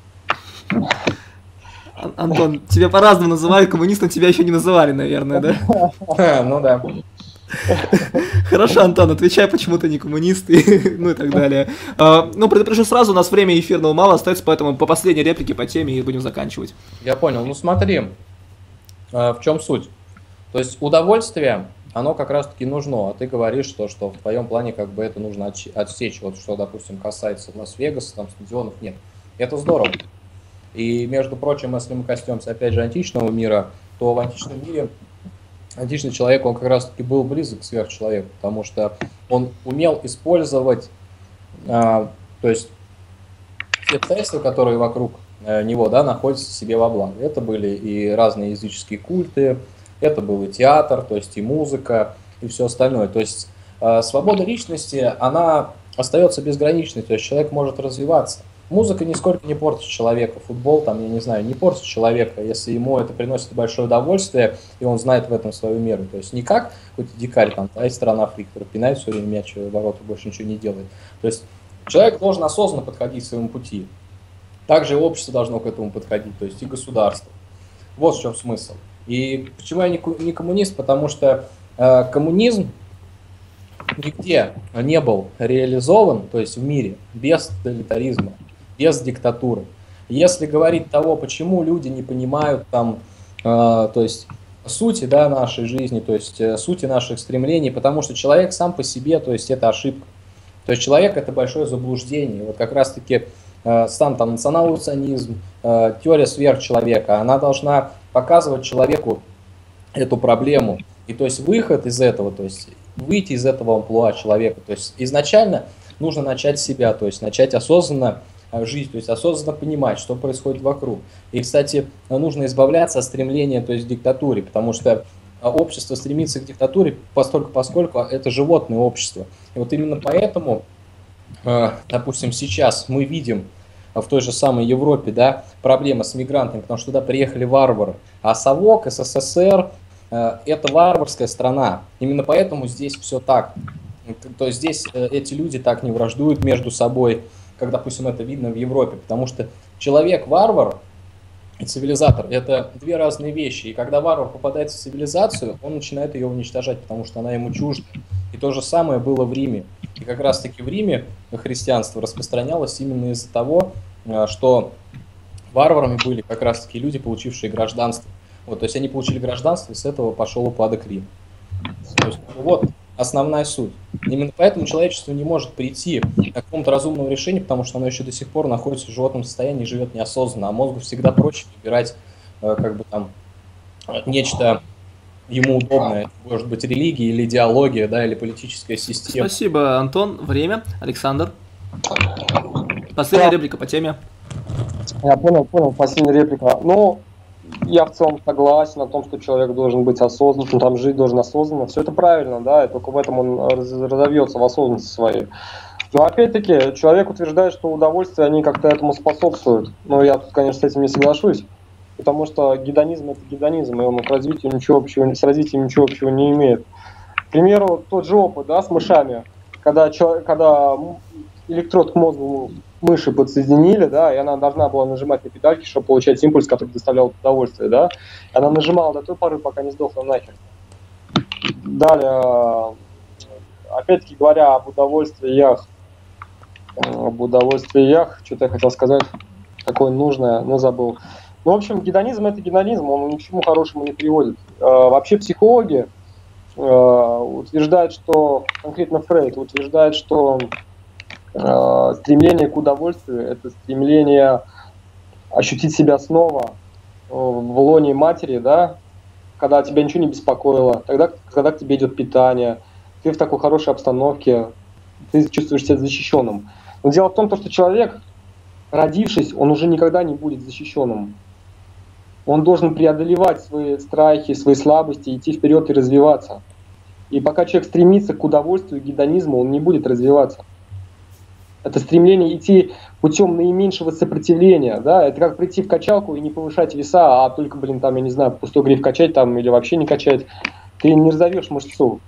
Антон, тебя по-разному называют, коммунистом тебя еще не называли, наверное, да? Ну да. Хорошо, Антон, отвечай, почему ты не коммунист, ну и так далее. Ну, предупрежу сразу, у нас времени эфирного мало остается, поэтому по последней реплике по теме и будем заканчивать. Я понял. Ну смотри, в чем суть. То есть удовольствие, оно как раз-таки нужно, а ты говоришь, что в твоем плане как бы это нужно отсечь, вот что, допустим, касается Лас-Вегаса, там стадионов нет. Это здорово. И, между прочим, если мы коснемся, опять же, античного мира, то в античном мире античный человек, он как раз-таки был близок к сверхчеловеку, потому что он умел использовать, то есть те обстоятельства, которые вокруг него, да, находятся себе во благо. Это были и разные языческие культы, это был и театр, то есть и музыка, и все остальное. То есть свобода личности, она остается безграничной, то есть человек может развиваться. Музыка нисколько не портит человека, футбол, там, я не знаю, не портит человека, если ему это приносит большое удовольствие, и он знает в этом свою меру. То есть не как какой-то дикарь, там, из страны Африки, который пинает все время мяч в ворота, больше ничего не делает. То есть человек должен осознанно подходить к своему пути. Также и общество должно к этому подходить, то есть и государство. Вот в чем смысл. И почему я не коммунист? Потому что коммунизм нигде не был реализован, то есть в мире, без тоталитаризма, без диктатуры. Если говорить того, почему люди не понимают там, то есть сути, да, нашей жизни, то есть сути наших стремлений, потому что человек сам по себе, то есть это ошибка. То есть человек это большое заблуждение. Вот как раз-таки сам там национал-социализм, теория сверхчеловека, она должна показывать человеку эту проблему. И то есть выход из этого, то есть выйти из этого амплуа человека. То есть изначально нужно начать с себя, то есть начать осознанно жить, то есть осознанно понимать, что происходит вокруг. И, кстати, нужно избавляться от стремления, то есть к диктатуре, потому что общество стремится к диктатуре поскольку это животное общество. И вот именно поэтому, допустим, сейчас мы видим в той же самой Европе, да, проблема с мигрантами, потому что туда приехали варвары, а совок, СССР, это варварская страна. Именно поэтому здесь все так. То есть здесь эти люди так не враждуют между собой, как, допустим, это видно в Европе, потому что человек-варвар и цивилизатор – это две разные вещи. И когда варвар попадает в цивилизацию, он начинает ее уничтожать, потому что она ему чужда. И то же самое было в Риме. И как раз-таки в Риме христианство распространялось именно из-за того, что варварами были как раз-таки люди, получившие гражданство. Вот, то есть они получили гражданство, и с этого пошел упадок Рима. То есть, вот основная суть. Именно поэтому человечество не может прийти к какому-то разумному решению, потому что оно еще до сих пор находится в животном состоянии и живет неосознанно. А мозгу всегда проще выбирать как бы там нечто ему удобное. Может быть, религия или идеология, да, или политическая система. Спасибо, Антон. Время. Александр. Последняя реплика по теме. Я понял, последняя реплика. Ну, я в целом согласен о том, что человек должен быть осознанным, там жить должен осознанно. Все это правильно, да, и только в этом он разовьется в осознанности своей. Но опять-таки, человек утверждает, что удовольствия, они как-то этому способствуют. Но я тут, конечно, с этим не соглашусь, потому что гедонизм – это гедонизм, и он с развитием ничего общего не имеет. К примеру, тот же опыт, да, с мышами, когда электрод к мозгу мыши подсоединили, да, и она должна была нажимать на педальки, чтобы получать импульс, который доставлял удовольствие, да. Она нажимала до той поры, пока не сдохла нахер. Далее, опять-таки говоря об удовольствиях, что-то я хотел сказать, такое нужное, но забыл. Ну, в общем, гедонизм – это гедонизм, он ни к чему хорошему не приводит. Вообще психологи утверждают, что, конкретно Фрейд утверждает, что стремление к удовольствию – это стремление ощутить себя снова в лоне матери, да, когда тебя ничего не беспокоило, тогда, когда к тебе идет питание, ты в такой хорошей обстановке, ты чувствуешь себя защищенным. Но дело в том, что человек, родившись, он уже никогда не будет защищенным. Он должен преодолевать свои страхи, свои слабости, идти вперед и развиваться. И пока человек стремится к удовольствию, к гедонизму, он не будет развиваться. Это стремление идти путем наименьшего сопротивления, да, это как прийти в качалку и не повышать веса, а только, там, я не знаю, пустой гриф качать там или вообще не качать, ты не разовьешь мышцу.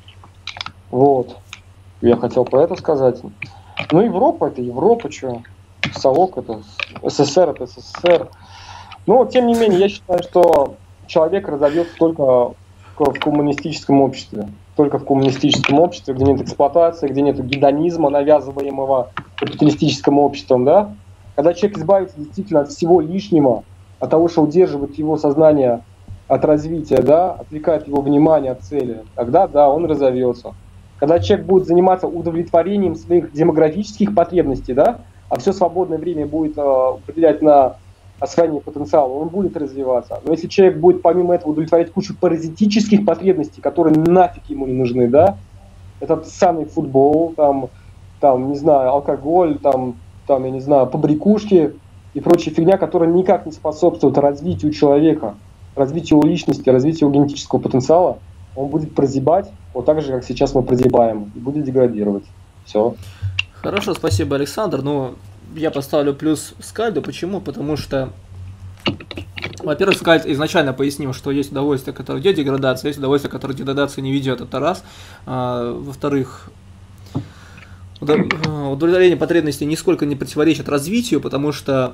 Вот, я хотел про это сказать. Ну, Европа это Европа, что, совок это, СССР это СССР. Но, тем не менее, я считаю, что человек разовьется только в коммунистическом обществе. Только в коммунистическом обществе, где нет эксплуатации, где нет гедонизма, навязываемого капиталистическим обществом, да? Когда человек избавится действительно от всего лишнего, от того, что удерживает его сознание от развития, да, отвлекает его внимание от цели, тогда, да, он разовьется. Когда человек будет заниматься удовлетворением своих демографических потребностей, да, а все свободное время будет уделять на освоение потенциала, он будет развиваться. Но если человек будет помимо этого удовлетворять кучу паразитических потребностей, которые нафиг ему не нужны, да, этот самый футбол, там, не знаю, алкоголь, там, я не знаю, побрякушки и прочая фигня, которая никак не способствует развитию человека, развитию его личности, развитию его генетического потенциала, он будет прозябать вот так же, как сейчас мы прозябаем, и будет деградировать. Все. Хорошо, спасибо, Александр. Ну, я поставлю плюс Скальду. Почему? Потому что, во-первых, Скальд изначально пояснил, что есть удовольствие, которое идет деградация, есть удовольствие, которое деградации не ведет. Это раз. Во-вторых, удовлетворение потребностей нисколько не противоречит развитию, потому что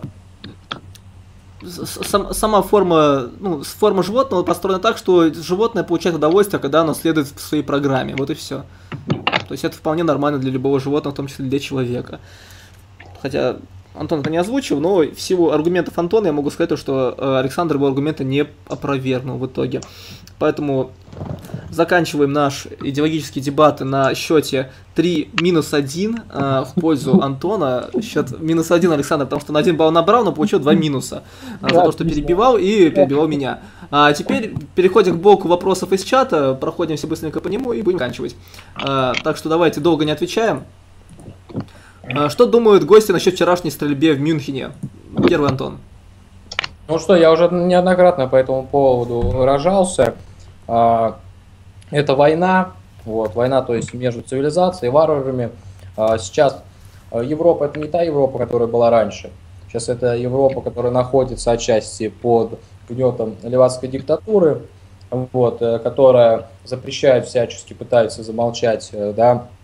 сама форма животного построена так, что животное получает удовольствие, когда оно следует в своей программе. Вот и все. То есть это вполне нормально для любого животного, в том числе для человека. Хотя Антон это не озвучил, но в силу аргументов Антона я могу сказать, что Александр его аргументы не опровергнул в итоге. Поэтому заканчиваем наш идеологический дебат на счете 3-1 в пользу Антона. Счет -1 Александр, потому что на 1 балл набрал, но получил 2 минуса за то, что перебивал меня. А теперь переходим к блоку вопросов из чата, проходимся быстренько по нему и будем заканчивать. Так что давайте долго не отвечаем. Что думают гости насчет вчерашней стрельбе в Мюнхене? Первый Антон. Ну что, я уже неоднократно по этому поводу выражался. Это война, война, то есть между цивилизацией и варварами. Сейчас Европа это не та Европа, которая была раньше. Сейчас это Европа, которая находится отчасти под гнетом левацкой диктатуры, которая запрещает всячески, пытается замолчать, да,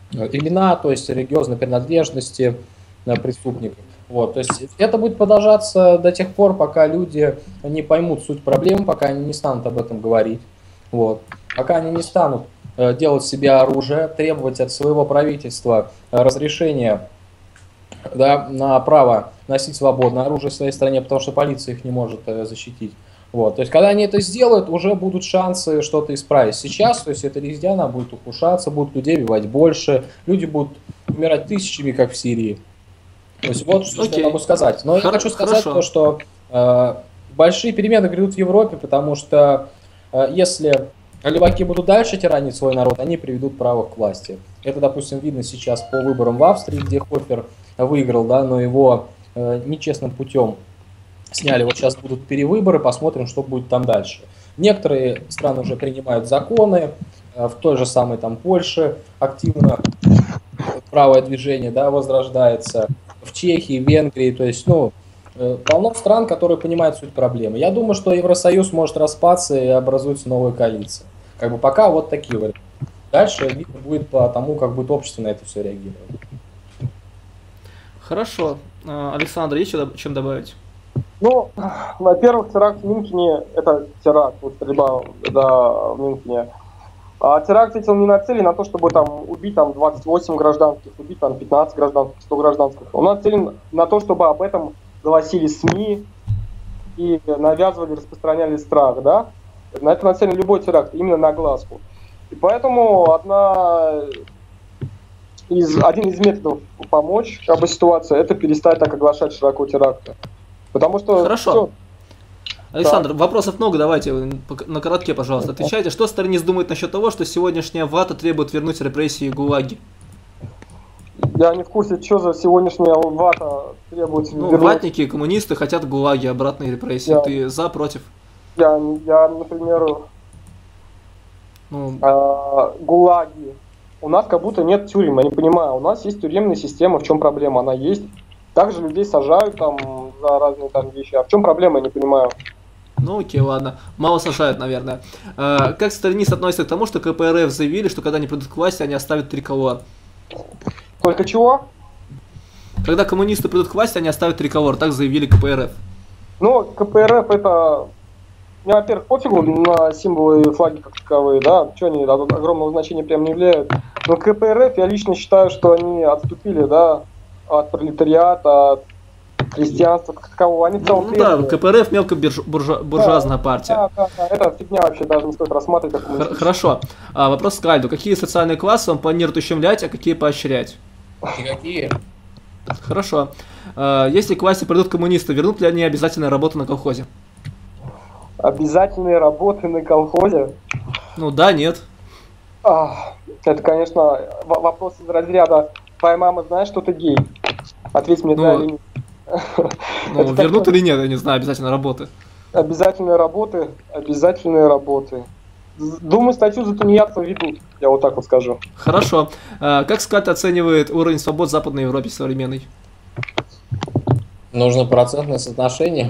имена, то есть религиозной принадлежности преступников. Вот, то есть это будет продолжаться до тех пор, пока люди не поймут суть проблем, пока они не станут об этом говорить. Вот. Пока они не станут делать себе оружие, требовать от своего правительства разрешения, да, на право носить свободное оружие в своей стране, потому что полиция их не может защитить. Вот. То есть, когда они это сделают, уже будут шансы что-то исправить. Сейчас, то есть, эта резня, она будет ухудшаться, будут людей убивать больше, люди будут умирать тысячами, как в Сирии. То есть, вот что я могу сказать. Но я хочу сказать то, что большие перемены грядут в Европе, потому что если леваки будут дальше тиранить свой народ, они приведут правых к власти. Это, допустим, видно сейчас по выборам в Австрии, где Хофер выиграл, да, но его нечестным путем сняли. Вот сейчас будут перевыборы, посмотрим, что будет там дальше. Некоторые страны уже принимают законы, в той же самой там Польше активно правое движение, да, возрождается, в Чехии, Венгрии, то есть, ну, полно стран, которые понимают суть проблемы. Я думаю, что Евросоюз может распаться и образуется новая коалиция. Как бы пока вот такие варианты. Дальше видно будет по тому, как будет общество на это все реагировать. Хорошо. Александр, есть чем добавить? Ну, во-первых, теракт в Мюнхене – это теракт, вот стрельба, да, в Мюнхене. А теракт эти он не нацелен на то, чтобы там убить там 28 гражданских, убить там 15 гражданских, 100 гражданских. Он нацелен на то, чтобы об этом голосили СМИ и навязывали, распространяли страх, да? На это нацелен любой теракт, именно на огласку. И поэтому один из методов помочь как бы ситуации – это перестать так оглашать широко теракты. Потому что… Хорошо. Все. Александр, вопросов много, давайте на коротке, пожалуйста, отвечайте. Что Сталинист думает насчет того, что сегодняшняя ВАТА требует вернуть репрессии и ГУЛАГи? Я не в курсе, что за сегодняшняя ВАТА требует вернуть. Ну, ватники, коммунисты хотят ГУЛАГи, обратные репрессии. Ты за, против? Я например, ГУЛАГи. У нас как будто нет тюрем, я не понимаю. У нас есть тюремная система, в чем проблема? Она есть. Также людей сажают там за разные там вещи. А в чем проблема, я не понимаю. Ну окей, ладно. Мало сажают, наверное. Как сталинист относится к тому, что КПРФ заявили, что когда они придут к власти, они оставят триколор? Только чего? Когда коммунисты придут к власти, они оставят триколор. Так заявили КПРФ. Ну, КПРФ это… Мне, во-первых, пофигу на символы и флаги как таковые, да, что они огромного значения прям не являют. Но КПРФ, я лично считаю, что они отступили, да, от пролетариата, от крестьянства как такового. Они да, КПРФ мелкобуржуазная партия. Да, это фигня вообще даже не стоит рассматривать. Хорошо. Вопрос к Альду. Какие социальные классы он планирует ущемлять, а какие поощрять? Никакие. Хорошо. Если к власти придут коммунисты, вернут ли они обязательную работу на колхозе? Обязательные работы на колхозе? Ну да, нет. Это, конечно, вопрос из разряда «Твоя мама знает, что ты гей?» Ответь мне, да или нет. Ну, вернут или нет, я не знаю, обязательно работы. Обязательные работы, обязательные работы. Думаю, статью за тунеядцев ведут, я вот так вот скажу. Хорошо. Как СКАТ оценивает уровень свобод в Западной Европе современной? Нужно процентное соотношение.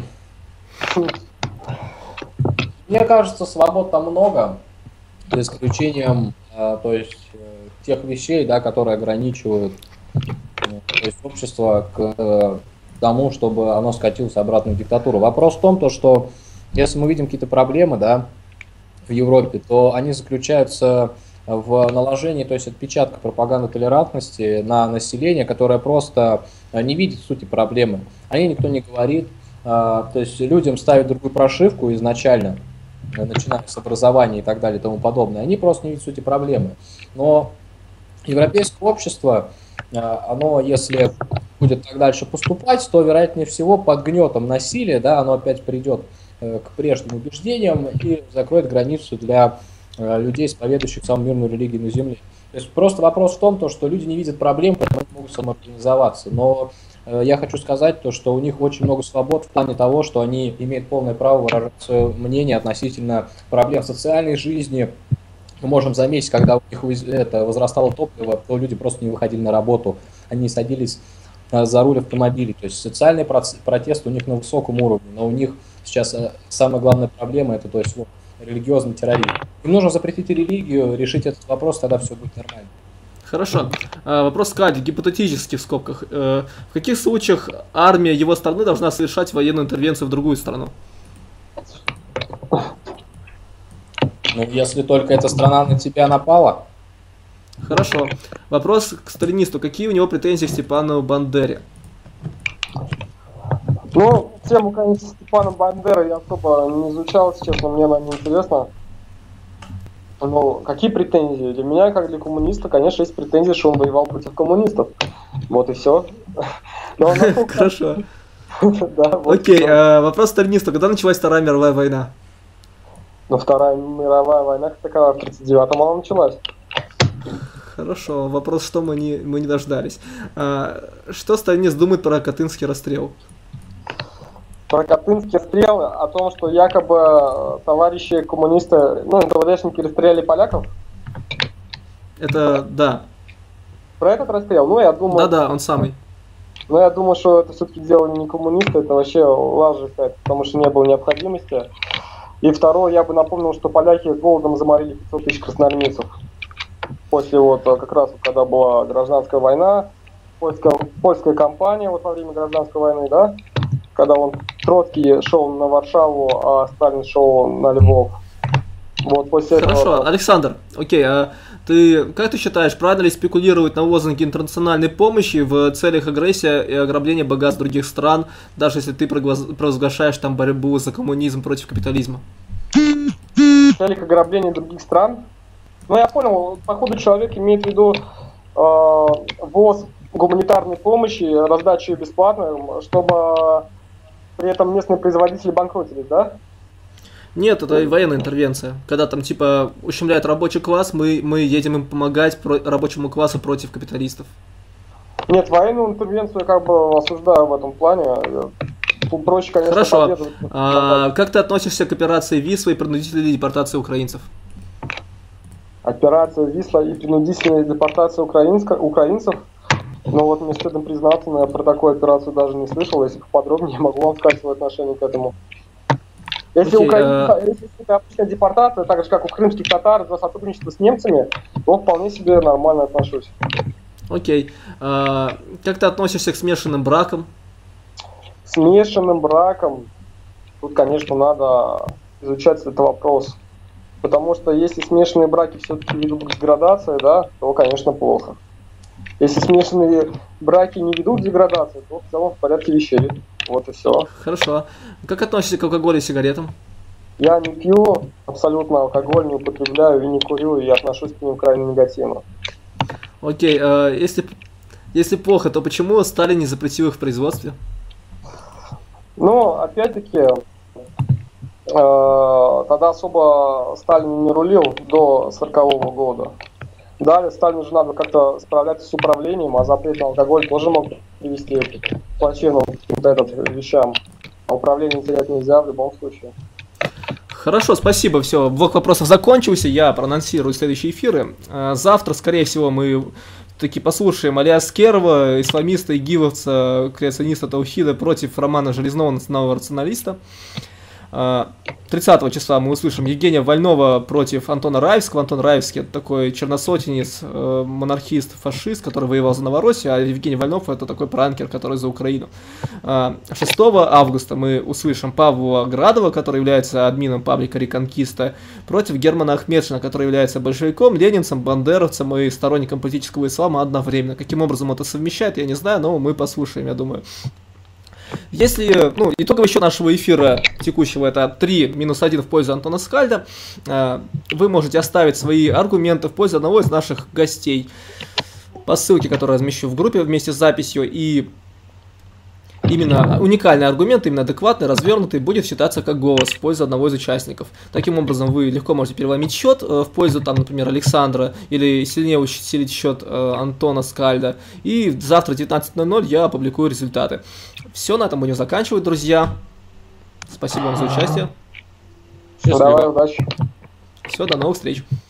Мне кажется, свобод там много, за исключением то есть, тех вещей, да, которые ограничивают то есть, общество к тому, чтобы оно скатилось обратно в диктатуру. Вопрос в том, то, что если мы видим какие-то проблемы, да, в Европе, то они заключаются в наложении, то есть отпечатка пропаганды толерантности на население, которое просто не видит сути проблемы. О ней никто не говорит, то есть людям ставят другую прошивку изначально, начиная с образования и так далее и тому подобное. Они просто не видят сути проблемы. Но европейское общество, оно, если будет так дальше поступать, то, вероятнее всего, под гнетом насилия, да, оно опять придет к прежним убеждениям и закроет границу для людей, исповедующих самую мирную религию на земле. То есть просто вопрос в том, что люди не видят проблем, поэтому они могут самоорганизоваться. Но я хочу сказать, что у них очень много свобод в плане того, что они имеют полное право выражать свое мнение относительно проблем социальной жизни. Мы можем заметить, когда у них возрастало топливо, то люди просто не выходили на работу, они садились за руль автомобилей. То есть социальный протест у них на высоком уровне, но у них сейчас самая главная проблема – это то есть, религиозный терроризм. Им нужно запретить религию, решить этот вопрос, тогда все будет нормально. Хорошо. Вопрос Кади, гипотетически в скобках. В каких случаях армия его страны должна совершать военную интервенцию в другую страну? Ну, если только эта страна на тебя напала. Хорошо. Вопрос к сталинисту. Какие у него претензии к Степану Бандере? Ну, тему, конечно, Степана Бандеры я особо не изучал, если честно, мне она не интересна. Ну, какие претензии? Для меня, как для коммуниста, конечно, есть претензии, что он воевал против коммунистов. Вот и все. Хорошо. Да, вот Окей, всё. вопрос сталинисту. Когда началась Вторая мировая война? Но Вторая мировая война, как таковая, в 1939-м она началась. Хорошо. Вопрос, что мы не дождались. Что сталинист думает про Катынский расстрел? Про Катынский расстрел, о том, что якобы товарищи коммунисты, ну, НКВДшники расстреляли поляков. Это, да. Про этот расстрел, ну, я думаю... Да-да, он самый. Но я думаю, что это все-таки делали не коммунисты, это вообще лажа какая-то, потому что не было необходимости. И второе, я бы напомнил, что поляки голодом заморили 500 тысяч красноармейцев. После вот как раз, когда была гражданская война, польская кампания вот во время гражданской войны, да, когда Троцкий шел на Варшаву, а Сталин шел на Львов. Вот после Хорошо, этого... Александр, окей, как ты считаешь, правильно ли спекулировать на лозунге интернациональной помощи в целях агрессии и ограбления богатств других стран, даже если ты провозглашаешь там борьбу за коммунизм против капитализма? В целях ограбления других стран? Ну, я понял, походу человек имеет в виду ввоз гуманитарной помощи, раздачу ее бесплатно, чтобы при этом местные производители банкротились, да? Нет, это военная интервенция. Когда там типа ущемляют рабочий класс, мы едем им помогать рабочему классу против капиталистов. Нет, военную интервенцию я как бы осуждаю в этом плане. Проще, конечно, Хорошо. поддерживать. Как ты относишься к операции Висла и принудительной депортации украинцев? Операция Висла и принудительная депортация украинцев. Но вот мне стыдно признаться, но я про такую операцию даже не слышал. Если поподробнее, я могу вам сказать свое отношение к этому. Если если это обычная депортация, так же как у крымских татар за сотрудничество с немцами, то вполне себе нормально отношусь. Окей. Как ты относишься к смешанным бракам? Смешанным браком, тут, конечно, надо изучать этот вопрос. Потому что если смешанные браки все-таки ведут к деградации, да, то, конечно, плохо. Если смешанные браки не ведут к деградации, то в целом в порядке вещей. Вот и все. Хорошо. Как относишься к алкоголю и сигаретам? Я не пью абсолютно алкоголь, не употребляю и не курю, и отношусь к ним крайне негативно. Окей. Если плохо, то почему Сталин не запретил их в производстве? Ну, опять-таки, тогда особо Сталин не рулил до 1940 года. Далее Сталину же надо как-то справляться с управлением, а запрет на алкоголь тоже мог привести к плачевным вещам. А управление терять нельзя в любом случае. Хорошо, спасибо, все, блок вопросов закончился, я проанонсирую следующие эфиры. Завтра, скорее всего, мы таки послушаем Алиас Керова, исламиста, игиловца, креациониста Таухида против Романа Железного, национального рационалиста. 30 числа мы услышим Евгения Вольнова против Антона Раевского. Антон Раевский — это такой черносотенец, монархист, фашист, который воевал за Новороссию, а Евгений Вольнов — это такой пранкер, который за Украину. 6 августа мы услышим Павла Градова, который является админом паблика Реконкиста, против Германа Ахмедшина, который является большевиком, ленинцем, бандеровцем и сторонником политического ислама одновременно. Каким образом это совмещает, я не знаю, но мы послушаем, я думаю. Если, итоговый счет нашего эфира текущего — это 3-1 в пользу Антона Скальда, вы можете оставить свои аргументы в пользу одного из наших гостей по ссылке, которую размещу в группе вместе с записью, и именно уникальный аргумент, именно адекватный, развернутый, будет считаться как голос в пользу одного из участников. Таким образом, вы легко можете переломить счет в пользу, там, например, Александра, или сильнее усилить счет Антона Скальда. И завтра в 19:00 я опубликую результаты. Все, на этом будем заканчивать, друзья. Спасибо вам за участие. Давай, удачи. Все, до новых встреч.